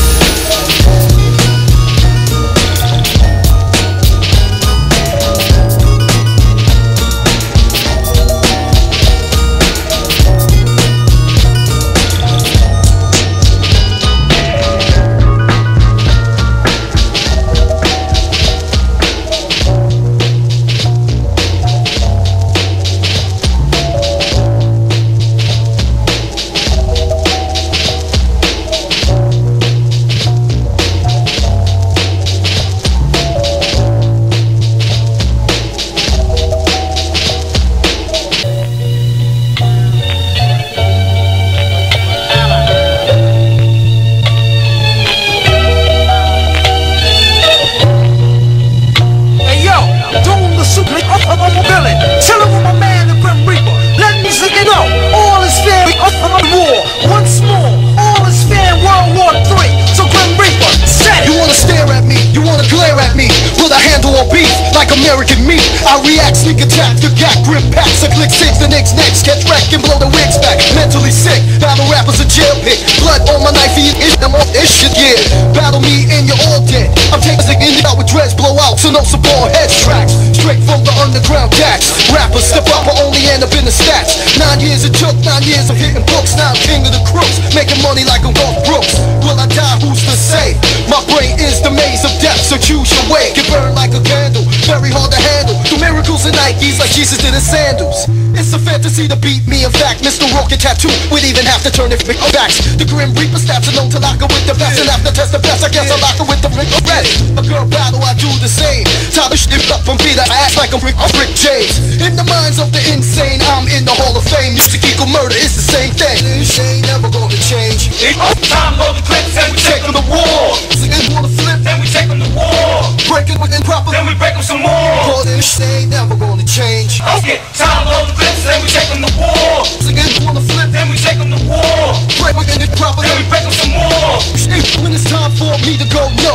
American meat, I react, sneak attack, the gap, grip packs, I click six, the next next, catch wreck and blow the wigs back, mentally sick, battle rappers a jail pick, blood on my knife, eat it, I'm off this shit, yeah, battle me and you're all dead, I'm taking the in out with dreads, blow out, so no support, heads tracks, straight from the underground jacks, rappers step up, I only end up in the stats, nine years it took, nine years of hitting books, now I'm king of the crooks, making money like I'm Garth Brooks, will I die, who's to say, my brain is the maze of death, so choose your way, get burned like a candle, very hard to handle. Do miracles in Nikes like Jesus did in sandals. It's a fantasy to beat me. In fact, Mister Rocket Tattoo would even have to turn it big backs. The Grim Reaper stabs are known to lock her with the best. And after test the best, I guess I lock her with the ring of red. A girl battle, I do the same. Time to shit up from Peter. I act like I'm Rick, I'm Rick James. In the minds of the insane, I'm in the Hall of Fame. Music equal murder, it's the same thing. This ain't never gonna change. Time load the clips and we take them to war. Niggas wanna flip, then we take them to war. Break it with improper, then we break them some more. Cause this ain't never gonna change. Okay, time load the clips, then we take them to war. Niggas wanna flip, then we take them to war. Break it with improper, then we break them some more. When it's time for me to go, no.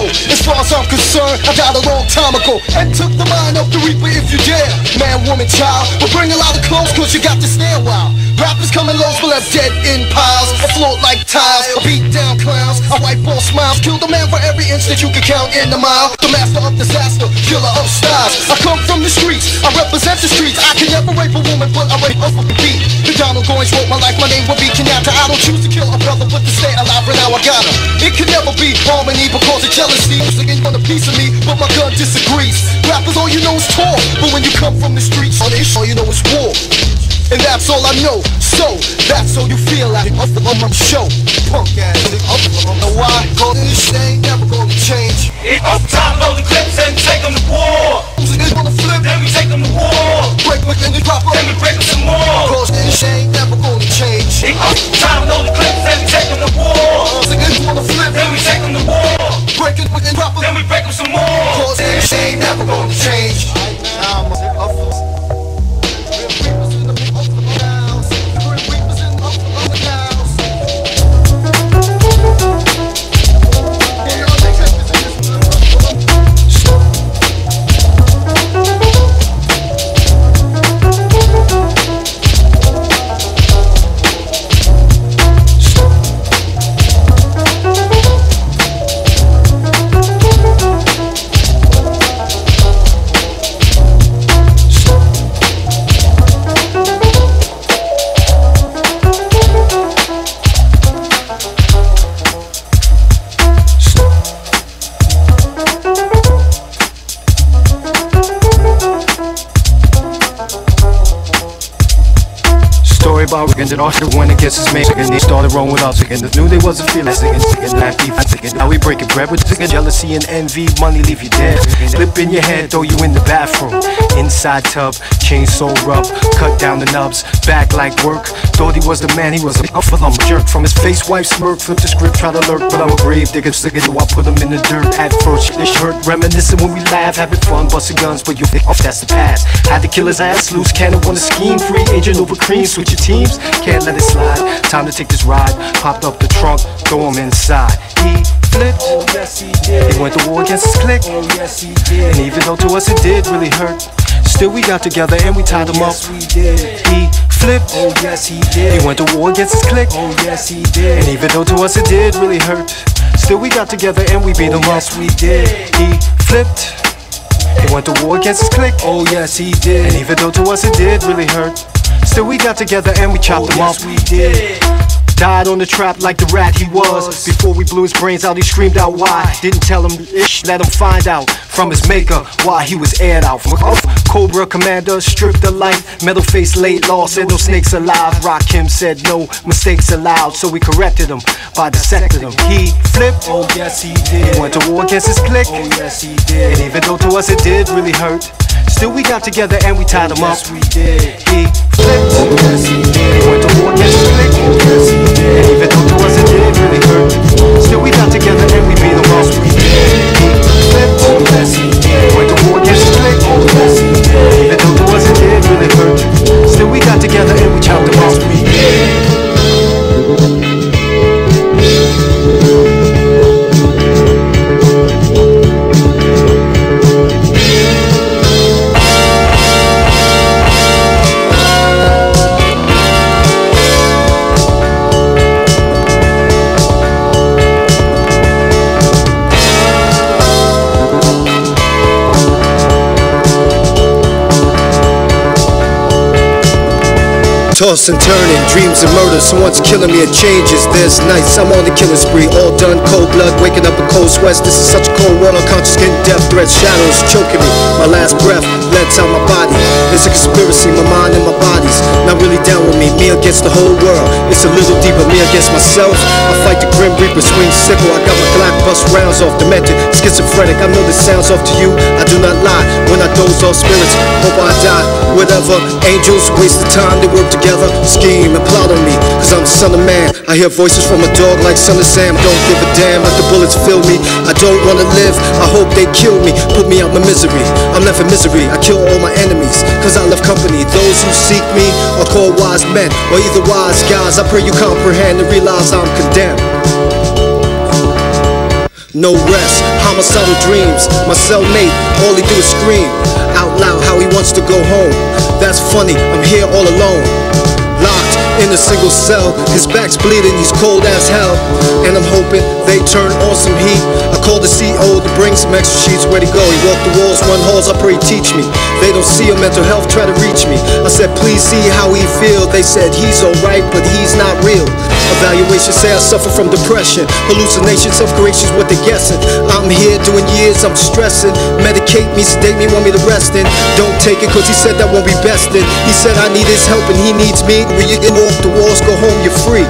As far as I'm concerned, I died a long time ago and took the mind of the reaper if you dare. Man, woman, child, but bring a lot of clothes cause you got to stay a while. Rappers coming low, but left dead in piles. I float like tiles, I beat down clowns. I wipe all smiles, kill the man for every inch that you can count in a mile. The master of disaster, killer of styles. I come from the streets, I represent the streets. I can never rape a woman, but I rape a beat. The Donald Goins wrote my life, my name would be Kenyatta. I don't choose to kill a brother, but to stay alive, but now I got her. It can never be harmony because of jealousy. Singing on a piece of me, but my gun disagrees. Rappers, all you know is talk, but when you come from the streets, all you know is war. And that's all I know, so that's all you feel like up on my show. Punk ass nigga, I don't know why. Call this ain't never gonna change. It's up time, load the clips and take them to war. Niggas wanna flip, then we take them to war. Break them and drop them, then we break them some more. Cause this ain't never gonna change. It's up time, load the clips and we take them to war. Niggas wanna flip, then we take them to war. Break it and drop them, then we break them some more. Cause this ain't never gonna change. About and then Oscar when it gets his man and they started rolling with us and knew they wasn't feeling sick and sick and that beef and now we breaking bread with sick and jealousy and envy, money leave you dead. Slip in your head, throw you in the bathroom. Inside tub, chainsaw rub, cut down the nubs, back like work. Thought he was the man, he was a I'm a jerk. From his face, wipe smirk, flip the script, try to lurk, but I'm a grave digger, sick it, so I put him in the dirt. At first, this hurt, reminiscing when we laugh, having fun, busting guns, but you think off that's the past. Had to kill his ass, loose cannon, wanna scheme, free agent over cream, switch your teams. Can't let it slide, time to take this ride. Popped up the trunk, throw him inside. He flipped, oh yes he did. He went to war against his clique, oh yes he did. And even though to us it did really hurt, still we got together and we tied him yes, up. We did. He flipped, oh yes he did. He went to war against his clique, oh yes he did. And even though to us it did really hurt, still we got together and we beat oh, him yes, up. We did. He flipped, he went to war against his clique, oh yes he did. And even though to us it did really hurt, still we got together and we chopped oh, him yes, up. We did. Died on the trap like the rat he was. Before we blew his brains out, he screamed out why. Didn't tell him ish, let him find out from his maker why he was aired out. Cobra commander, stripped the life. Metal face laid law, said no snakes alive. Rakim said no mistakes allowed, so we corrected him by dissecting him. He flipped, oh yes he did. He went to war against his clique, oh yes he did. And even though to us it did really hurt, still we got together and we tied him oh, up. Yes we did. He flipped, oh yes he did. He went to war against his clique, oh yes he did. And even though to us it did really hurt, still we got together and we beat him up. Yes we did. He flipped, oh yes he did. He went to war against his clique, oh yes he did. Even though to us it did really hurt, still we got together and we chopped him up. Yes we did. Toss and turning, dreams and murder. Someone's killing me, it changes. There's nights I'm on the killing spree. All done, cold blood, waking up in cold sweats. This is such a cold world, unconscious getting death threats. Shadows choking me, my last breath lets out my body. It's a conspiracy, my mind and my body's not really down with me. Me against the whole world, it's a little deeper. Me against myself, I fight the grim reaper, swing sickle. I got my Glock, bust rounds off, demented, schizophrenic. I know this sounds off to you, I do not lie. When I doze off spirits, hope I die. Whatever, angels waste the time, they work together, scheme and plot on me. Cause I'm the son of man, I hear voices from a dog like son of Sam. Don't give a damn, let the bullets fill me. I don't wanna live, I hope they kill me. Put me out my misery, I'm left in misery. I kill all my enemies, cause I love company. Those who seek me are called wise men, or either wise guys. I pray you comprehend and realize I'm condemned. no rest, homicidal dreams. My cellmate, all he do is scream out loud how he wants to go home. That's funny, I'm here all alone, locked in a single cell. His back's bleeding, he's cold as hell, and I'm hoping they turn on some heat. I called the C O to bring some extra sheets. Where'd he go? He walked the walls, run halls, I pray teach me. They don't see a mental health, try to reach me. I said please see how he feel. They said he's alright, but he's not real. Evaluation say I suffer from depression, hallucinations, self-creation's what they're guessing. I'm here doing years, I'm stressing. Medicate me, sedate me, want me to rest in. Don't take it cause he said that won't be best in. He said I need his help and he needs me. When you get off the walls, go home, you're free.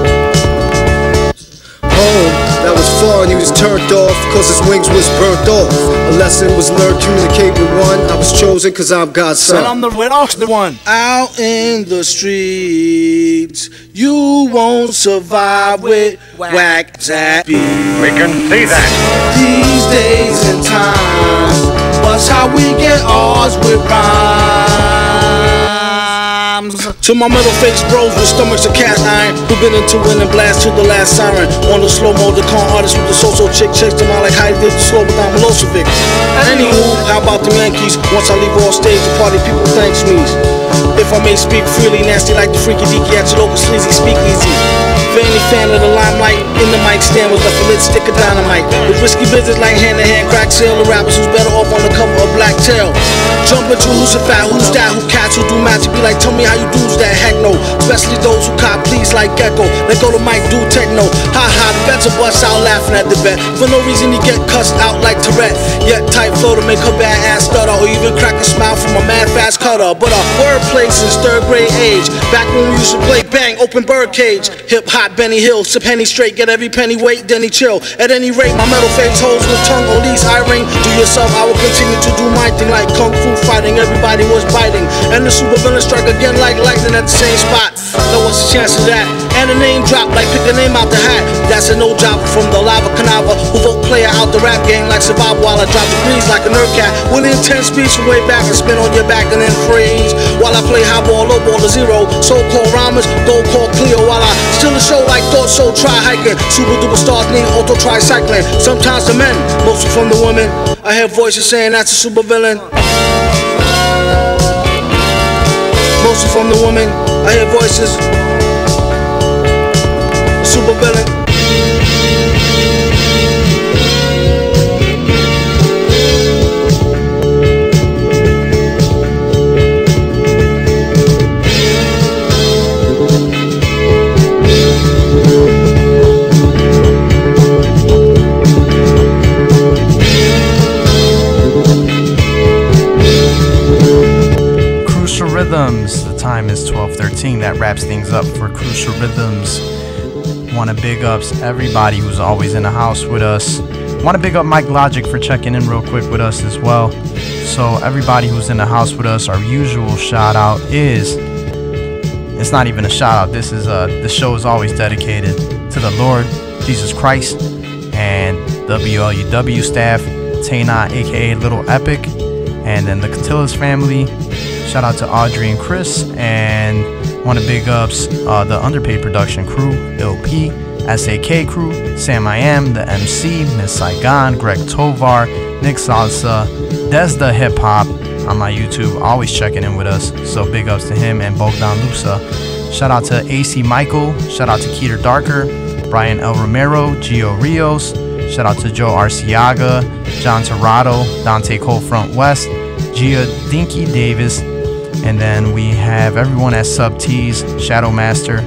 Home, that was far and he was turned off cause his wings was burnt off. A lesson was learned, communicate with one. I was chosen cause I'm God's son. And I'm the red ox, the one. Out in the streets, you won't survive with whack that beat. We can see that. These days and times, what's how we get ours with rhymes. To my metal-faced bros with stomachs of cast iron, who been into winning blast to the last siren. On the slow-mo, the con artist with the so-so chick checks them out like Heidi did the slow without Milosevic. Anywho, how about the Yankees? Once I leave off stage, the party people thanks me. If I may speak freely, nasty like the freaky deaky at your local sleazy speakeasy. For any fan of the limelight, in the mic stand was left a lit stick of dynamite. With risky business like hand-to-hand crack sale of rappers who's better off on the cover of Black Tail. Jump into who's a fat, who's that, who cats who do magic, be like, tell me how you do's that, heck no. Especially those who cop please like Gecko. Let go to Mike, do techno. Ha ha, the bets are bust out laughing at the bet. For no reason he get cussed out like Tourette. Yet tight flow to make her bad ass stutter, or even crack a smile from a mad fast cutter. But our wordplay since third grade age, back when we used to play bang, open birdcage. Hip hop, Benny Hill, sip Henny straight, get every penny weight, then he chill. At any rate, my metal face holds with tongue, or least I ring. Do yourself, I will continue to do my thing like kung fu fighting. Everybody was biting, and the super villain strike again like lightning at the same spot. Now what's the chance of that? And a name drop like pick a name out the hat. That's a no job from the lava canava who vote player out the rap game like survival while I drop degrees like a nerd cat. With intense speech from way back and spin on your back and then freeze. While I play high ball, low ball to zero. So-called rhymers, don't call Cleo. While I still a show like thought, so try hiking. Super duper stars need auto tricycling. Sometimes the men, mostly from the women. I hear voices saying that's a super villain. Mostly from the woman, I hear voices. Super villain. Rhythms. The time is twelve thirteen. That wraps things up for Crucial Rhythms. Want to big ups everybody who's always in the house with us. Want to big up Mike Logic for checking in real quick with us as well. So everybody who's in the house with us, our usual shout out is, it's not even a shout out, this is uh the show is always dedicated to the Lord Jesus Christ and W L U W staff, Tana aka Little Epic, and then the Catillas family. Shout out to Audrey and Chris, and want to big ups uh, the Underpaid production crew, L P, S A K crew, Sam I Am, the M C, Miss Saigon, Greg Tovar, Nick Salsa, Desda Hip Hop on my YouTube, always checking in with us. So big ups to him and Bogdan Lusa. Shout out to A C Michael, shout out to Keter Darker, Brian El Romero, Gio Rios, shout out to Joe Arciaga, John Torado, Dante Cole Front West, Gia Dinky Davis. And then we have everyone at Sub T's, Shadow Master,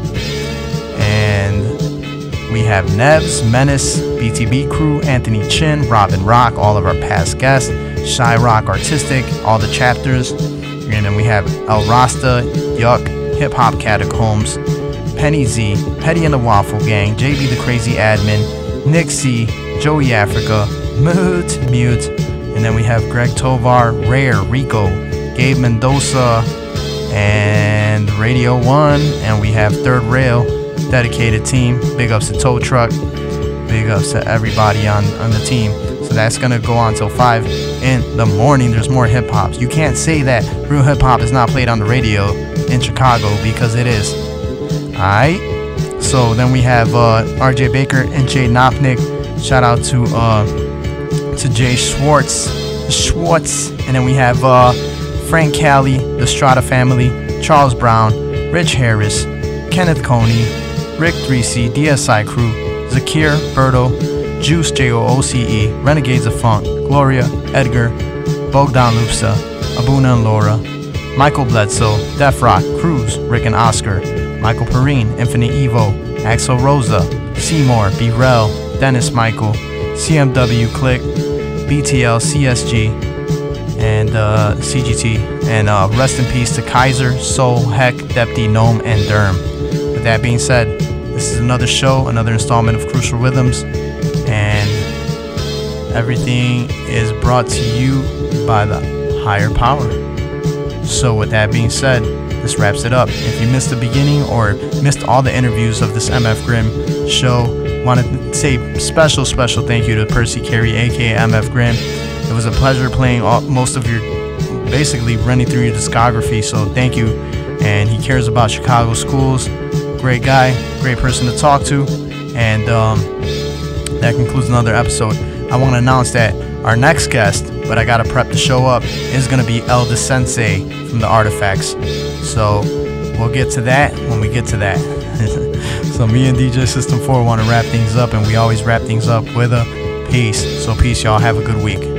and we have Nevs, Menace, B T B Crew, Anthony Chin, Robin Rock, all of our past guests, Shy Rock Artistic, all the chapters, and then we have El Rasta, Yuck, Hip Hop Catacombs, Penny Z, Petty and the Waffle Gang, J B the Crazy Admin, Nick C, Joey Africa, Mute, Mute, and then we have Greg Tovar, Rare, Rico, Gabe Mendoza, and Radio One, and we have Third Rail, dedicated team. Big ups to Tow Truck, big ups to everybody on, on the team. So that's gonna go on till five in the morning. There's more hip hops. You can't say that real hip hop is not played on the radio in Chicago, because it is. Alright, so then we have uh, R J Baker and Jay Nopnik. Shout out to uh, to Jay Schwartz, Schwartz, and then we have uh, Frank Cali, the Strata family, Charles Brown, Rich Harris, Kenneth Coney, Rick three C, D S I Crew, Zakir, Berto, Juice, J O O C E, Renegades of Funk, Gloria, Edgar, Bogdan Lupsa, Abuna and Laura, Michael Bledsoe, Def Rock, Cruz, Rick and Oscar, Michael Perrine, Infinite Evo, Axel Rosa, Seymour, B. Rel, Dennis Michael, C M W Click, B T L, C S G, and uh, C G T. And uh, rest in peace to Kaiser, Soul, Heck, Deputy, Gnome, and Derm. With that being said, this is another show, another installment of Crucial Rhythms, and everything is brought to you by the higher power. So with that being said, this wraps it up. If you missed the beginning or missed all the interviews of this M F Grimm show, want to say special, special thank you to Percy Carey, aka M F Grimm. It was a pleasure playing all, most of your, basically running through your discography, so thank you. And he cares about Chicago schools. Great guy, great person to talk to. And um, that concludes another episode. I want to announce that our next guest, but I gotta prep the show up, is gonna be Elda Sensei from the Artifacts. So we'll get to that when we get to that. So me and D J System four want to wrap things up, and we always wrap things up with a peace. So peace, y'all. Have a good week.